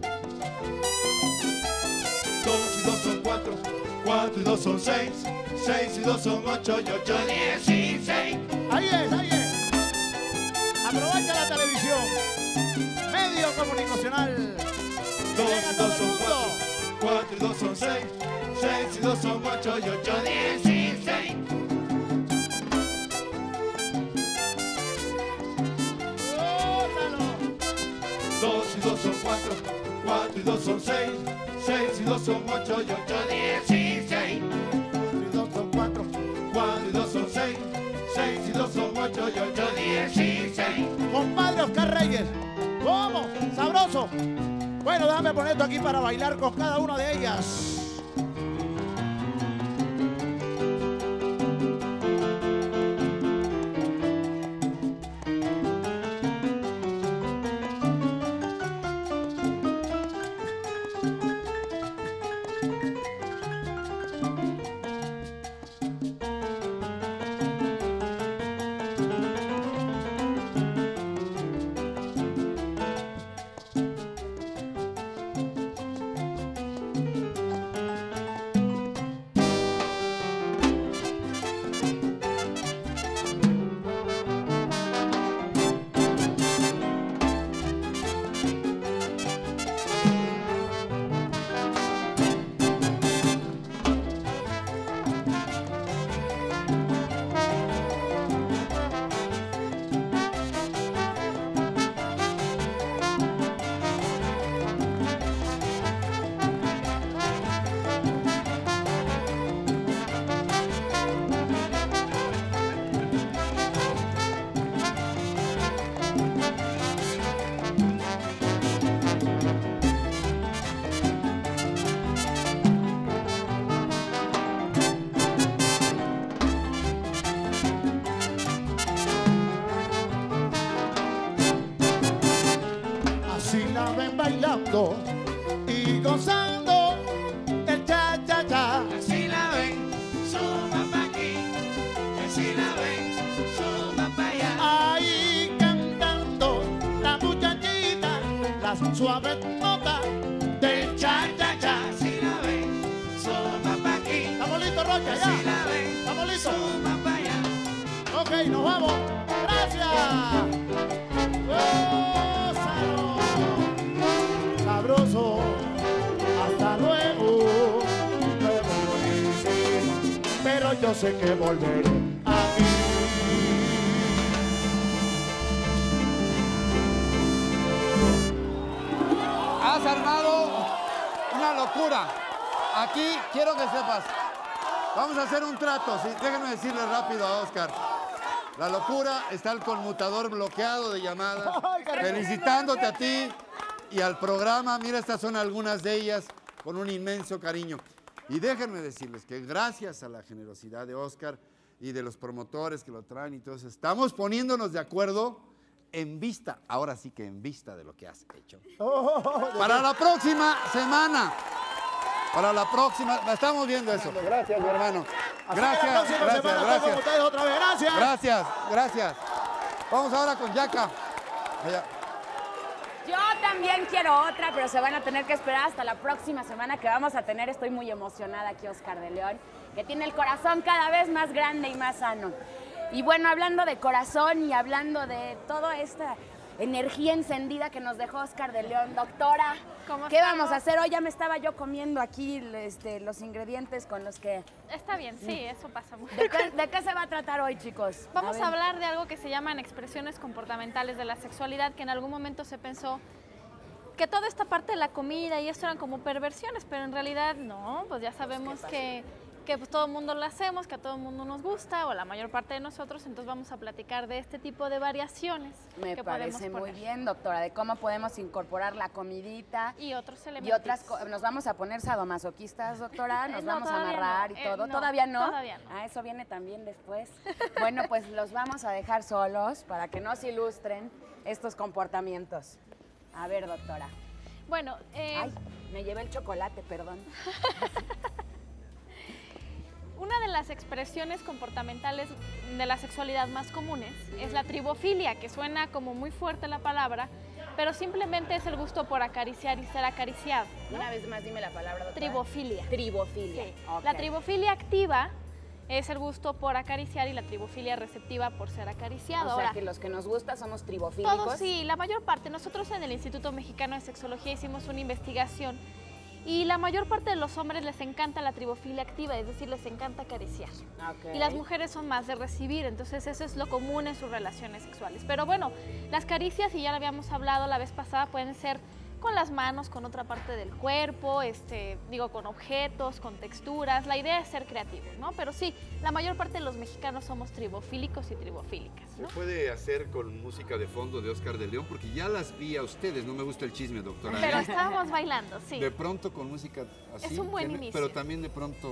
S19: Dos y dos son cuatro, cuatro y dos son seis, seis y dos son ocho y ocho dieciséis.
S13: Ahí es, ahí es. Aprovecha la televisión, medio comunicacional.
S19: Dos y dos son cuatro, cuatro y dos son seis, seis y dos son ocho y ocho dieciséis. Dos y dos son cuatro, cuatro y dos son seis, seis y dos son ocho y ocho dieciséis.
S13: Dos y dos son cuatro,
S19: cuatro y dos son seis, seis y dos son ocho y ocho dieciséis.
S13: Compadre Oscar Reyes, ¿cómo? Sabroso. Bueno, déjame poner esto aquí para bailar con cada una de ellas. bailando y gozando el cha cha cha.
S19: Así la ven las suaves notas del cha-cha-cha.
S2: Si la ves, suma pa' aquí.
S19: ¿Estamos listos, Rocha? Ya.
S2: Si la ves,
S19: ¿Estamos listos?
S2: suma pa' allá.
S19: Ok, nos vamos. Gracias. Gózalo. Sabroso. Hasta luego. Luego lo hice, pero yo sé que volveré aquí.
S3: Has armado una locura. Aquí quiero que sepas. Vamos a hacer un trato. ¿Sí? Déjenme decirle rápido a Oscar. La locura está el conmutador bloqueado de llamadas. Felicitándote a ti y al programa. Mira, estas son algunas de ellas con un inmenso cariño. Y déjenme decirles que gracias a la generosidad de Oscar y de los promotores que lo traen y todo eso, estamos poniéndonos de acuerdo en vista, ahora sí que en vista de lo que has hecho. Para la próxima semana. Para la próxima, estamos viendo eso. Gracias, mi hermano. Gracias, gracias, gracias.
S19: Ustedes otra vez. Gracias.
S3: Gracias, gracias. Vamos ahora con Yaca. Allá.
S4: Yo también quiero otra, pero se van a tener que esperar hasta la próxima semana que vamos a tener. Estoy muy emocionada aquí, Oscar de León, que tiene el corazón cada vez más grande y más sano. Y bueno, hablando de corazón y hablando de toda esta energía encendida que nos dejó Oscar de León, doctora, ¿qué vamos a hacer hoy? Ya me estaba yo comiendo aquí este, los ingredientes con los que...
S20: Está bien, sí, eso pasa mucho.
S4: ¿De qué, de qué se va a tratar hoy, chicos?
S20: Vamos
S4: a,
S20: a hablar de algo que se llaman expresiones comportamentales de la sexualidad, que en algún momento se pensó que toda esta parte de la comida y esto eran como perversiones, pero en realidad no, pues ya sabemos que... que pues todo el mundo lo hacemos, que a todo el mundo nos gusta, o la mayor parte de nosotros, entonces vamos a platicar de este tipo de variaciones.
S4: Me
S20: que
S4: parece muy bien, doctora, de cómo podemos incorporar la comidita.
S20: Y otros elementos.
S4: Y otras nos vamos a poner sadomasoquistas, doctora, nos
S20: no,
S4: vamos a amarrar
S20: no.
S4: y todo.
S20: Eh, no,
S4: ¿Todavía no?
S20: Todavía no.
S4: Ah, eso viene también después. Bueno, pues los vamos a dejar solos para que nos ilustren estos comportamientos. A ver, doctora.
S20: Bueno, eh...
S4: Ay, me llevé el chocolate, perdón.
S20: Una de las expresiones comportamentales de la sexualidad más comunes es la tribofilia, que suena como muy fuerte la palabra, pero simplemente es el gusto por acariciar y ser acariciado, ¿no?
S4: Una vez más, dime la palabra, doctora.
S20: Tribofilia.
S4: Tribofilia.
S20: Sí.
S4: Okay.
S20: La tribofilia activa es el gusto por acariciar y la tribofilia receptiva por ser acariciado.
S4: O sea,
S20: Ahora,
S4: que los que nos gusta somos tribofílicos.
S20: todos sí, la mayor parte. Nosotros en el Instituto Mexicano de Sexología hicimos una investigación y la mayor parte de los hombres les encanta la tribofilia activa, es decir, les encanta acariciar.
S4: Okay.
S20: Y las mujeres son más de recibir, entonces eso es lo común en sus relaciones sexuales. Pero bueno, las caricias, y ya lo habíamos hablado la vez pasada, pueden ser con las manos, con otra parte del cuerpo, este, digo, con objetos, con texturas. La idea es ser creativos, ¿no? Pero sí, la mayor parte de los mexicanos somos tribofílicos y tribofílicas, ¿no?
S3: ¿Se puede hacer con música de fondo de Oscar de León? Porque ya las vi a ustedes, no me gusta el chisme, doctora.
S20: Pero estábamos bailando, sí.
S3: De pronto con música así.
S20: Es un buen
S3: tiene,
S20: inicio.
S3: Pero también de pronto...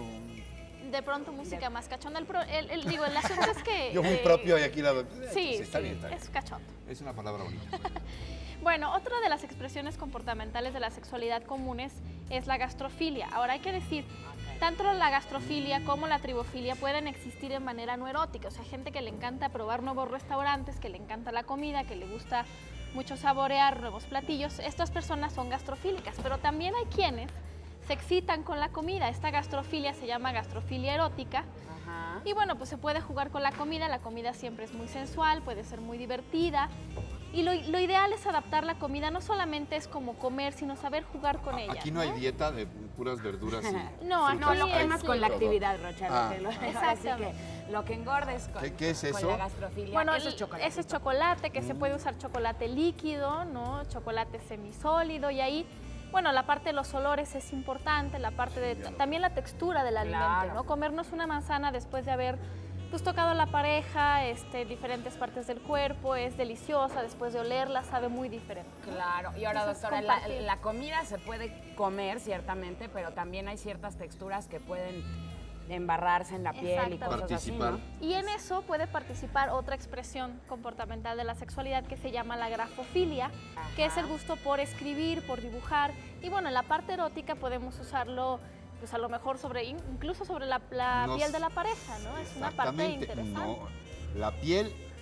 S20: De pronto música más cachonda. El, pro, el, el, digo, el asunto es que...
S3: Yo muy
S20: eh,
S3: propio y aquí la...
S20: Sí,
S3: está
S20: sí,
S3: bien, está bien.
S20: es cachondo.
S3: Es una palabra bonita.
S20: Bueno, otra de las expresiones comportamentales de la sexualidad comunes es la gastrofilia. Ahora hay que decir, tanto la gastrofilia como la tribofilia pueden existir de manera no erótica. O sea, gente que le encanta probar nuevos restaurantes, que le encanta la comida, que le gusta mucho saborear nuevos platillos. Estas personas son gastrofílicas, pero también hay quienes se excitan con la comida. Esta gastrofilia se llama gastrofilia erótica. Ajá. Y bueno, pues se puede jugar con la comida. La comida siempre es muy sensual, puede ser muy divertida. Y lo, lo ideal es adaptar la comida, no solamente es como comer, sino saber jugar con ella.
S3: Aquí no, ¿no? hay dieta de puras verduras y
S20: No,
S4: no, lo
S20: quemas
S4: con la actividad, Rocha.
S3: Ah.
S4: Lo que, lo, así que lo que engordes con,
S3: ¿Qué, qué es eso?
S4: con la gastrofilia.
S20: Bueno,
S4: eso es chocolate.
S20: Ese es chocolate, que
S3: mm.
S20: se puede usar chocolate líquido, ¿no? Chocolate semisólido, y ahí, bueno, la parte de los olores es importante, la parte de, también la textura del
S4: claro.
S20: alimento, ¿no? Comernos una manzana después de haber pues tocado a la pareja, este, diferentes partes del cuerpo, es deliciosa, después de olerla sabe muy diferente.
S4: Claro, y ahora,
S20: Entonces,
S4: doctora, la, la comida se puede comer ciertamente, pero también hay ciertas texturas que pueden embarrarse en la piel y cosas así, ¿no?
S20: Y en eso puede participar otra expresión comportamental de la sexualidad que se llama la grafofilia, Ajá. que es el gusto por escribir, por dibujar, y bueno, en la parte erótica podemos usarlo pues a lo mejor sobre, incluso sobre la, la
S3: no,
S20: piel de la pareja, ¿no? Es una parte interesante.
S3: No, la piel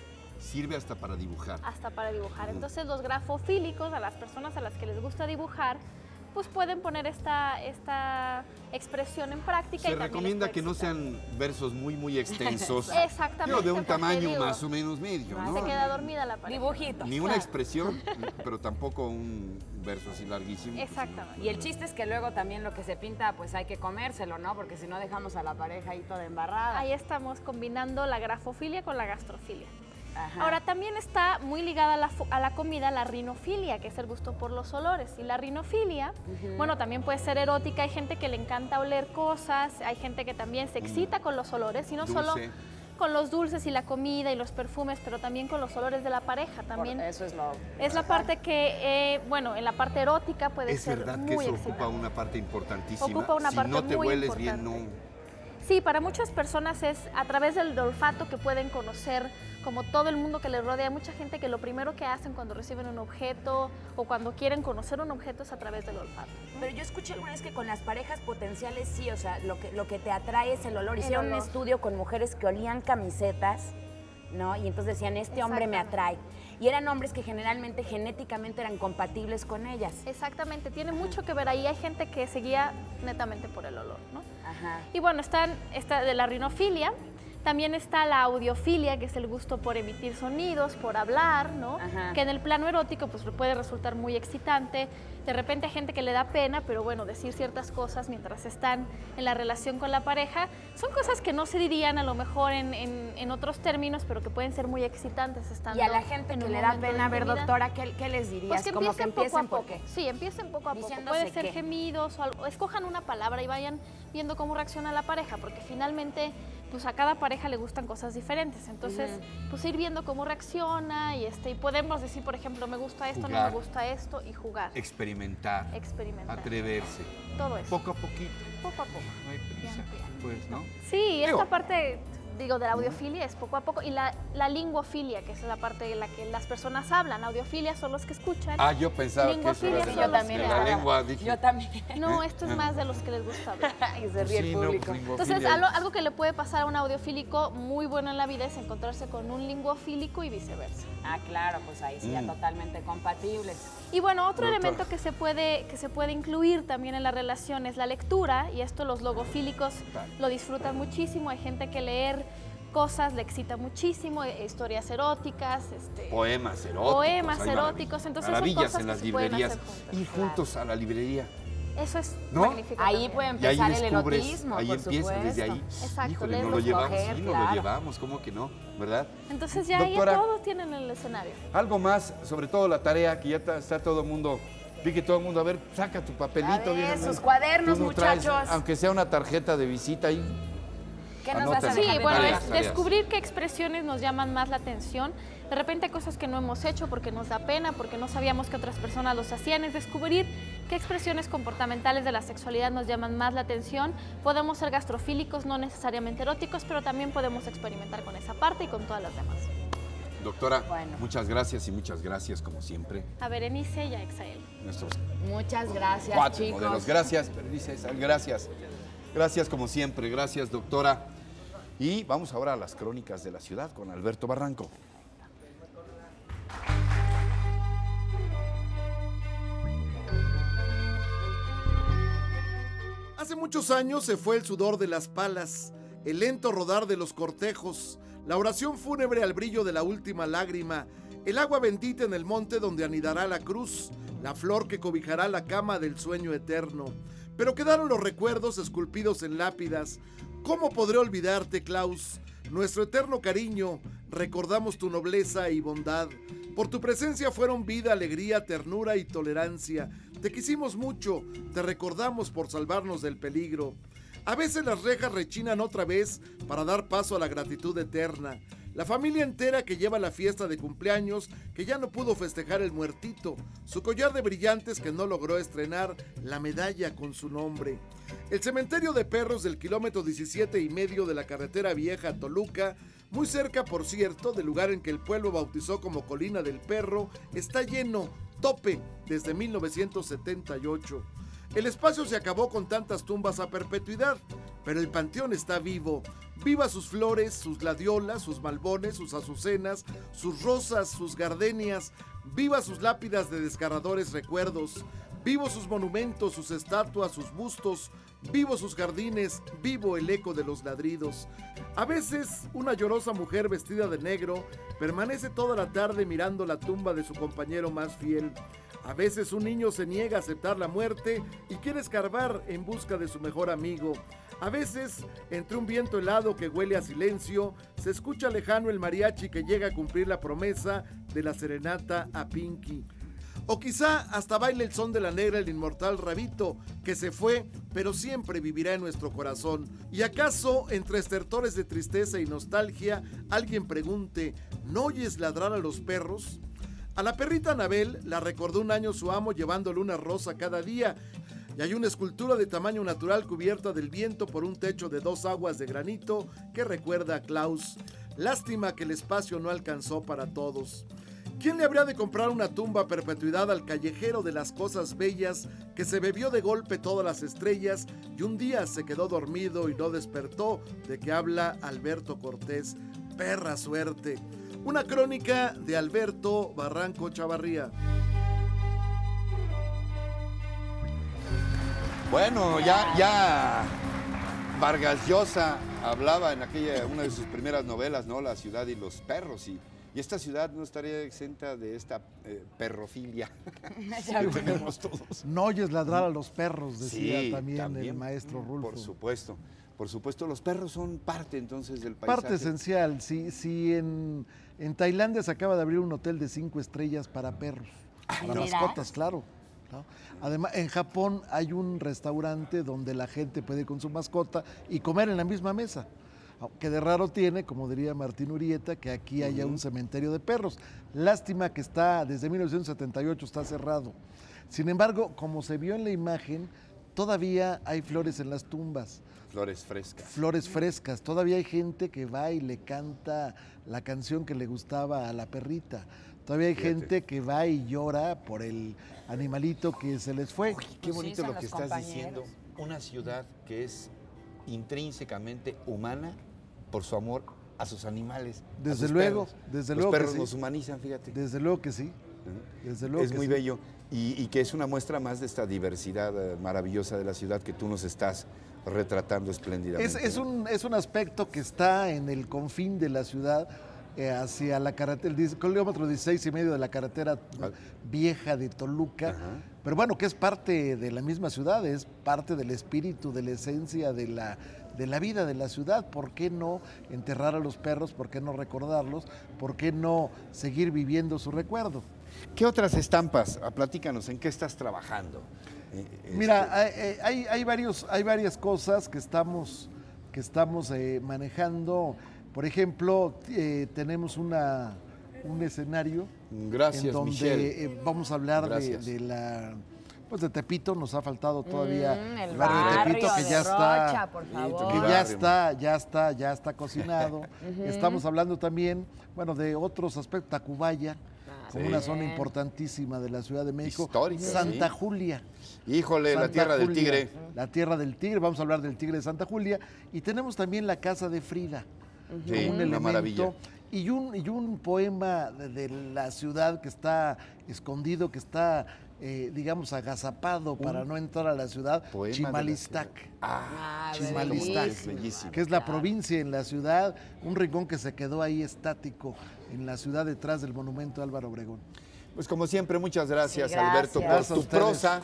S3: Sirve hasta para dibujar.
S20: Hasta para dibujar.
S3: Mm.
S20: Entonces los grafofílicos, a las personas a las que les gusta dibujar, pues pueden poner esta, esta expresión en práctica.
S3: Se
S20: y también
S3: recomienda
S20: les
S3: que no
S20: puede
S3: sean versos muy, muy extensos.
S20: Exactamente,
S3: Pero de un
S20: porque
S3: tamaño
S20: digo,
S3: más o menos medio, ¿no?
S20: Se queda dormida la pareja.
S4: Dibujitos.
S3: Ni una expresión, pero tampoco un verso así larguísimo.
S20: Exactamente.
S4: Y el chiste es que luego también lo que se pinta, pues hay que comérselo, ¿no? Porque si no dejamos a la pareja ahí toda embarrada.
S20: Ahí estamos combinando la grafofilia con la gastrofilia.
S4: Ajá.
S20: Ahora, también está muy ligada a la, a la comida la rinofilia, que es el gusto por los olores. Y la rinofilia,
S4: Ujú.
S20: bueno, también puede ser erótica. Hay gente que le encanta oler cosas, hay gente que también se excita con los olores, y no
S4: Dulce.
S20: solo con los dulces y la comida y los perfumes, pero también con los olores de la pareja. También
S4: Por- eso es lo...
S20: es la parte que, eh, bueno, en la parte erótica puede
S3: Es
S20: ser
S3: verdad
S20: muy
S3: que eso
S20: excitante.
S3: ocupa una parte importantísima.
S20: Ocupa una
S3: si
S20: parte
S3: no te
S20: muy
S3: hueles
S20: importante.
S3: bien, no...
S20: Sí, para muchas personas es a través del olfato que pueden conocer como todo el mundo que les rodea. Hay mucha gente que lo primero que hacen cuando reciben un objeto o cuando quieren conocer un objeto es a través del olfato.
S4: Pero yo escuché alguna vez que con las parejas potenciales sí, o sea, lo que, lo que te atrae es el olor.
S20: El
S4: Hicieron un
S20: olor.
S4: estudio con mujeres que olían camisetas, ¿no? Y entonces decían, este hombre me atrae. Y eran hombres que generalmente genéticamente eran compatibles con ellas.
S20: Exactamente, tiene mucho que ver ahí. Hay gente que se guía netamente por el olor, ¿no?
S4: Ajá.
S20: Y bueno, están está de la rinofilia. También está la audiofilia, que es el gusto por emitir sonidos, por hablar, ¿no?
S4: Ajá.
S20: Que en el plano erótico pues puede resultar muy excitante. De repente hay gente que le da pena, pero bueno, decir ciertas cosas mientras están en la relación con la pareja son cosas que no se dirían a lo mejor en, en, en otros términos, pero que pueden ser muy excitantes estando
S4: Y a la gente
S20: en
S4: que
S20: un
S4: le da
S20: momento de
S4: pena, a ver,
S20: intimidad.
S4: doctora, ¿qué, qué les dirías?
S20: Pues que
S4: Como
S20: empiecen,
S4: que empiecen
S20: poco a
S4: ¿por qué?
S20: poco. Sí, empiecen poco a poco.
S4: Diciéndose
S20: Puede ser
S4: qué.
S20: gemidos o algo. Escojan una palabra y vayan viendo cómo reacciona la pareja, porque finalmente pues a cada pareja le gustan cosas diferentes. Entonces,
S4: Ujú.
S20: pues ir viendo cómo reacciona y este y podemos decir, por ejemplo, me gusta esto, no
S3: Jugar.
S20: me gusta esto y jugar.
S3: Experimentar.
S20: Experimentar.
S3: Atreverse.
S20: Todo eso.
S3: Poco a poquito.
S20: Poco a poco.
S3: No hay prisa.
S20: Bien, bien.
S3: Pues, ¿no?
S20: Sí,
S3: Digo,
S20: esta parte, digo, de la audiofilia es poco a poco. Y la, la linguofilia, que es la parte en la que las personas hablan. Audiofilia son los que escuchan.
S3: Ah, yo pensaba que eso era
S20: Linguofilia
S3: de
S20: son
S3: la,
S20: los
S3: de
S20: que
S3: la
S20: hablan.
S3: lengua. Dije,
S4: Yo también.
S20: No,
S3: ¿Eh?
S20: esto es
S3: Ah.
S20: más de los que les gusta hablar.
S4: Y se ríe
S3: Sí,
S4: el
S3: no,
S4: público.
S3: pues,
S20: Entonces,
S3: linguofilia.
S20: algo, algo que le puede pasar a un audiofílico muy bueno en la vida es encontrarse con un linguofílico y viceversa.
S4: Ah, claro, pues ahí sí, ya
S3: Mm.
S4: totalmente compatibles.
S20: Y bueno, otro
S3: Doctora.
S20: elemento que se, puede, que se puede incluir también en la relación es la lectura, y esto los logofílicos lo disfrutan muchísimo. Hay gente que leer cosas le excita muchísimo, eh, historias eróticas, este,
S3: Poemas eróticos.
S20: poemas
S3: hay
S20: eróticos, entonces son
S3: maravillas
S20: cosas
S3: en
S20: que
S3: las
S20: se pueden
S3: librerías.
S20: hacer juntas.
S3: Ir juntos a la librería.
S20: Eso es
S3: ¿No?
S20: magnífico.
S4: Ahí
S20: también.
S4: puede
S3: Y ahí
S4: empezar el
S3: descubres,
S4: erotismo,
S3: ahí
S4: por
S3: empieza
S4: supuesto.
S3: desde ahí.
S20: Exacto,
S3: Híjole,
S20: leer
S3: no lo
S20: los
S3: llevamos,
S4: coger,
S3: sí, no
S4: claro.
S3: lo llevamos, ¿cómo que no? ¿Verdad?
S20: Entonces ya, ya
S3: Doctora.
S20: todos tienen el escenario.
S3: Algo más, sobre todo la tarea, que ya está, está todo el mundo, vi que todo el mundo, a ver, saca tu papelito.
S4: A ver,
S3: vieja,
S4: sus
S3: ¿no?
S4: cuadernos,
S3: Tú no traes,
S4: muchachos.
S3: aunque sea una tarjeta de visita ahí.
S4: ¿Qué nos
S3: Anótalo.
S4: vas a
S20: Sí,
S4: dejar de
S20: bueno,
S3: Tareas,
S20: es
S3: tareas.
S20: descubrir qué expresiones nos llaman más la atención. De repente hay cosas que no hemos hecho porque nos da pena, porque no sabíamos que otras personas los hacían. Es descubrir qué expresiones comportamentales de la sexualidad nos llaman más la atención. Podemos ser gastrofílicos, no necesariamente eróticos, pero también podemos experimentar con esa parte y con todas las demás.
S3: Doctora,
S4: Bueno.
S3: muchas gracias y muchas gracias, como siempre.
S20: A Berenice y a Exael.
S3: Nuestros
S4: Muchas gracias,
S3: cuatro
S4: chicos.
S3: modelos. Gracias, dice César, gracias. Gracias, como siempre. Gracias, doctora. Y vamos ahora a las crónicas de la ciudad con Alberto Barranco.
S21: Hace muchos años se fue el sudor de las palas, el lento rodar de los cortejos, la oración fúnebre al brillo de la última lágrima, el agua bendita en el monte donde anidará la cruz, la flor que cobijará la cama del sueño eterno. Pero quedaron los recuerdos esculpidos en lápidas. ¿Cómo podré olvidarte, Klaus? Nuestro eterno cariño, recordamos tu nobleza y bondad. Por tu presencia fueron vida, alegría, ternura y tolerancia. Te quisimos mucho, te recordamos por salvarnos del peligro. A veces las rejas rechinan otra vez para dar paso a la gratitud eterna. La familia entera que lleva la fiesta de cumpleaños, que ya no pudo festejar el muertito, su collar de brillantes que no logró estrenar, la medalla con su nombre. El cementerio de perros del kilómetro diecisiete y medio de la carretera vieja a Toluca, muy cerca, por cierto, del lugar en que el pueblo bautizó como Colina del Perro, está lleno, tope, desde mil novecientos setenta y ocho. El espacio se acabó con tantas tumbas a perpetuidad. pero el panteón está vivo. Viva sus flores, sus gladiolas, sus malbones, sus azucenas, sus rosas, sus gardenias. Viva sus lápidas de desgarradores recuerdos. Vivos sus monumentos, sus estatuas, sus bustos. Vivos sus jardines, vivo el eco de los ladridos. A veces, una llorosa mujer vestida de negro permanece toda la tarde mirando la tumba de su compañero más fiel. A veces un niño se niega a aceptar la muerte y quiere escarbar en busca de su mejor amigo. A veces, entre un viento helado que huele a silencio, se escucha lejano el mariachi que llega a cumplir la promesa de la serenata a Pinky. O quizá hasta baile el son de la negra el inmortal Rabito, que se fue, pero siempre vivirá en nuestro corazón. ¿Y acaso, entre estertores de tristeza y nostalgia, alguien pregunte, ¿no oyes ladrar a los perros? A la perrita Anabel la recordó un año su amo llevándole una rosa cada día. Y hay una escultura de tamaño natural cubierta del viento por un techo de dos aguas de granito que recuerda a Klaus. Lástima que el espacio no alcanzó para todos. ¿Quién le habría de comprar una tumba a perpetuidad al callejero de las cosas bellas que se bebió de golpe todas las estrellas y un día se quedó dormido y no despertó? De que habla Alberto Cortés. Perra suerte. Una crónica de Alberto Barranco Chavarría.
S3: Bueno, ya, ya Vargas Llosa hablaba en aquella, una de sus primeras novelas, ¿no? La ciudad y los perros, y, y esta ciudad no estaría exenta de esta eh, perrofilia que tenemos todos.
S1: No oyes ladrar a los perros, decía
S3: Sí,
S1: también,
S3: también,
S1: el maestro Rulfo.
S3: Por supuesto, por supuesto, los perros son parte entonces del paisaje.
S1: Parte esencial. Si, si en, en Tailandia se acaba de abrir un hotel de cinco estrellas para perros, para
S4: mira.
S1: mascotas, claro. ¿no? Además, en Japón hay un restaurante donde la gente puede ir con su mascota y comer en la misma mesa. Que de raro tiene, como diría Martín Urieta, que aquí haya un cementerio de perros. Lástima que está, desde mil novecientos setenta y ocho está cerrado. Sin embargo, como se vio en la imagen, todavía hay flores en las tumbas.
S3: Flores frescas.
S1: Flores frescas. Todavía hay gente que va y le canta la canción que le gustaba a la perrita. Todavía hay
S3: Fíjate.
S1: gente que va y llora por el animalito que se les fue.
S3: Qué bonito lo que estás diciendo. Una ciudad que es intrínsecamente humana por su amor a sus animales. a
S1: Desde
S3: sus
S1: luego,
S3: perros.
S1: desde
S3: Los
S1: luego que
S3: perros
S1: sí.
S3: nos humanizan, fíjate.
S1: Desde luego que sí. Desde luego
S3: Es
S1: que
S3: muy
S1: sí.
S3: bello y, y que es una muestra más de esta diversidad eh, maravillosa de la ciudad que tú nos estás retratando espléndidamente.
S1: Es, es,
S3: ¿no?
S1: un, es un aspecto que está en el confín de la ciudad, eh, hacia la carretera, el kilómetro dieciséis y medio de la carretera vieja de Toluca.
S3: Ajá.
S1: Pero bueno, que es parte de la misma ciudad, es parte del espíritu, de la esencia de la, de la vida de la ciudad. ¿Por qué no enterrar a los perros? ¿Por qué no recordarlos? ¿Por qué no seguir viviendo su recuerdo?
S3: ¿Qué otras estampas? Ah, platícanos, ¿en qué estás trabajando? Eh,
S1: Mira, hay, hay, hay varios, hay varias cosas que estamos, que estamos eh, manejando. Por ejemplo, eh, tenemos una, un escenario
S3: Gracias,
S1: en donde
S3: Michelle.
S1: eh, vamos a hablar de,
S3: Gracias.
S1: de la pues de Tepito. Nos ha faltado todavía
S4: Mm, el
S1: barrio de Tepito,
S4: barrio
S1: que
S4: de
S1: ya
S4: Rocha,
S1: está,
S4: por
S1: que
S4: favor.
S1: ya
S3: barrio.
S1: está, ya está, ya está cocinado.
S4: Ujú.
S1: Estamos hablando también, bueno, de otros aspectos. Tacubaya, como
S3: sí.
S1: una zona importantísima de la Ciudad de México.
S3: Histórica,
S1: Santa
S3: sí.
S1: Julia.
S3: Híjole, la
S1: Santa
S3: tierra del
S1: Julia,
S3: tigre.
S1: La tierra del tigre, vamos a hablar del tigre de Santa Julia. Y tenemos también la casa de Frida,
S3: Sí,
S1: como un
S3: una
S1: elemento.
S3: maravilla.
S1: Y un, y un poema de, de la ciudad que está escondido, que está, eh, digamos, agazapado para no entrar a la ciudad,
S3: poema de la
S1: Chimalistac.
S3: Ah,
S1: Chimalistac,
S3: es bellísimo.
S1: que es la provincia en la ciudad, un rincón que se quedó ahí estático en la ciudad detrás del monumento a Álvaro Obregón.
S3: Pues como siempre, muchas gracias,
S4: Sí, gracias.
S3: Alberto, por
S1: Gracias a
S3: tu
S1: ustedes.
S3: prosa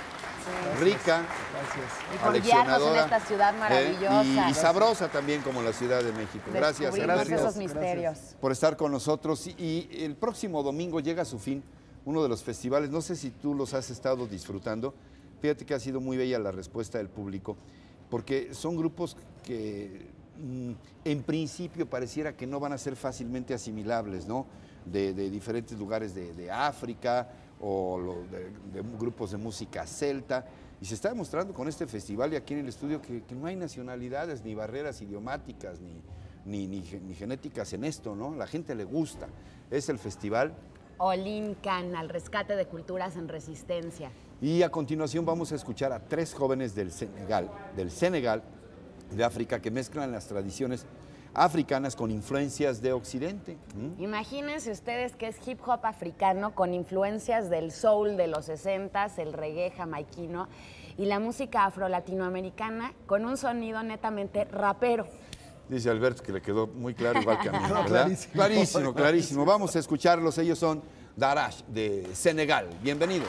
S3: rica,
S1: Gracias.
S4: Y por guiarnos en esta ciudad
S3: eh,
S4: maravillosa.
S3: y, y sabrosa también como la Ciudad de México. Gracias,
S4: Descubrimos
S3: Alberto,
S4: esos misterios.
S3: por estar con nosotros. Y, y el próximo domingo llega a su fin uno de los festivales. No sé si tú los has estado disfrutando. Fíjate que ha sido muy bella la respuesta del público, porque son grupos que mm, en principio pareciera que no van a ser fácilmente asimilables, ¿no? De, de diferentes lugares de, de África o lo de, de grupos de música celta. Y se está demostrando con este festival y aquí en el estudio que, que no hay nacionalidades, ni barreras idiomáticas, ni, ni, ni, ni genéticas en esto, ¿no? La gente le gusta. Es el festival.
S4: Olincan, al rescate de culturas en resistencia.
S3: Y a continuación vamos a escuchar a tres jóvenes del Senegal, del Senegal de África que mezclan las tradiciones africanas con influencias de Occidente. ¿Mm?
S4: Imagínense ustedes que es hip hop africano con influencias del soul de los sesentas, el reggae jamaiquino y la música afro-latinoamericana con un sonido netamente rapero.
S3: Dice Alberto que le quedó muy claro, igual que a mí,
S1: No,
S3: ¿verdad?
S1: clarísimo.
S3: Clarísimo, clarísimo. Vamos a escucharlos. Ellos son Darash, de Senegal. Bienvenidos.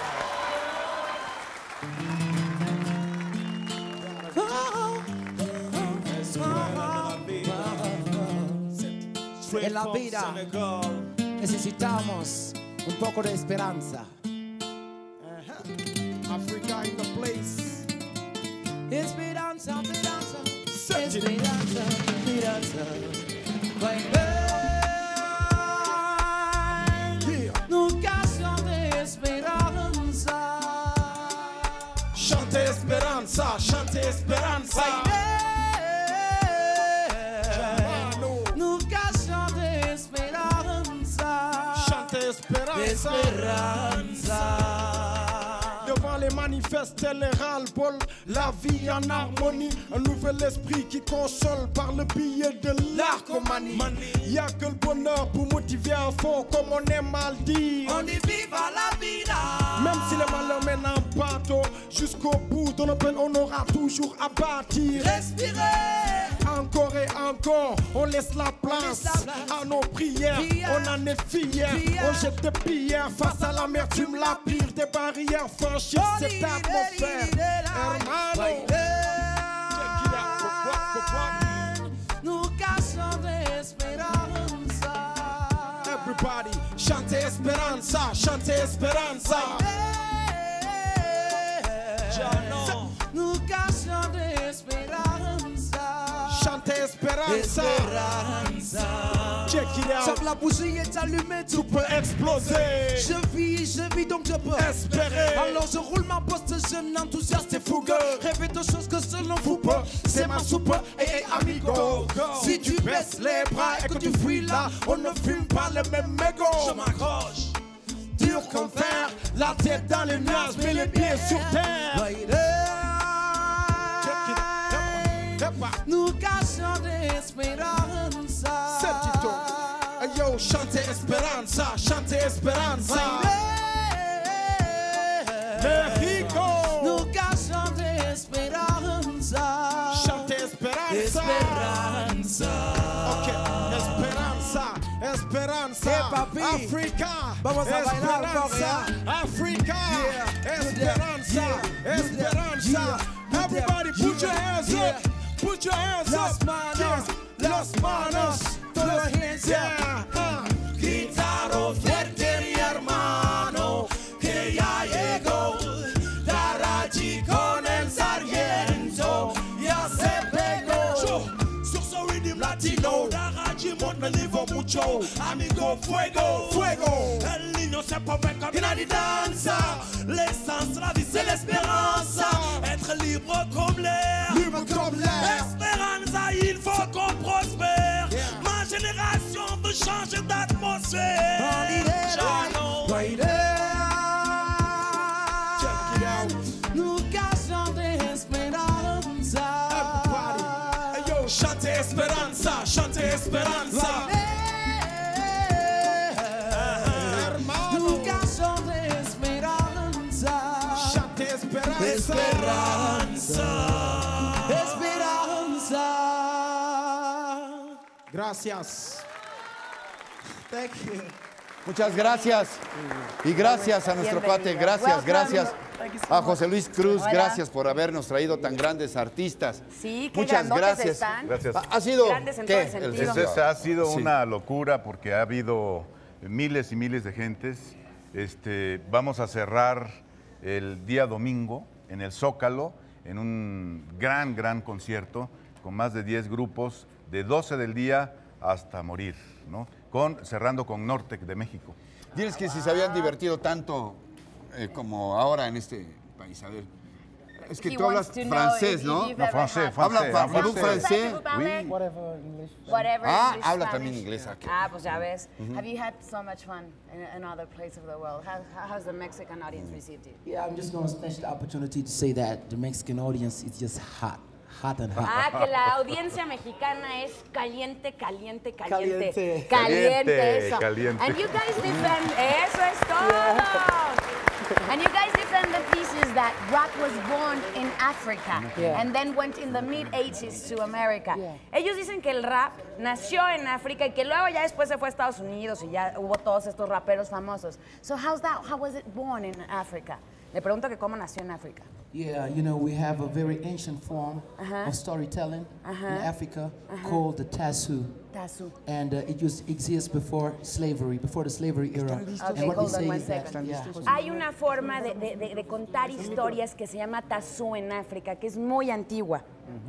S7: En la vida necesitamos un poco de esperanza.
S19: Africa in the place.
S7: Esperanza, esperanza, esperanza, esperanza. Nunca chante esperanza.
S19: Chante esperanza, chante esperanza.
S7: Nunca chante esperanza.
S19: Chante esperanza.
S7: Esperanza.
S19: Devant les manifestes et les ras-le-bol, la vie en harmonie, un nouvel esprit qui console par le biais de l'arcomanie. Y'a que le bonheur pour motiver à fond, comme on aime à le dire.
S7: On y viva la vida.
S19: Même si les malheurs mènent en bateau, jusqu'au bout de nos peines, on aura toujours à bâtir.
S7: Respirer.
S19: Encore et encore, on laisse la place,
S7: laisse la place.
S19: à nos prières.
S7: Prière.
S19: On en est fiers,
S7: Prière.
S19: on jette des pierres face à l'amertume, la pire des barrières. Franchir cette atmosphère, hermano.
S7: Nunca chante esperanza.
S19: Everybody, chante esperanza, chante esperanza.
S7: Nunca chante esperanza.
S19: Chante esperanza.
S7: Esperanza.
S19: Check it out.
S7: Chaque la bougie est allumée,
S19: Tout peut exploser.
S7: Je vis, je vis donc je peux
S19: espérer.
S7: Alors je roule ma poste, jeune enthousiaste et fougueux. Rêver de choses que seul l'on vous peut. C'est ma soupe, et hey, amigo. Si tu baisses les bras et que tu fuis là, on ne fume pas le même mégot. Je m'accroche. Dur comme fer, la tête dans les nuages, mais les pieds sur terre. Nunca chante esperanza.
S19: Septito. Hey, yo, chante esperanza, chante esperanza. México.
S7: Nunca chante esperanza.
S19: Chante esperanza.
S7: Esperanza.
S19: Ok, esperanza, esperanza.
S7: Hey, papi.
S19: Africa.
S7: Vamos a bailar
S19: esperanza.
S7: encore,
S19: Africa.
S7: Yeah.
S19: Esperanza,
S7: Yeah.
S19: esperanza.
S7: Yeah.
S19: Everybody put your hands
S7: Yeah.
S19: up. Put your hands
S7: Las
S19: up.
S7: manos,
S19: Yeah.
S7: las manos, todos los hands up.
S19: Yeah. Uh.
S7: Gritaron fuerte mi hermano, que ya llegó Darachi con el sargento, ya se pegó.
S19: Sur ce rhythm latino, Darachi monte el niveau mucho. Amigo, fuego, fuego.
S7: El niño se pone comme la danza, l'essence, la vie c'est l'espérance, être libre comme l'air,
S19: Libre comme l'air.
S7: Esperanza, il faut qu'on prospère. Ma génération veut changer d'atmosphère.
S19: Check it out.
S7: Nunca chante esperanza.
S19: Hey, yo, chante esperanza, chante esperanza. Hermano.
S7: Nunca chante esperanza.
S19: Chante esperanza.
S7: Esperanza. Esperanza.
S19: Gracias.
S7: Thank you.
S3: Muchas gracias. Y gracias a nuestro cuate, gracias, gracias. A José Luis Cruz,
S4: Hola.
S3: gracias por habernos traído tan grandes artistas.
S4: Sí, qué
S3: Muchas
S4: grandotes
S3: gracias.
S4: están.
S22: Gracias.
S3: Ha, ha sido,
S4: Grandes en
S3: ¿qué?
S4: todo el sentido.
S22: Es- es- ha sido
S3: Sí.
S22: una locura porque ha habido miles y miles de gentes. Este, vamos a cerrar el día domingo en el Zócalo, en un gran, gran concierto con más de diez grupos, de doce del día hasta morir, ¿no? Con, cerrando con Nortec de México.
S3: Diles que si se habían divertido tanto eh, como ahora en este país. A ver. Es que
S4: He
S3: tú hablas
S4: wants to know
S3: francés,
S4: if
S3: ¿no?
S4: you've ever had-
S3: Habla
S22: francés,
S3: parlez-vous
S22: francés.
S3: francés?
S22: Oui.
S4: Whatever English. Whatever
S3: Ah,
S4: English,
S3: habla
S4: Spanish.
S3: también inglés. ah,
S4: Ah, pues ya ves.
S3: Ujú.
S4: Have you had so much fun in, in other places of the world? How, how has the Mexican audience received you?
S7: Yeah, I'm just going to snatch the opportunity to say that the Mexican audience is just hot,
S6: Hot and hot.
S4: Ah, que la audiencia mexicana es caliente, caliente, caliente.
S6: Caliente.
S4: Caliente, eso.
S22: Caliente.
S4: And you guys defend, eso es todo. And you guys defend the thesis that rap was born in Africa
S6: Yeah.
S4: and then went in the mid eighties to America. Ellos dicen que el rap nació en África y que luego ya después se fue a Estados Unidos y ya hubo todos estos raperos famosos. So how's that? How was it born in Africa? Le pregunto que cómo nació en África.
S6: Yeah, you know, we have a very ancient form
S4: Uh-huh.
S6: of storytelling
S4: Uh-huh.
S6: in Africa
S4: Uh-huh.
S6: called the Tasu.
S4: Tasu.
S6: And uh, it used exists before slavery, before the slavery era.
S4: Okay,
S6: and what we
S4: hold on
S6: say
S4: one
S6: is that,
S4: second.
S6: yeah.
S4: Hay una forma de, de- de- de contar historias que se llama Tasu en África, que es muy antigua.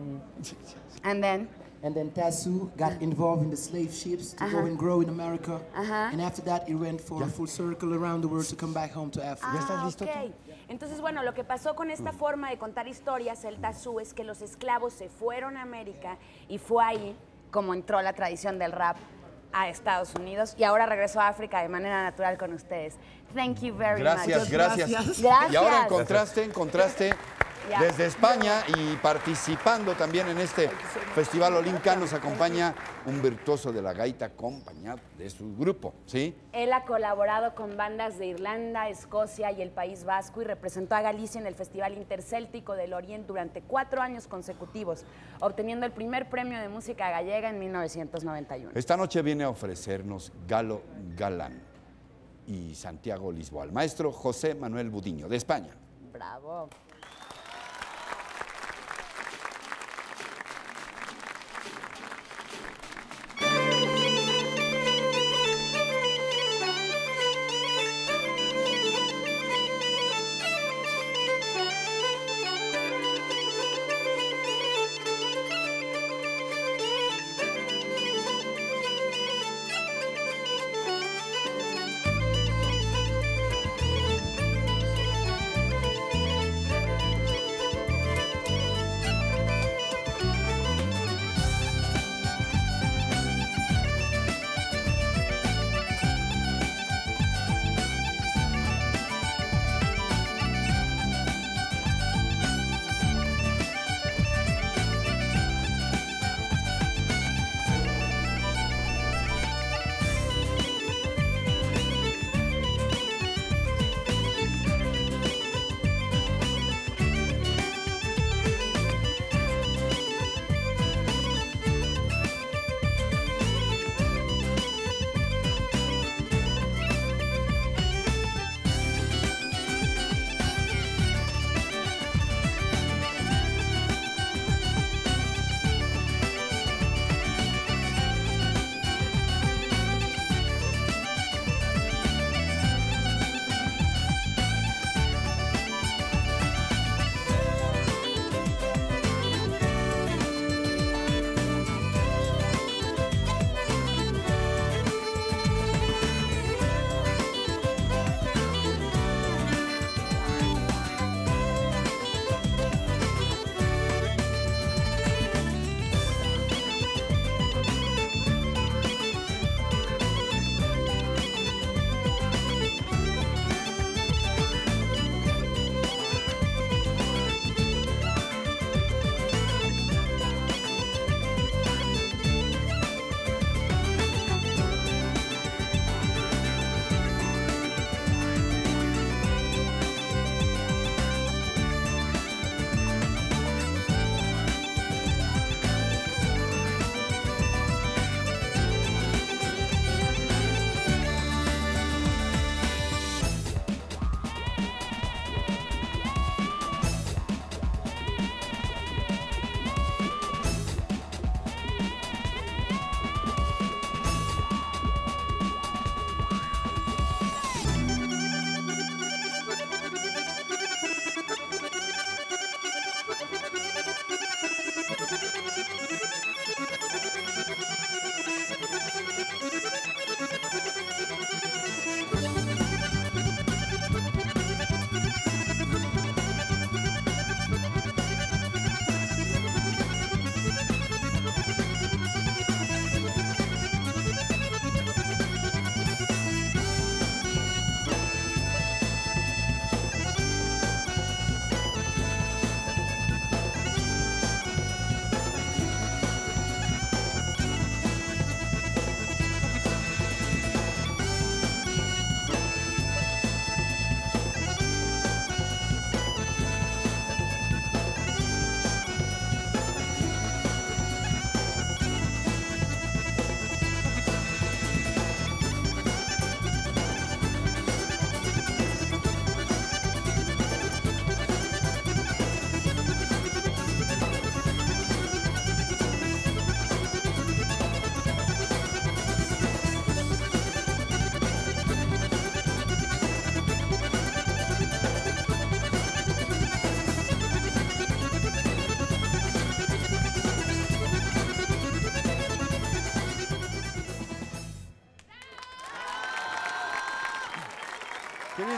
S4: And then?
S6: And then Tasu got involved in the slave ships to go
S4: Uh-huh.
S6: and grow in America.
S4: Uh-huh.
S6: And after that, it went for a full circle around the world to come back home to Africa.
S4: Ah, ok. Entonces, bueno, lo que pasó con esta forma de contar historias, el Tasu, es que los esclavos se fueron a América y fue ahí como entró la tradición del rap a Estados Unidos y ahora regresó a África de manera natural con ustedes. Thank you very
S3: Gracias,
S4: much.
S3: gracias.
S4: Gracias.
S3: Y ahora en contraste, en contraste,
S4: Ya.
S3: desde España y participando también en este Festival Olinka nos acompaña un virtuoso de la gaita acompañado de su grupo, ¿sí?
S4: Él ha colaborado con bandas de Irlanda, Escocia y el País Vasco y representó a Galicia en el Festival Intercéltico del Oriente durante cuatro años consecutivos, obteniendo el primer premio de música gallega en mil novecientos noventa y uno.
S3: Esta noche viene a ofrecernos Galo Galán y Santiago Lisboa, el maestro José Manuel Budiño, de España.
S4: Bravo.
S8: Thank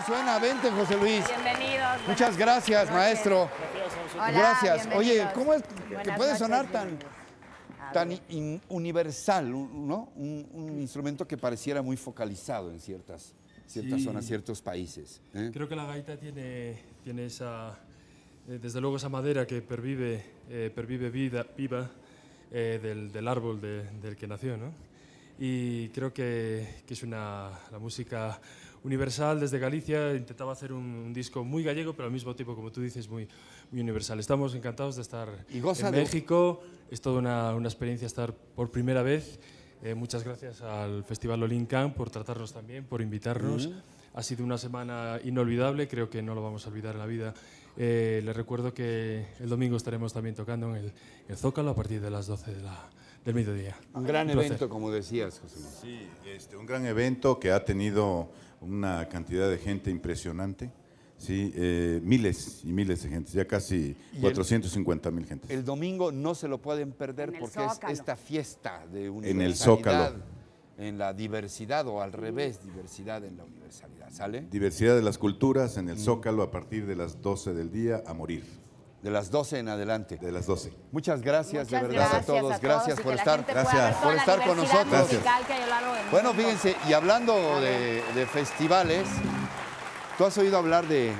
S3: suena. Vente, José Luis.
S4: Bienvenidos.
S3: Muchas gracias,
S4: noches.
S3: maestro.
S4: Hola,
S3: Gracias. Oye,
S4: bienvenidos.
S3: ¿cómo es que
S4: Buenas
S3: puede
S4: noches,
S3: sonar tan,
S4: bienvenidos.
S3: tan in- universal, ¿no? Un, un instrumento que pareciera muy focalizado en ciertas, ciertas
S8: Sí.
S3: zonas, ciertos países. ¿eh?
S8: Creo que la gaita tiene, tiene esa, eh, desde luego esa madera que pervive, eh, pervive vida, viva eh, del, del árbol de- del que nació, ¿no? Y creo que, que es una, la música universal desde Galicia. Intentaba hacer un, un disco muy gallego, pero al mismo tiempo, como tú dices, muy, muy universal. Estamos encantados de estar
S3: Y goza
S8: en
S3: de-
S8: México. Es toda una, una experiencia estar por primera vez. Eh, muchas gracias al Festival Olincan por tratarnos también, por invitarnos.
S3: Mm.
S8: Ha sido una semana inolvidable, creo que no lo vamos a olvidar en la vida. Eh, les recuerdo que el domingo estaremos también tocando en el, el Zócalo a partir de las doce de la, del mediodía.
S3: Un gran
S8: placer.
S3: evento, como decías, José Luis.
S22: Sí, este, un gran evento que ha tenido una cantidad de gente impresionante. Sí, eh, miles y miles de gente, ya casi
S3: Y el-
S22: cuatrocientos cincuenta mil gentes.
S3: El domingo no se lo pueden perder
S4: En el
S3: porque es
S4: Zócalo.
S3: esta fiesta de
S22: el
S3: universalidad
S22: Zócalo.
S3: en la diversidad, o al revés, diversidad en la universalidad. ¿Sale?
S22: Diversidad de las culturas en el Zócalo a partir de las doce del día a morir.
S3: De las doce en adelante.
S22: De las doce.
S3: Muchas gracias,
S4: Muchas
S3: de verdad,
S4: gracias
S3: a todos.
S4: a todos
S3: Gracias
S4: y
S3: por
S4: que la
S3: estar,
S4: gente pueda ver toda
S3: por
S4: la
S3: estar con
S4: diversidad
S3: nosotros.
S4: musical que hay a lo largo del
S3: Bueno,
S4: mundo.
S3: fíjense, y hablando de, de festivales, ¿tú has oído hablar de,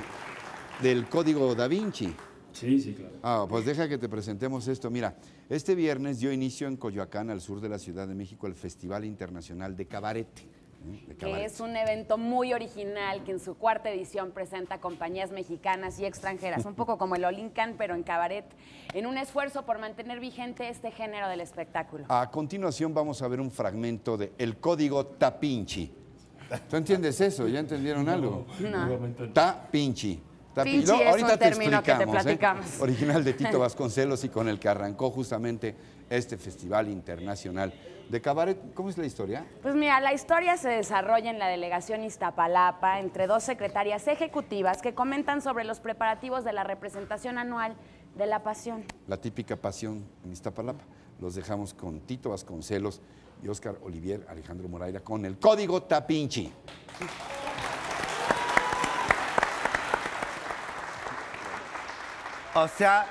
S3: del Código Da Vinci?
S8: Sí, sí, claro.
S3: Ah, pues deja que te presentemos esto. Mira, este viernes dio inicio en Coyoacán, al sur de la Ciudad de México, el Festival Internacional de Cabaret. ¿eh? De
S4: Que
S3: cabaret.
S4: es un evento muy original que en su cuarta edición presenta compañías mexicanas y extranjeras, un poco como el Olincan, pero en cabaret, en un esfuerzo por mantener vigente este género del espectáculo.
S3: A continuación vamos a ver un fragmento de El Código Ta Pinchi. ¿Tú entiendes eso? ¿Ya entendieron algo?
S4: No.
S3: Ta Pinchi. Ta
S4: Pinchi
S3: Luego,
S4: es
S3: ahorita
S4: un
S3: te
S4: término que te
S3: explicamos, ¿eh?
S4: platicamos.
S3: Original de Tito Vasconcelos y con el que arrancó justamente este Festival Internacional de Cabaret. ¿Cómo es la historia?
S4: Pues mira, la historia se desarrolla en la delegación Iztapalapa entre dos secretarias ejecutivas que comentan sobre los preparativos de la representación anual de la Pasión.
S3: La típica pasión en Iztapalapa. Los dejamos con Tito Vasconcelos y Óscar Olivier, Alejandro Moraira con el Código Ta Pinchi.
S11: O sea,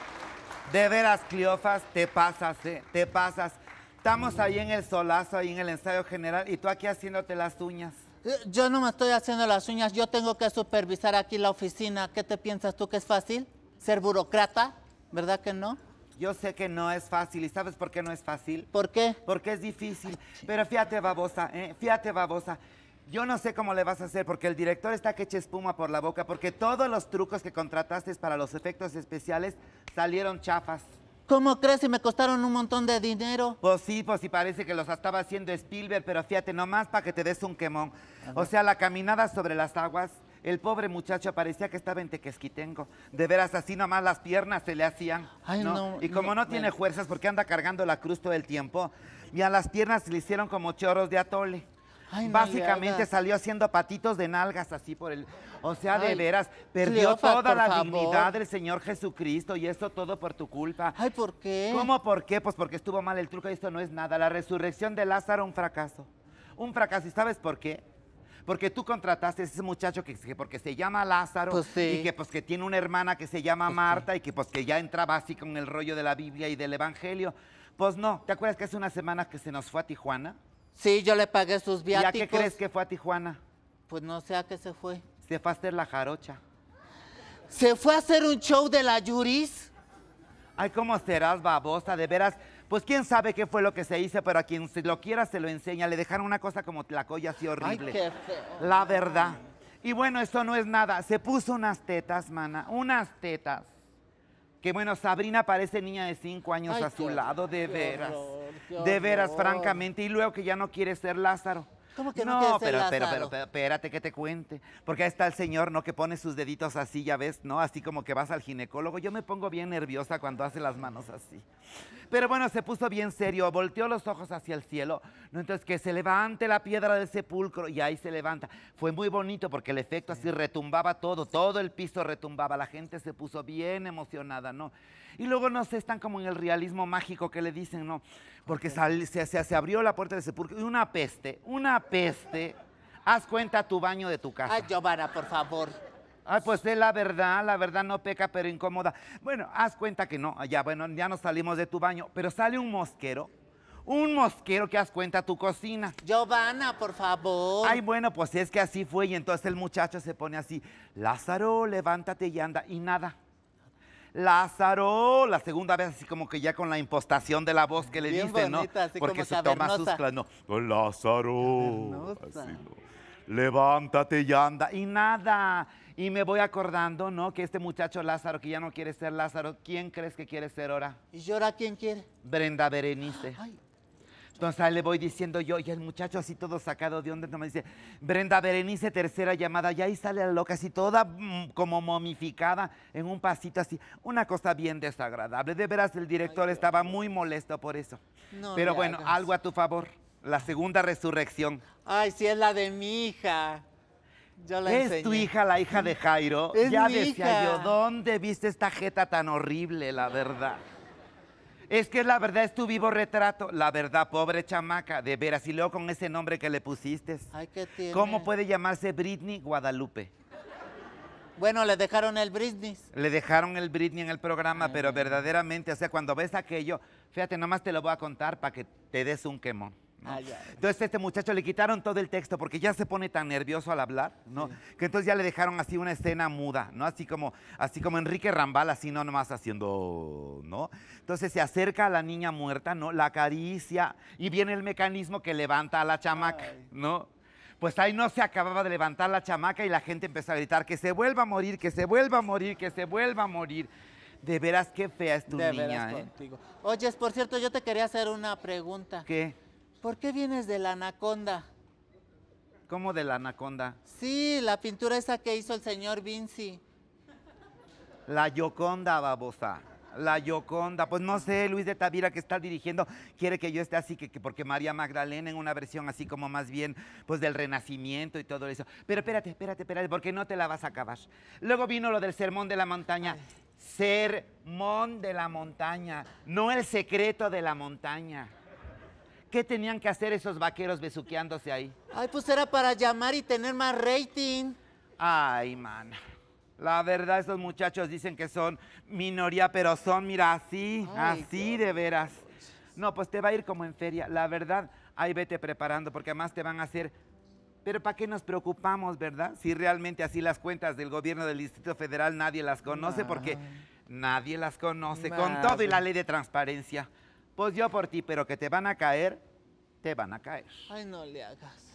S11: de veras, Cleofas, te pasas, ¿eh? Te pasas. Estamos ahí en el solazo, ahí en el ensayo general, y tú aquí haciéndote las uñas.
S23: Eh, Yo no me estoy haciendo las uñas, yo tengo que supervisar aquí la oficina. ¿Qué te piensas tú que es fácil? ¿Ser burocrata? ¿Verdad que no?
S11: Yo sé que no es fácil, ¿y sabes por qué no es fácil?
S23: ¿Por qué?
S11: Porque es difícil. Pero fíjate, babosa, ¿eh? Fíjate, babosa. Yo no sé cómo le vas a hacer, porque el director está que echa espuma por la boca, porque todos los trucos que contrataste para los efectos especiales salieron chafas.
S23: ¿Cómo crees si me costaron un montón de dinero?
S11: Pues sí, pues sí, parece que los estaba haciendo Spielberg, pero fíjate, nomás para que te des un quemón. O sea, la caminada sobre las aguas, el pobre muchacho parecía que estaba en Tequesquitengo. De veras, así nomás las piernas se le hacían.
S23: Ay, no,
S11: Y como
S23: no,
S11: no, tiene
S23: me-
S11: fuerzas porque anda cargando la cruz todo el tiempo, y a las piernas se le hicieron como chorros de atole.
S23: Ay, no le
S11: Básicamente
S23: hagas.
S11: salió haciendo patitos de nalgas así por el... O sea, de
S23: Ay,
S11: veras, perdió
S23: Cleofas,
S11: toda
S23: por
S11: la
S23: favor.
S11: dignidad del Señor Jesucristo, y esto todo por tu culpa.
S23: Ay, ¿por qué?
S11: ¿Cómo por qué? Pues porque estuvo mal el truco y esto no es nada. La resurrección de Lázaro, un fracaso. Un fracaso. ¿Y sabes por qué? Porque tú contrataste a ese muchacho que, que porque se llama Lázaro,
S23: Pues sí.
S11: y que pues que tiene una hermana que se llama Marta, y que pues que ya entraba así con el rollo de la Biblia y del Evangelio. Pues no, ¿te acuerdas que hace una semana que se nos fue a Tijuana?
S23: Sí, yo le pagué sus
S11: ¿Y
S23: viáticos.
S11: a qué crees que fue a Tijuana?
S23: Pues no sé a qué se fue.
S11: Se fue a hacer la jarocha.
S23: ¿Se fue a hacer un show de la Yuris?
S11: Ay, ¿cómo serás, babosa? De veras, pues quién sabe qué fue lo que se hizo, pero a quien se lo quiera se lo enseña. Le dejaron una cosa como tlacoya así horrible.
S23: Ay, qué feo.
S11: La verdad. Y bueno, eso no es nada. Se puso unas tetas, mana, unas tetas. Que bueno, Sabrina parece niña de cinco años
S23: Ay,
S11: a su
S23: qué-
S11: lado, de
S23: qué
S11: veras.
S23: horror, qué
S11: De veras,
S23: horror.
S11: francamente. Y luego que ya no quiere ser Lázaro.
S23: ¿Cómo que no quiere ser
S11: pero, pero,
S23: Lázaro?
S11: pero, pero, espérate que te cuente. Porque ahí está el señor, ¿no? Que pone sus deditos así, ya ves, ¿no? Así como que vas al ginecólogo. Yo me pongo bien nerviosa cuando hace las manos así. Pero bueno, se puso bien serio, volteó los ojos hacia el cielo, ¿no? Entonces que se levante la piedra del sepulcro, y ahí se levanta. Fue muy bonito porque el efecto así retumbaba todo, todo el piso retumbaba, la gente se puso bien emocionada, ¿no? Y luego, no sé, están como en el realismo mágico que le dicen, ¿no? Porque sal- se, se- se abrió la puerta del sepulcro y una peste, una peste Haz cuenta tu baño de tu casa.
S23: Ay, Giovanna, por favor.
S11: Ay, pues es la verdad, la verdad no peca, pero incomoda. Bueno, haz cuenta que no, ya, bueno, ya nos salimos de tu baño, pero sale un mosquero, un mosquero que haz cuenta tu cocina.
S23: Giovanna, por favor.
S11: Ay, bueno, pues es que así fue y entonces el muchacho se pone así, Lázaro, levántate y anda, y nada. Lázaro, la segunda vez así como que ya con la impostación de la voz que le
S23: Bien
S11: dice,
S23: bonita,
S11: ¿no?
S23: así
S11: Porque
S23: como
S11: se toma sus
S23: cavernosa.
S11: clases, no. Oh, Lázaro, así, ¿no? Levántate y anda, y nada. Y me voy acordando, ¿no? Que este muchacho Lázaro, que ya no quiere ser Lázaro, ¿quién crees que quiere ser ahora?
S23: ¿Y ahora quién quiere?
S11: Brenda Berenice. Entonces ahí le voy diciendo yo, y el muchacho así todo sacado de onda, me dice, Brenda Berenice, tercera llamada, y ahí sale la loca así toda mm, como momificada en un pasito así, una cosa bien desagradable. De veras el director Ay, estaba muy molesto por eso.
S23: No
S11: Pero
S23: le
S11: bueno,
S23: hagas.
S11: algo a tu favor, la segunda resurrección.
S23: Ay, sí, es la de mi hija. Yo la
S11: ¿Es
S23: enseñé.
S11: tu hija la hija de Jairo?
S23: Es
S11: ya
S23: mi
S11: decía
S23: hija.
S11: yo, ¿dónde viste esta jeta tan horrible, la verdad? Es que la verdad es tu vivo retrato. La verdad, pobre chamaca, de veras. Y luego con ese nombre que le pusiste.
S23: Ay, ¿qué tiene?
S11: ¿Cómo puede llamarse Britney Guadalupe?
S23: Bueno, le dejaron el Britney.
S11: Le dejaron el Britney en el programa, pero verdaderamente, o sea, cuando ves aquello, fíjate, nomás te lo voy a contar para que te des un quemón. ¿no?
S23: Ay, ay.
S11: Entonces a este muchacho le quitaron todo el texto porque ya se pone tan nervioso al hablar, ¿no? Sí. Que entonces ya le dejaron así una escena muda, ¿no? Así como, así como Enrique Rambal, así no nomás haciendo, ¿no? Entonces se acerca a la niña muerta, ¿no? La acaricia y viene el mecanismo que levanta a la chamaca, ay. ¿no? Pues ahí no se acababa de levantar la chamaca y la gente empezó a gritar que se vuelva a morir, que se vuelva a morir, que se vuelva a morir. De veras qué fea es tu
S23: de
S11: niña,
S23: veras
S11: ¿eh?
S23: Contigo. Oye, por cierto, yo te quería hacer una pregunta.
S11: ¿Qué?
S23: ¿Por qué vienes de la Anaconda?
S11: ¿Cómo de la Anaconda?
S23: Sí, la pintura esa que hizo el señor Vinci.
S11: La Gioconda, babosa. La Gioconda. Pues no sé, Luis de Tavira, que está dirigiendo, quiere que yo esté así, que, que porque María Magdalena en una versión así como más bien, pues del Renacimiento y todo eso. Pero espérate, espérate, espérate, porque no te la vas a acabar. Luego vino lo del Sermón de la Montaña. Ay. Sermón de la Montaña, no el secreto de la montaña. ¿Qué tenían que hacer esos vaqueros besuqueándose ahí?
S23: Ay, pues era para llamar y tener más rating.
S11: Ay, man. La verdad, esos muchachos dicen que son minoría, pero son, mira, así, Ay, así de veras. No, pues te va a ir como en feria. La verdad, ahí vete preparando, porque además te van a hacer... Pero ¿para qué nos preocupamos, verdad? Si realmente así las cuentas del gobierno del Distrito Federal nadie las conoce, porque nadie las conoce, con todo y la ley de transparencia. Pues yo por ti, pero que te van a caer, te van a caer.
S23: Ay, no le hagas.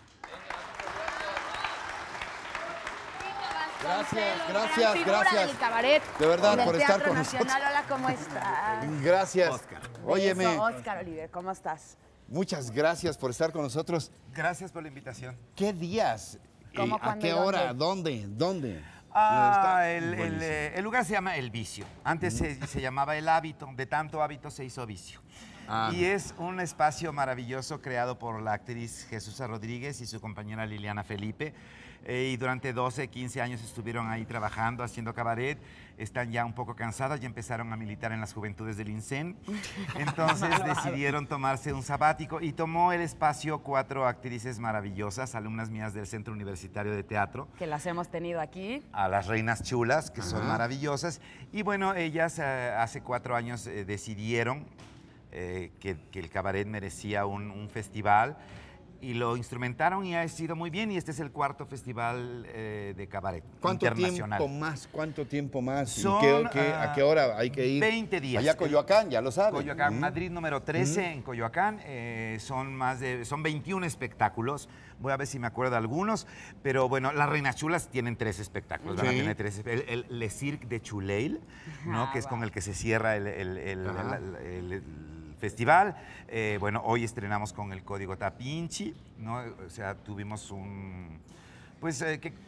S3: Gracias, gracias, gracias.
S4: Del cabaret,
S3: de verdad,
S4: del
S3: por estar
S4: Teatro
S3: con
S4: Nacional.
S3: nosotros.
S4: Hola, ¿cómo estás?
S3: Gracias.
S11: Oscar.
S3: Óyeme.
S4: Beso, Oscar Oliver, ¿cómo estás?
S3: Muchas gracias por estar con nosotros.
S11: Gracias por la invitación.
S3: ¿Qué días?
S4: ¿Cómo,
S3: ¿A
S4: cuándo,
S3: qué
S4: dónde?
S3: hora? ¿Dónde? ¿Dónde?
S11: Ah, el, el, eh, el lugar se llama El Vicio. Antes se, se llamaba El Hábito. De tanto hábito se hizo vicio.
S3: Ah.
S11: Y es un espacio maravilloso creado por la actriz Jesús Rodríguez y su compañera Liliana Felipe. Eh, y durante doce, quince años estuvieron ahí trabajando, haciendo cabaret. Están ya un poco cansadas y empezaron a militar en las juventudes del INSEN. Entonces decidieron tomarse un sabático y tomó el espacio cuatro actrices maravillosas, alumnas mías del Centro Universitario de Teatro.
S4: Que las hemos tenido aquí.
S11: A las reinas chulas, que son
S3: Ajá.
S11: maravillosas. Y bueno, ellas eh, hace cuatro años eh, decidieron eh, que, que el cabaret merecía un, un festival y lo instrumentaron y ha sido muy bien. Y este es el cuarto festival eh, de cabaret
S3: ¿Cuánto
S11: internacional.
S3: tiempo más? ¿Cuánto tiempo más?
S11: Son,
S3: ¿Y qué, qué,
S11: uh,
S3: ¿A qué hora hay que ir?
S11: veinte días.
S3: Allá a Coyoacán, ya lo sabes.
S11: Coyoacán,
S3: Mm.
S11: Madrid número trece,
S3: Mm.
S11: en Coyoacán. Eh, son más de, son veintiún espectáculos. Voy a ver si me acuerdo de algunos. Pero bueno, las Reinas Chulas tienen tres espectáculos. Van a
S3: Sí.
S11: tener tres. El, el Le Cirque de Chuleil, ¿no?
S4: Ah,
S11: que es
S4: wow.
S11: con el que se cierra el, el- el-
S3: Ajá.
S11: el- el- el festival. Eh, bueno, hoy estrenamos con el Código Da Vinci, ¿no? O sea, tuvimos un... Pues eh, que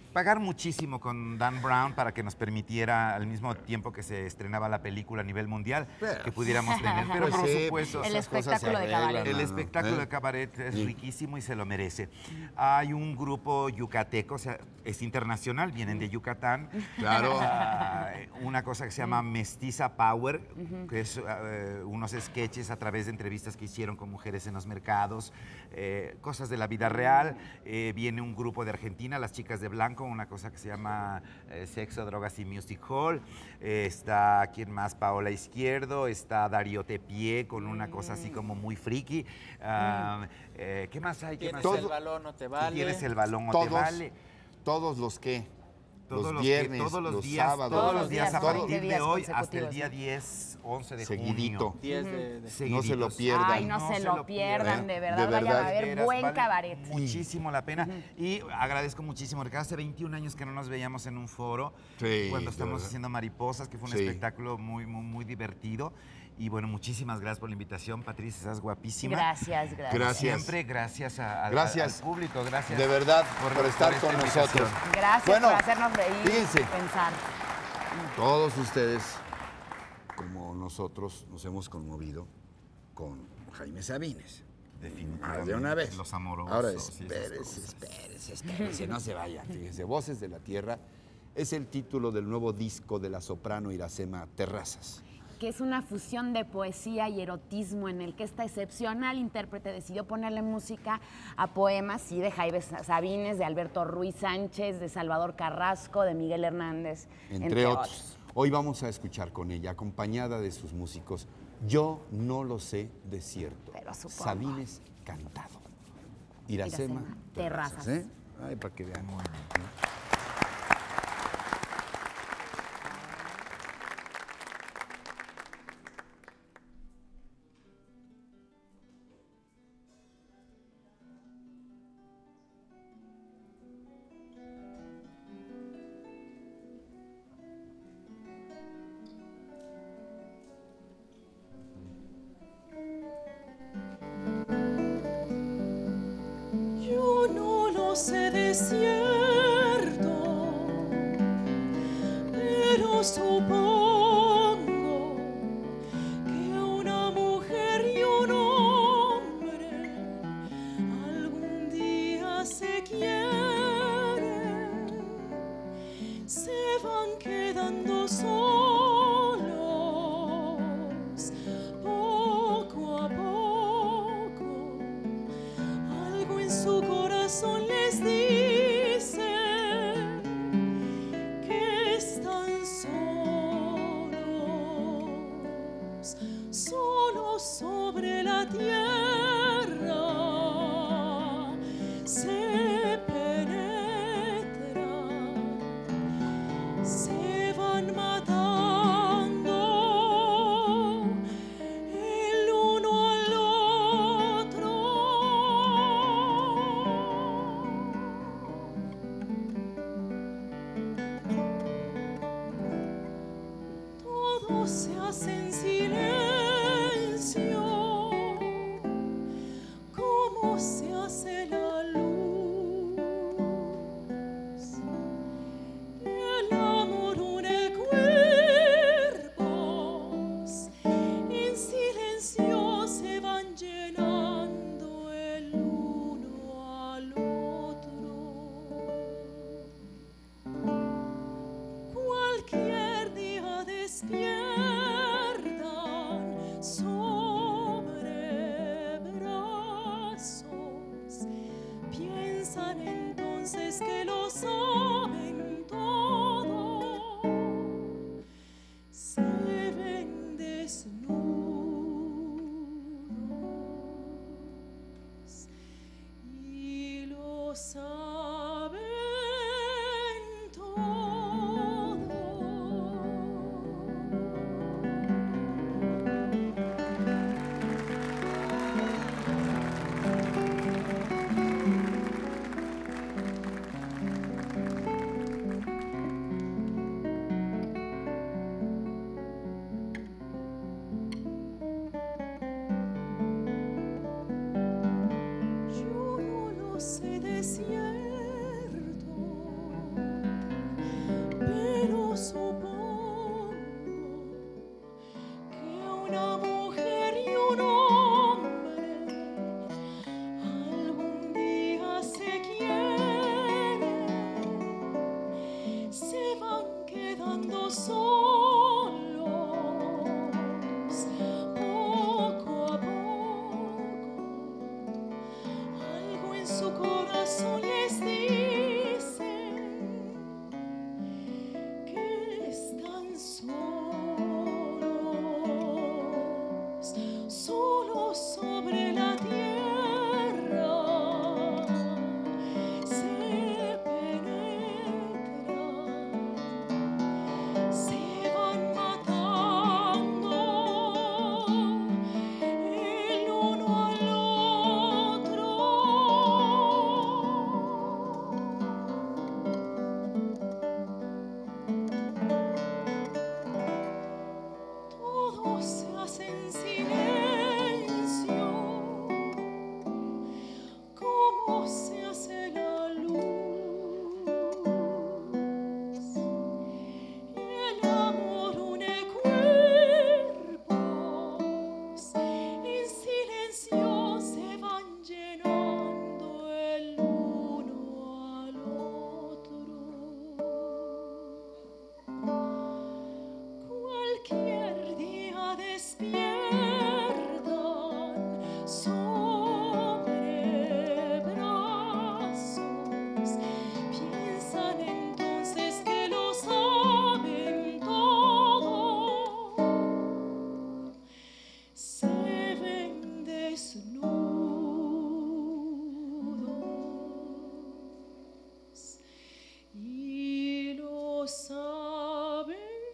S11: pagar muchísimo con Dan Brown para que nos permitiera, al mismo tiempo que se estrenaba la película a nivel mundial,
S3: Pero,
S11: que pudiéramos tener. Pero
S3: pues
S11: por
S3: sí,
S11: supuesto,
S4: El
S3: esas cosas se
S4: espectáculo de
S3: arreglan,
S4: cabaret.
S11: el
S3: mano,
S11: espectáculo
S3: ¿eh?
S11: de cabaret es
S3: Sí.
S11: riquísimo y se lo merece. Hay un grupo yucateco, o sea, es internacional, vienen de Yucatán.
S3: Claro.
S11: Ah, una cosa que se llama Mestiza Power, que es eh, unos sketches a través de entrevistas que hicieron con mujeres en los mercados, eh, cosas de la vida real. Eh, viene un grupo de Argentina, las chicas de blanco, una cosa que se llama eh, Sexo, Drogas y Music Hall. Eh, está, ¿quién más? Paola Izquierdo, está Darío Tepié con una cosa así como muy friki. Ah, eh, ¿Qué más hay? ¿Qué
S23: Tienes
S11: más?
S23: el balón o te vale.
S11: Tienes el balón o
S3: Todos,
S11: te vale.
S3: todos los que,
S11: Todos
S3: los
S11: los
S3: viernes,
S11: que- todos los,
S3: los
S11: días,
S3: sábados,
S11: todos los días a
S3: todos-
S11: partir de
S4: días
S11: hoy hasta el
S4: consecutivos,
S11: día
S4: ¿no?
S11: diez, once de
S3: Seguidito.
S11: junio.
S23: diez de- de-
S3: No se lo pierdan.
S4: Ay, no, se, lo pierdan, de verdad,
S3: De
S4: vayan
S3: verdad.
S4: a ver
S11: Veras,
S4: buen
S11: vale
S4: cabaret.
S11: Muchísimo la pena. Y agradezco muchísimo, porque hace veintiún años que no nos veíamos en un foro,
S3: Sí,
S11: cuando
S3: de
S11: estamos
S3: verdad.
S11: haciendo Mariposas, que fue un
S3: Sí.
S11: espectáculo muy, muy, muy divertido. Y bueno, muchísimas gracias por la invitación, Patricia, estás guapísima.
S4: Gracias, gracias.
S3: Gracias.
S11: Siempre gracias a, a-
S3: Gracias.
S11: al público, gracias.
S3: De verdad, por, estar
S11: esta
S3: con
S11: invitación.
S3: nosotros.
S4: Gracias
S3: Bueno,
S4: por hacernos reír,
S3: fíjense.
S4: pensar.
S3: Todos ustedes, como nosotros, nos hemos conmovido con Jaime Sabines.
S11: Definitivamente.
S3: Más de una vez.
S11: Los amorosos
S3: Ahora
S11: y esas
S3: espérese,
S11: cosas.
S3: espérese, espérese, no se vayan. Fíjense, Voces de la Tierra es el título del nuevo disco de la soprano Iracema Terrazas.
S4: Que es una fusión de poesía y erotismo en el que esta excepcional intérprete decidió ponerle música a poemas, sí, de Jaime Sabines, de Alberto Ruiz Sánchez, de Salvador Carrasco, de Miguel Hernández,
S3: Entre,
S4: entre,
S3: otros.
S4: otros.
S3: Hoy vamos a escuchar con ella, acompañada de sus músicos, Yo no lo sé de cierto.
S4: Pero supongo.
S3: Sabines cantado. Iracema
S4: Iracema
S3: Terrazas.
S4: Terrazas.
S3: ¿eh? Ay, para que vean.
S9: Yo no lo sé de cierto, pero supongo que una mujer y un hombre algún día se quieren, se van quedando solos poco a poco. Algo en su corazón les dice que están solos, solos sobre la tierra. Se penetran, se van matando el uno al otro. Todo se hace en silencio quedando solos, poco a poco, algo en su corazón les dice que están solos, solos sobre la tierra, se penetran, se van matando el uno al otro. Todo se hace en silencio, como se hace la luz. El amor une cuerpos, en silencio se van llenando el uno al otro. Cualquier día despiertan sobre brazos, piensan entonces que lo saben todo, se ven desnudos y lo saben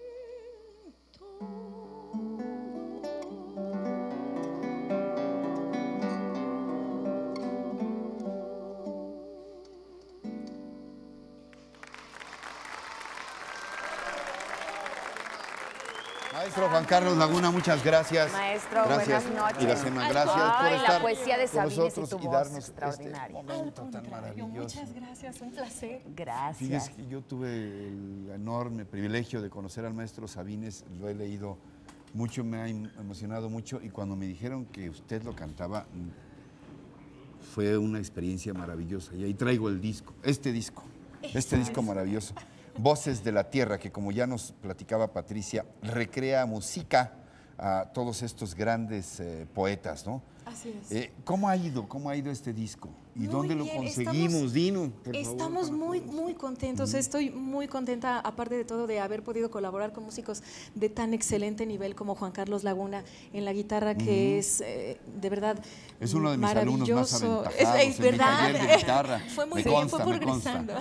S3: Maestro Juan Carlos Laguna, muchas gracias.
S10: Maestro,
S3: gracias.
S10: buenas noches.
S3: Iracema, gracias
S10: Ay,
S3: por
S10: la
S3: estar
S10: poesía de
S3: con
S10: Sabines y
S3: nosotros
S10: tu
S3: y
S10: voz
S3: darnos
S10: extraordinaria.
S3: este momento tan maravilloso.
S10: Muchas gracias, un placer.
S3: Fíjese
S10: Gracias.
S3: que yo tuve el enorme privilegio de conocer al maestro Sabines, lo he leído mucho, me ha em- emocionado mucho y cuando me dijeron que usted lo cantaba, mm, fue una experiencia maravillosa. Y ahí traigo el disco, este disco, este disco maravilloso. Voces de la Tierra, que como ya nos platicaba Patricia, recrea música a todos estos grandes eh, poetas, ¿no?
S17: Así es.
S3: Eh, ¿Cómo ha ido? ¿Cómo ha ido este disco? ¿Y
S17: Muy
S3: dónde lo
S17: bien,
S3: conseguimos?
S17: estamos-
S3: Dinos, por
S17: Estamos
S3: favor.
S17: muy, muy contentos. Estoy muy contenta, aparte de todo, de haber podido colaborar con músicos de tan excelente nivel como Juan Carlos Laguna en la guitarra, que
S3: Ujú.
S17: es eh, de verdad
S3: Es uno de mis alumnos más
S17: maravilloso.
S3: aventajados
S17: Es, es
S3: en mi
S17: verdad.
S3: taller de guitarra.
S17: Fue muy
S3: Me
S17: bien,
S3: consta,
S17: fue
S3: me consta.
S17: progresando.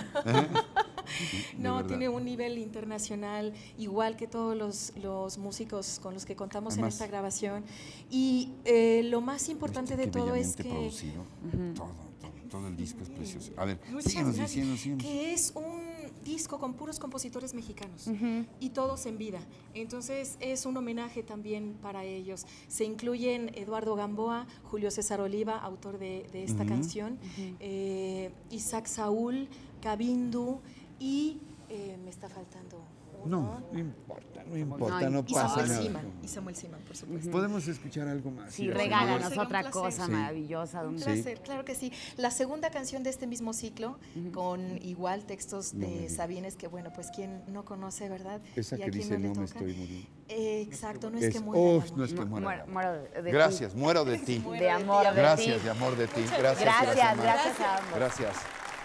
S3: De
S17: No,
S3: verdad.
S17: tiene un nivel internacional, igual que todos los, los músicos con los que contamos
S3: Además-
S17: en esta grabación. Y eh, lo más importante de
S3: Qué
S17: todo es
S3: bellamente
S17: que...
S3: producido. Todo, todo, todo el disco es precioso. A ver,
S17: Muchas
S3: síguenos
S17: gracias.
S3: diciendo, síguenos.
S17: Que es un disco con puros compositores mexicanos y todos en vida. Entonces es un homenaje también para ellos. Se incluyen Eduardo Gamboa, Julio César Oliva, autor de, de esta
S3: Ujú.
S17: canción, eh, Isaac Saúl, Cabindu y eh, me está faltando uno.
S3: No, no importa, no importa, no
S17: y
S3: pasa
S17: Samuel
S3: nada.
S17: Siman, y Samuel Siman, por supuesto.
S3: ¿Podemos escuchar algo más?
S4: Sí,
S3: Iracema?
S4: regálanos
S17: Sería un
S4: otra
S17: placer.
S4: cosa
S3: Sí.
S4: maravillosa. de
S17: Un
S4: un-
S17: placer, claro que sí. La segunda canción de este mismo ciclo, con igual textos
S3: No me
S17: de
S3: digas.
S17: Sabines, que bueno, pues quien no conoce, ¿verdad?
S3: Esa
S17: Y a
S3: que
S17: quien
S3: dice
S17: le
S3: no me
S17: toca.
S3: estoy muriendo.
S17: Eh, exacto, no es,
S3: Es-
S17: que muera.
S3: uf,
S17: el amor.
S3: no es que muera el
S4: Muero-
S3: amor.
S4: muero de- de ti.
S3: Gracias, muero de ti.
S4: De amor de
S3: Gracias,
S4: ti.
S3: de amor de ti.
S17: Muchas
S3: Gracias,
S4: gracias.
S3: Iracema.
S4: Gracias a ambos.
S3: Gracias.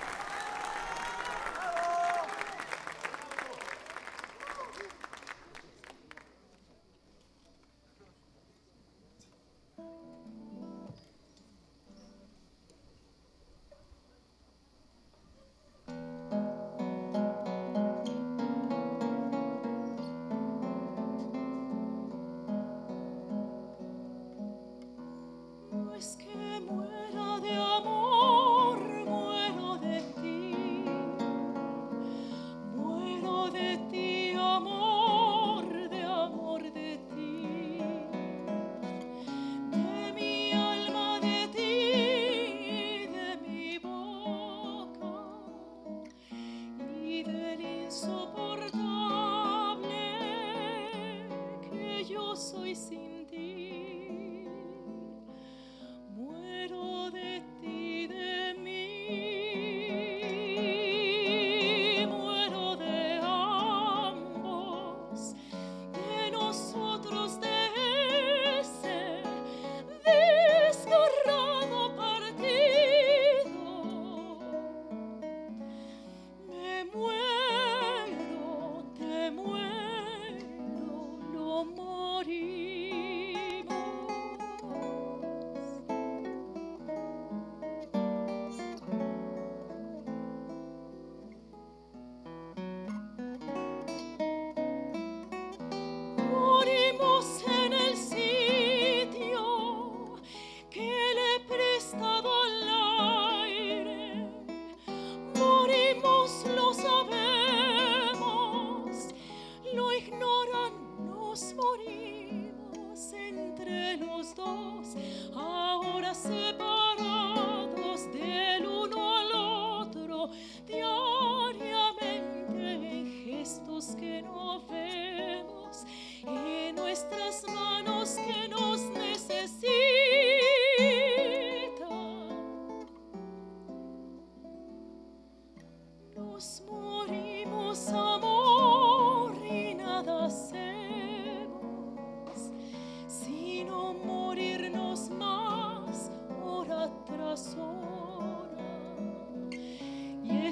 S9: No es que muera de amor, muero de ti, muero de ti, amor, de amor de ti, de mi alma de ti, de mi boca y del insoportable que yo soy sin ti. Muero de ti, de mí, muero de amor,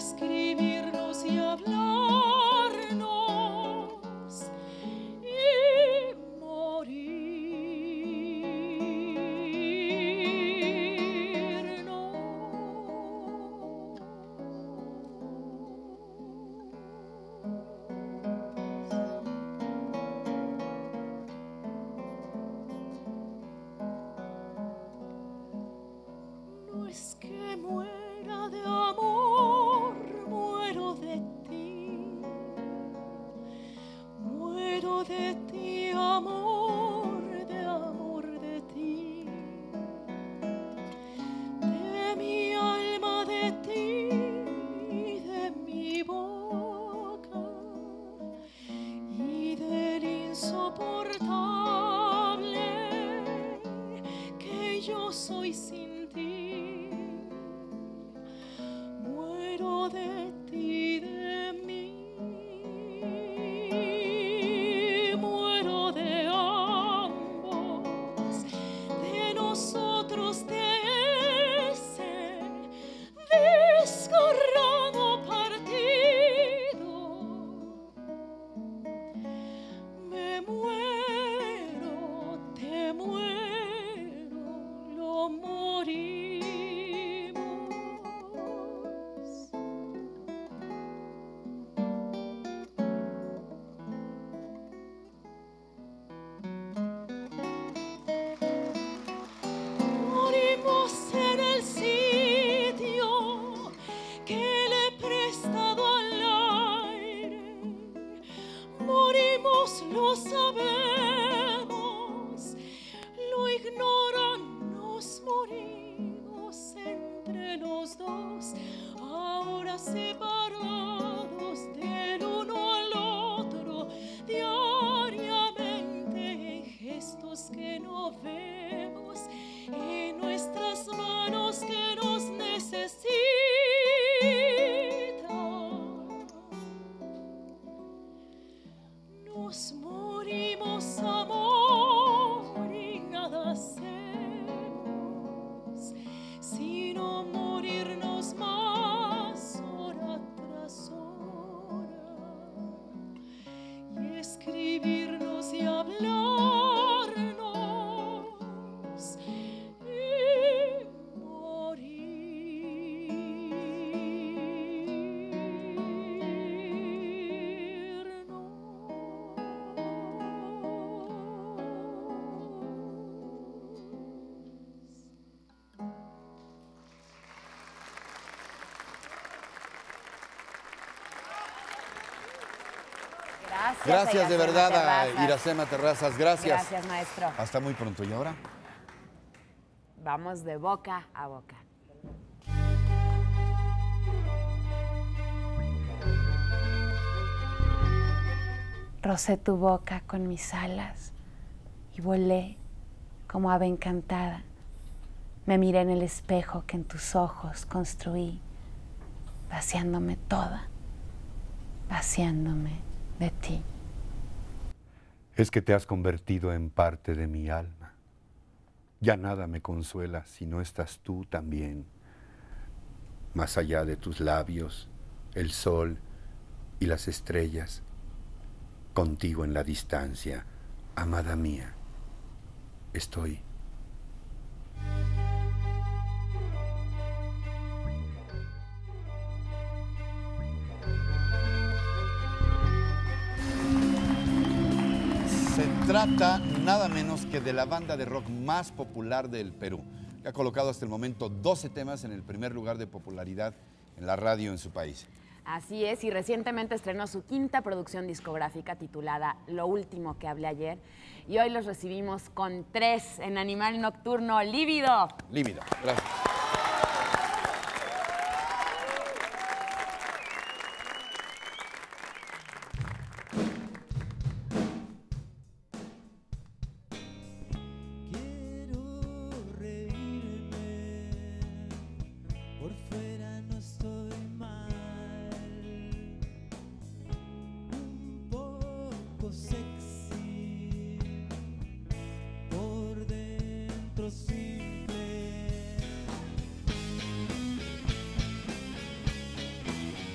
S9: escribirnos y hablarnos y No es que muera de amor, muero de ti. Muero de ti, amor, de amor de ti. De mi alma de ti, de mi boca y del insoportable que yo soy sin ti. Muero de ti, de mí. Muero de ambos, de nosotros, de ese desgarrado partido. Me muero, te muero, lo morimos. Morimos en el sitio que le he prestado al aire. Morimos, lo sabemos, lo ignoran, nos morimos entre los dos, ahora separados del uno al otro, diariamente en gestos que no vemos, en nuestras manos que nos necesitan. Nos morimos, amor, y nada hacemos sino morirnos más hora tras hora y escribirnos y hablarnos y
S4: Gracias,
S3: Gracias de
S4: Iracema
S3: verdad a
S4: Terrazas.
S3: Iracema Terrazas. Gracias.
S4: Gracias, maestro.
S3: Hasta muy pronto. ¿Y ahora?
S4: Vamos de boca a boca. Rocé tu boca con mis alas y volé como ave encantada. Me miré en el espejo que en tus ojos construí, vaciándome toda, vaciándome de ti.
S3: Es que te has convertido en parte de mi alma. Ya nada me consuela si no estás tú también. Más allá de tus labios, el sol y las estrellas, contigo en la distancia, amada mía, estoy. Se trata nada menos que de la banda de rock más popular del Perú, que ha colocado hasta el momento doce temas en el primer lugar de popularidad en la radio en su país.
S4: Así es, y recientemente estrenó su quinta producción discográfica titulada Lo último que hablé ayer, y hoy los recibimos con tres en Animal Nocturno, Lívido.
S3: Lívido, gracias.
S12: Por fuera no estoy mal, un poco sexy, por dentro simple.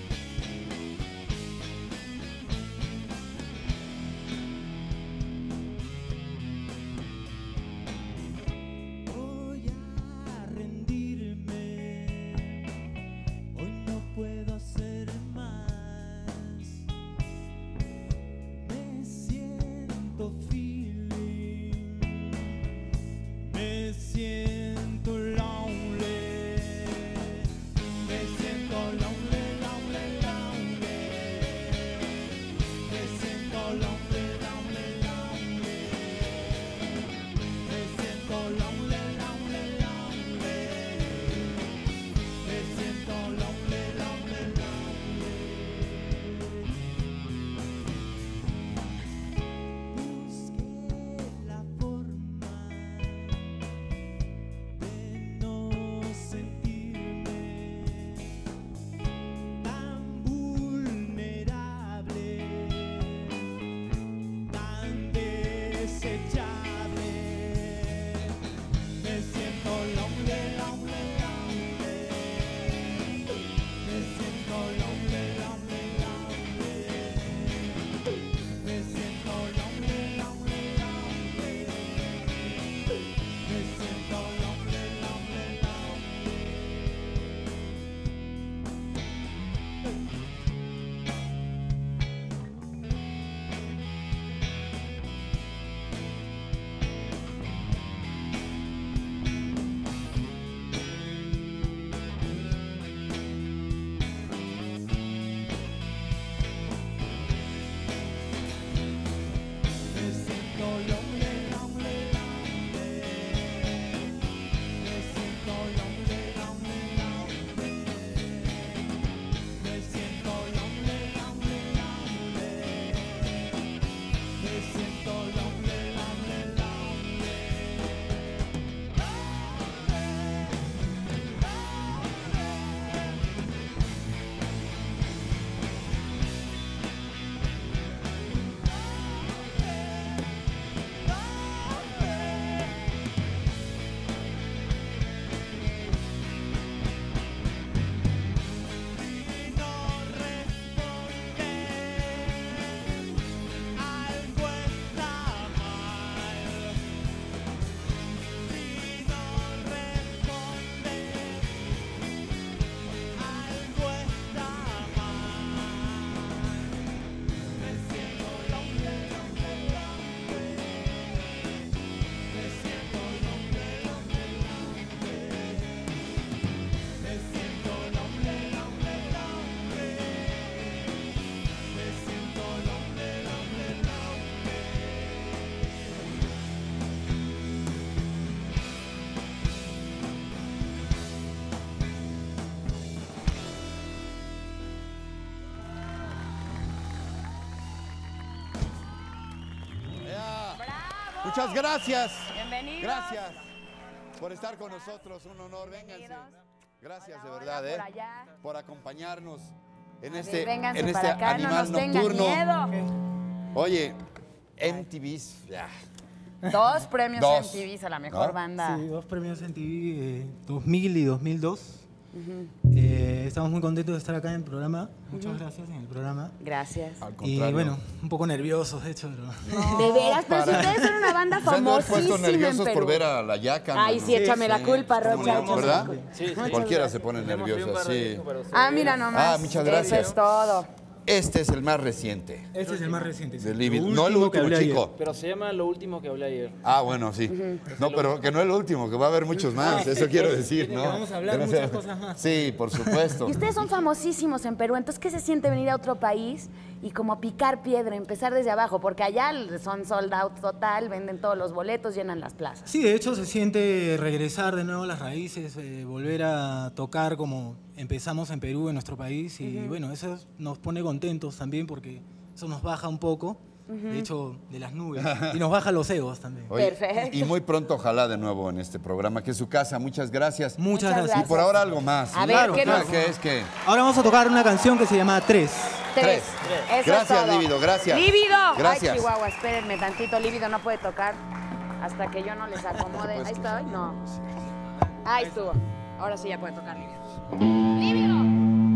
S3: Muchas gracias.
S4: Bienvenidos.
S3: Gracias por estar con nosotros. Un honor. Vénganse. Gracias de verdad, ¿eh?
S4: por allá.
S3: Por acompañarnos en
S4: A
S3: este,
S4: ver, vénganse
S3: en este
S4: para acá, no
S3: animal
S4: nos tengan
S3: nocturno.
S4: miedo.
S3: Oye, M T V, ya.
S4: Dos premios
S3: Dos.
S4: M T V a la mejor
S3: ¿No?
S4: banda.
S14: Sí, dos premios M T V, eh, dos mil y dos mil dos.
S4: Ujú.
S14: Eh, estamos muy contentos de estar acá en el programa. Muchas
S4: Ujú.
S14: gracias en el programa.
S4: Gracias.
S3: Al
S14: Y
S3: contrario.
S14: bueno, un poco nerviosos, de hecho. Pero...
S4: De veras, pero si
S3: para-
S4: ustedes son una banda
S3: Se han de haber puesto
S4: famosísima en
S3: nerviosos
S4: Perú.
S3: por ver a la yaca.
S4: Ay,
S3: mano.
S4: sí, échame la culpa,
S3: ¿Cómo
S4: Rocha,
S3: no?
S4: échame
S3: ¿Verdad?
S4: la culpa. Sí, sí.
S3: Cualquiera
S4: Muchas
S3: se pone
S4: gracias.
S3: nervioso, sí.
S4: Ah, mira nomás.
S3: Ah, muchas gracias.
S4: Eso es todo.
S3: Este es el más reciente.
S14: Este es el más reciente. sí.
S3: De Lívido.
S14: Lo
S3: No el
S14: último que
S3: último,
S14: hablé
S3: chico.
S14: ayer.
S15: Pero se llama Lo Último que hablé ayer.
S3: Ah, bueno, sí. No, pero que no es el último, que va a haber muchos más. Eso quiero decir, ¿no?
S14: Que vamos a hablar
S3: Que no
S14: muchas
S3: sea-
S14: cosas más.
S3: Sí, por supuesto.
S4: Y ustedes son famosísimos en Perú, entonces, ¿qué se siente venir a otro país y como picar piedra, empezar desde abajo? Porque allá son sold out total, venden todos los boletos, llenan las plazas.
S14: Sí, de hecho se siente regresar de nuevo a las raíces, eh, volver a tocar como empezamos en Perú, en nuestro país. Y
S4: Ujú.
S14: bueno, eso nos pone contentos también porque eso nos baja un poco,
S4: Ujú.
S14: de hecho, de las nubes. Y nos baja los egos también.
S3: Oye,
S4: Perfecto.
S3: Y muy pronto, ojalá de nuevo en este programa, que es su casa. Muchas gracias.
S14: Muchas Muchas gracias.
S3: Y por ahora algo más.
S4: A ver, ¿qué nos-
S3: ¿Qué es que?
S14: Ahora vamos a tocar una canción que se llama Tres.
S4: Tres. Eso
S3: Gracias,
S4: es todo.
S3: Lívido, gracias.
S4: Lívido.
S3: Gracias.
S4: Ay, Chihuahua, espérenme tantito. Lívido no puede tocar hasta que yo no les acomode. Ahí está, no. Ahí estuvo. Ahora sí ya puede tocar Lívido. Lívido.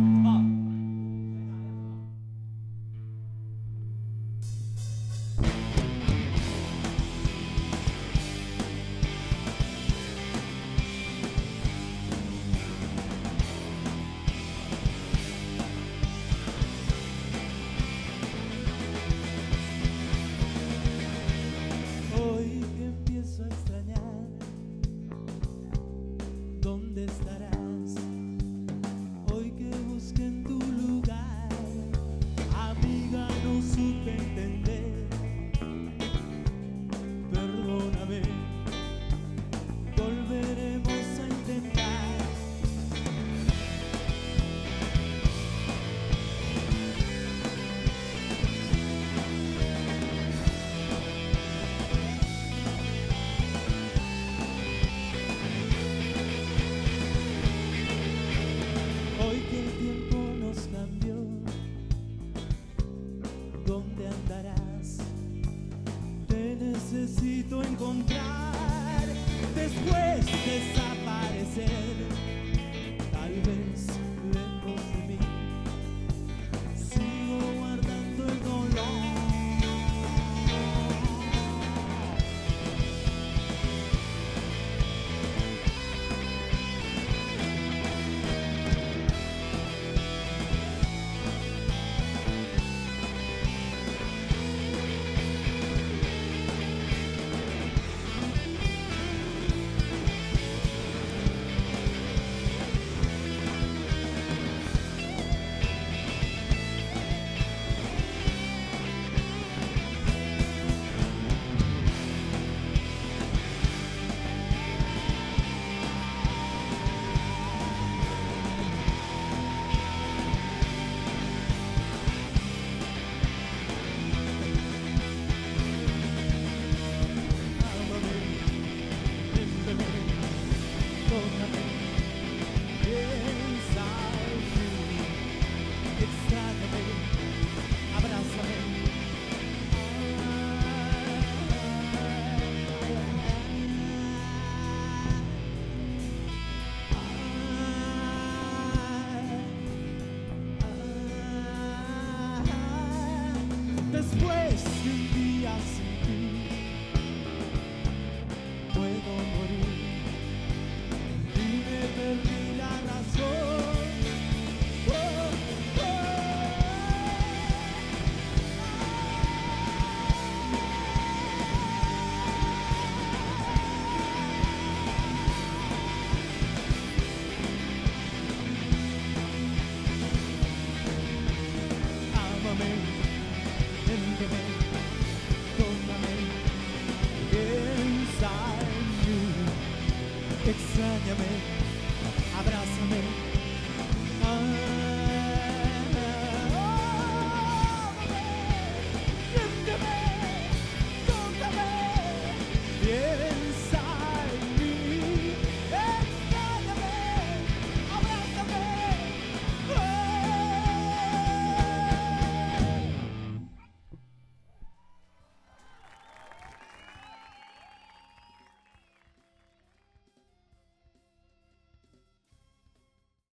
S12: Hoy que empiezo a extrañar, ¿dónde estarás? Hoy que busqué en tu lugar, amiga, no supe entender. Perdóname, volveremos a intentar. Hoy que el tiempo nos cambió, ¿dónde andarás? Te necesito encontrar, después desaparecer, tal vez lejos de mí. Sigo guardando el dolor. Después de un día sin ti, puedo morir y me perdí la razón. Oh, oh. Ámame, énteme, tómame, inside you. Extrañame.